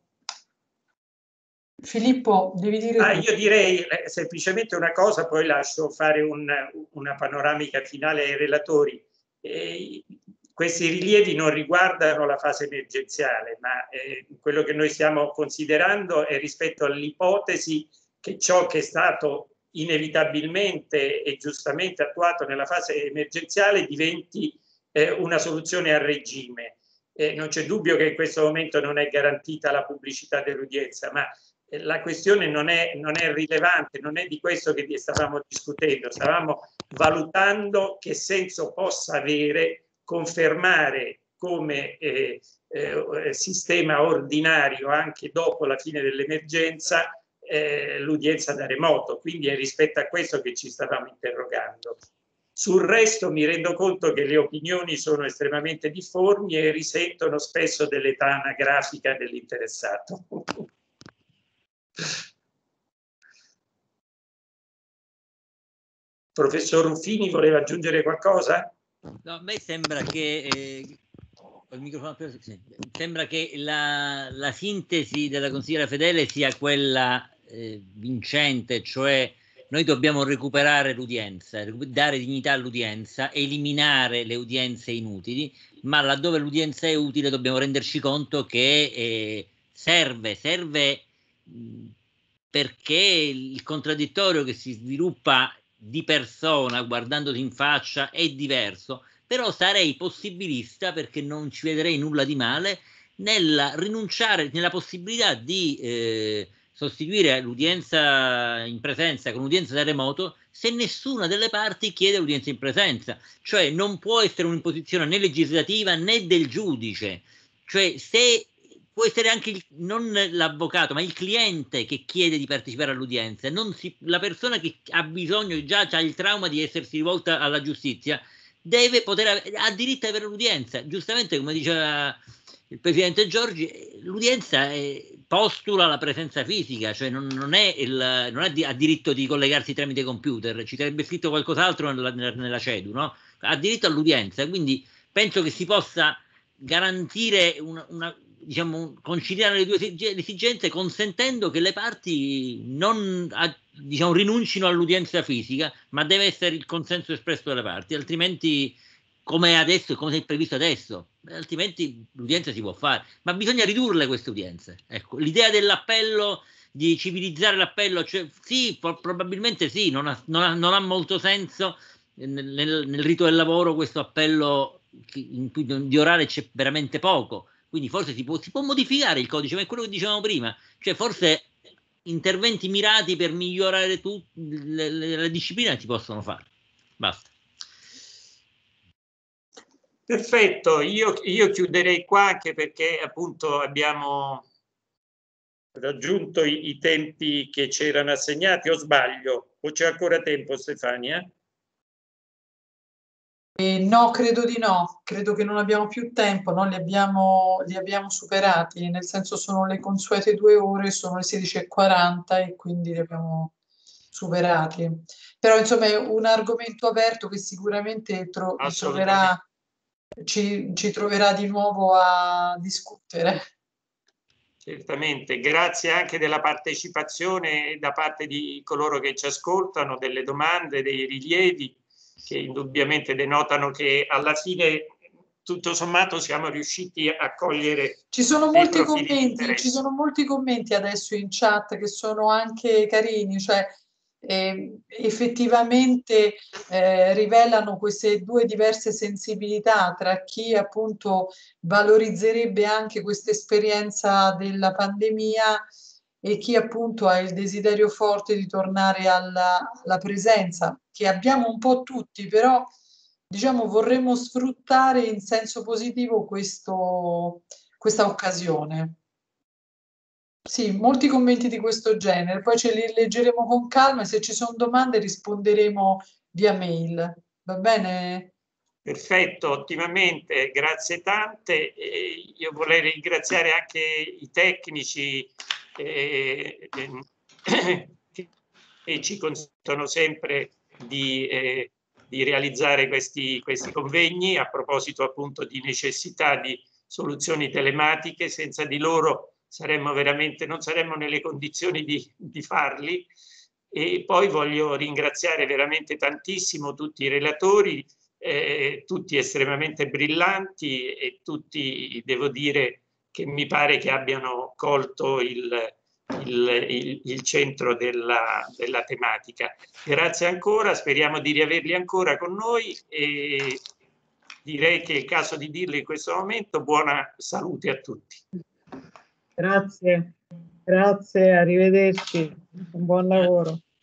Filippo, devi dire tu.
Io direi semplicemente una cosa, poi lascio fare una panoramica finale ai relatori. Questi rilievi non riguardano la fase emergenziale, ma quello che noi stiamo considerando è rispetto all'ipotesi che ciò che è stato inevitabilmente e giustamente attuato nella fase emergenziale diventi una soluzione a regime. Non c'è dubbio che in questo momento non è garantita la pubblicità dell'udienza, ma la questione non è rilevante, non è di questo che stavamo discutendo, stavamo valutando che senso possa avere confermare come sistema ordinario anche dopo la fine dell'emergenza l'udienza da remoto, quindi è rispetto a questo che ci stavamo interrogando. Sul resto mi rendo conto che le opinioni sono estremamente difformi e risentono spesso dell'età anagrafica dell'interessato. Professor Ruffini voleva aggiungere qualcosa?
No, a me sembra che sembra che la sintesi della consigliera Fedele sia quella vincente, cioè noi dobbiamo recuperare l'udienza, dare dignità all'udienza, eliminare le udienze inutili, ma laddove l'udienza è utile dobbiamo renderci conto che serve perché il contraddittorio che si sviluppa di persona guardandosi in faccia è diverso, però sarei possibilista, perché non ci vedrei nulla di male nel rinunciare, nella possibilità di sostituire l'udienza in presenza con l'udienza da remoto se nessuna delle parti chiede l'udienza in presenza, cioè non può essere un'imposizione né legislativa né del giudice, cioè se può essere anche non l'avvocato ma il cliente che chiede di partecipare all'udienza, la persona che ha bisogno, già ha il trauma di essersi rivolta alla giustizia, deve ha diritto ad avere l'udienza. Giustamente, come diceva il presidente Giorgi, l'udienza postula la presenza fisica, cioè non ha diritto di collegarsi tramite computer, ci sarebbe scritto qualcos'altro nella CEDU, no? Ha diritto all'udienza, quindi penso che si possa garantire diciamo, conciliare le due esigenze, consentendo che le parti non diciamo, rinuncino all'udienza fisica, ma deve essere il consenso espresso dalle parti, altrimenti, come è adesso e come è previsto adesso, altrimenti l'udienza si può fare, ma bisogna ridurle queste udienze. Ecco, l'idea dell'appello, di civilizzare l'appello, cioè, sì, probabilmente sì, non ha molto senso nel rito del lavoro questo appello in cui di orale c'è veramente poco, quindi forse si può modificare il codice, ma è quello che dicevamo prima, cioè forse interventi mirati per migliorare la disciplina si possono fare. Basta.
Perfetto, io chiuderei qua, anche perché appunto abbiamo raggiunto i tempi che c'erano assegnati, o sbaglio? O c'è ancora tempo, Stefania?
No, credo di no, credo che non abbiamo più tempo, no? Li abbiamo superati, nel senso sono le consuete 2 ore, sono le 16:40 e quindi li abbiamo superati. Però insomma è un argomento aperto che sicuramente ci troverà di nuovo a discutere.
Certamente, grazie anche della partecipazione da parte di coloro che ci ascoltano, delle domande, dei rilievi, che indubbiamente denotano che alla fine tutto sommato siamo riusciti a cogliere.
Ci sono molti commenti adesso in chat che sono anche carini, cioè effettivamente rivelano queste due diverse sensibilità tra chi appunto valorizzerebbe anche questa esperienza della pandemia e chi appunto ha il desiderio forte di tornare alla presenza, che abbiamo un po' tutti, però diciamo vorremmo sfruttare in senso positivo questa occasione. Sì, molti commenti di questo genere, poi ce li leggeremo con calma e se ci sono domande risponderemo via mail. Va bene?
Perfetto, ottimamente, grazie tante. Io vorrei ringraziare anche i tecnici che ci consentono sempre di realizzare questi convegni, a proposito appunto di necessità di soluzioni telematiche. Senza di loro non saremmo nelle condizioni di farli. E poi voglio ringraziare veramente tantissimo tutti i relatori, tutti estremamente brillanti, e tutti, devo dire, che mi pare che abbiano colto il centro della tematica. Grazie ancora, speriamo di riaverli ancora con noi, e direi che è il caso di dirlo in questo momento. Buona salute a tutti.
Grazie, arrivederci, un buon lavoro.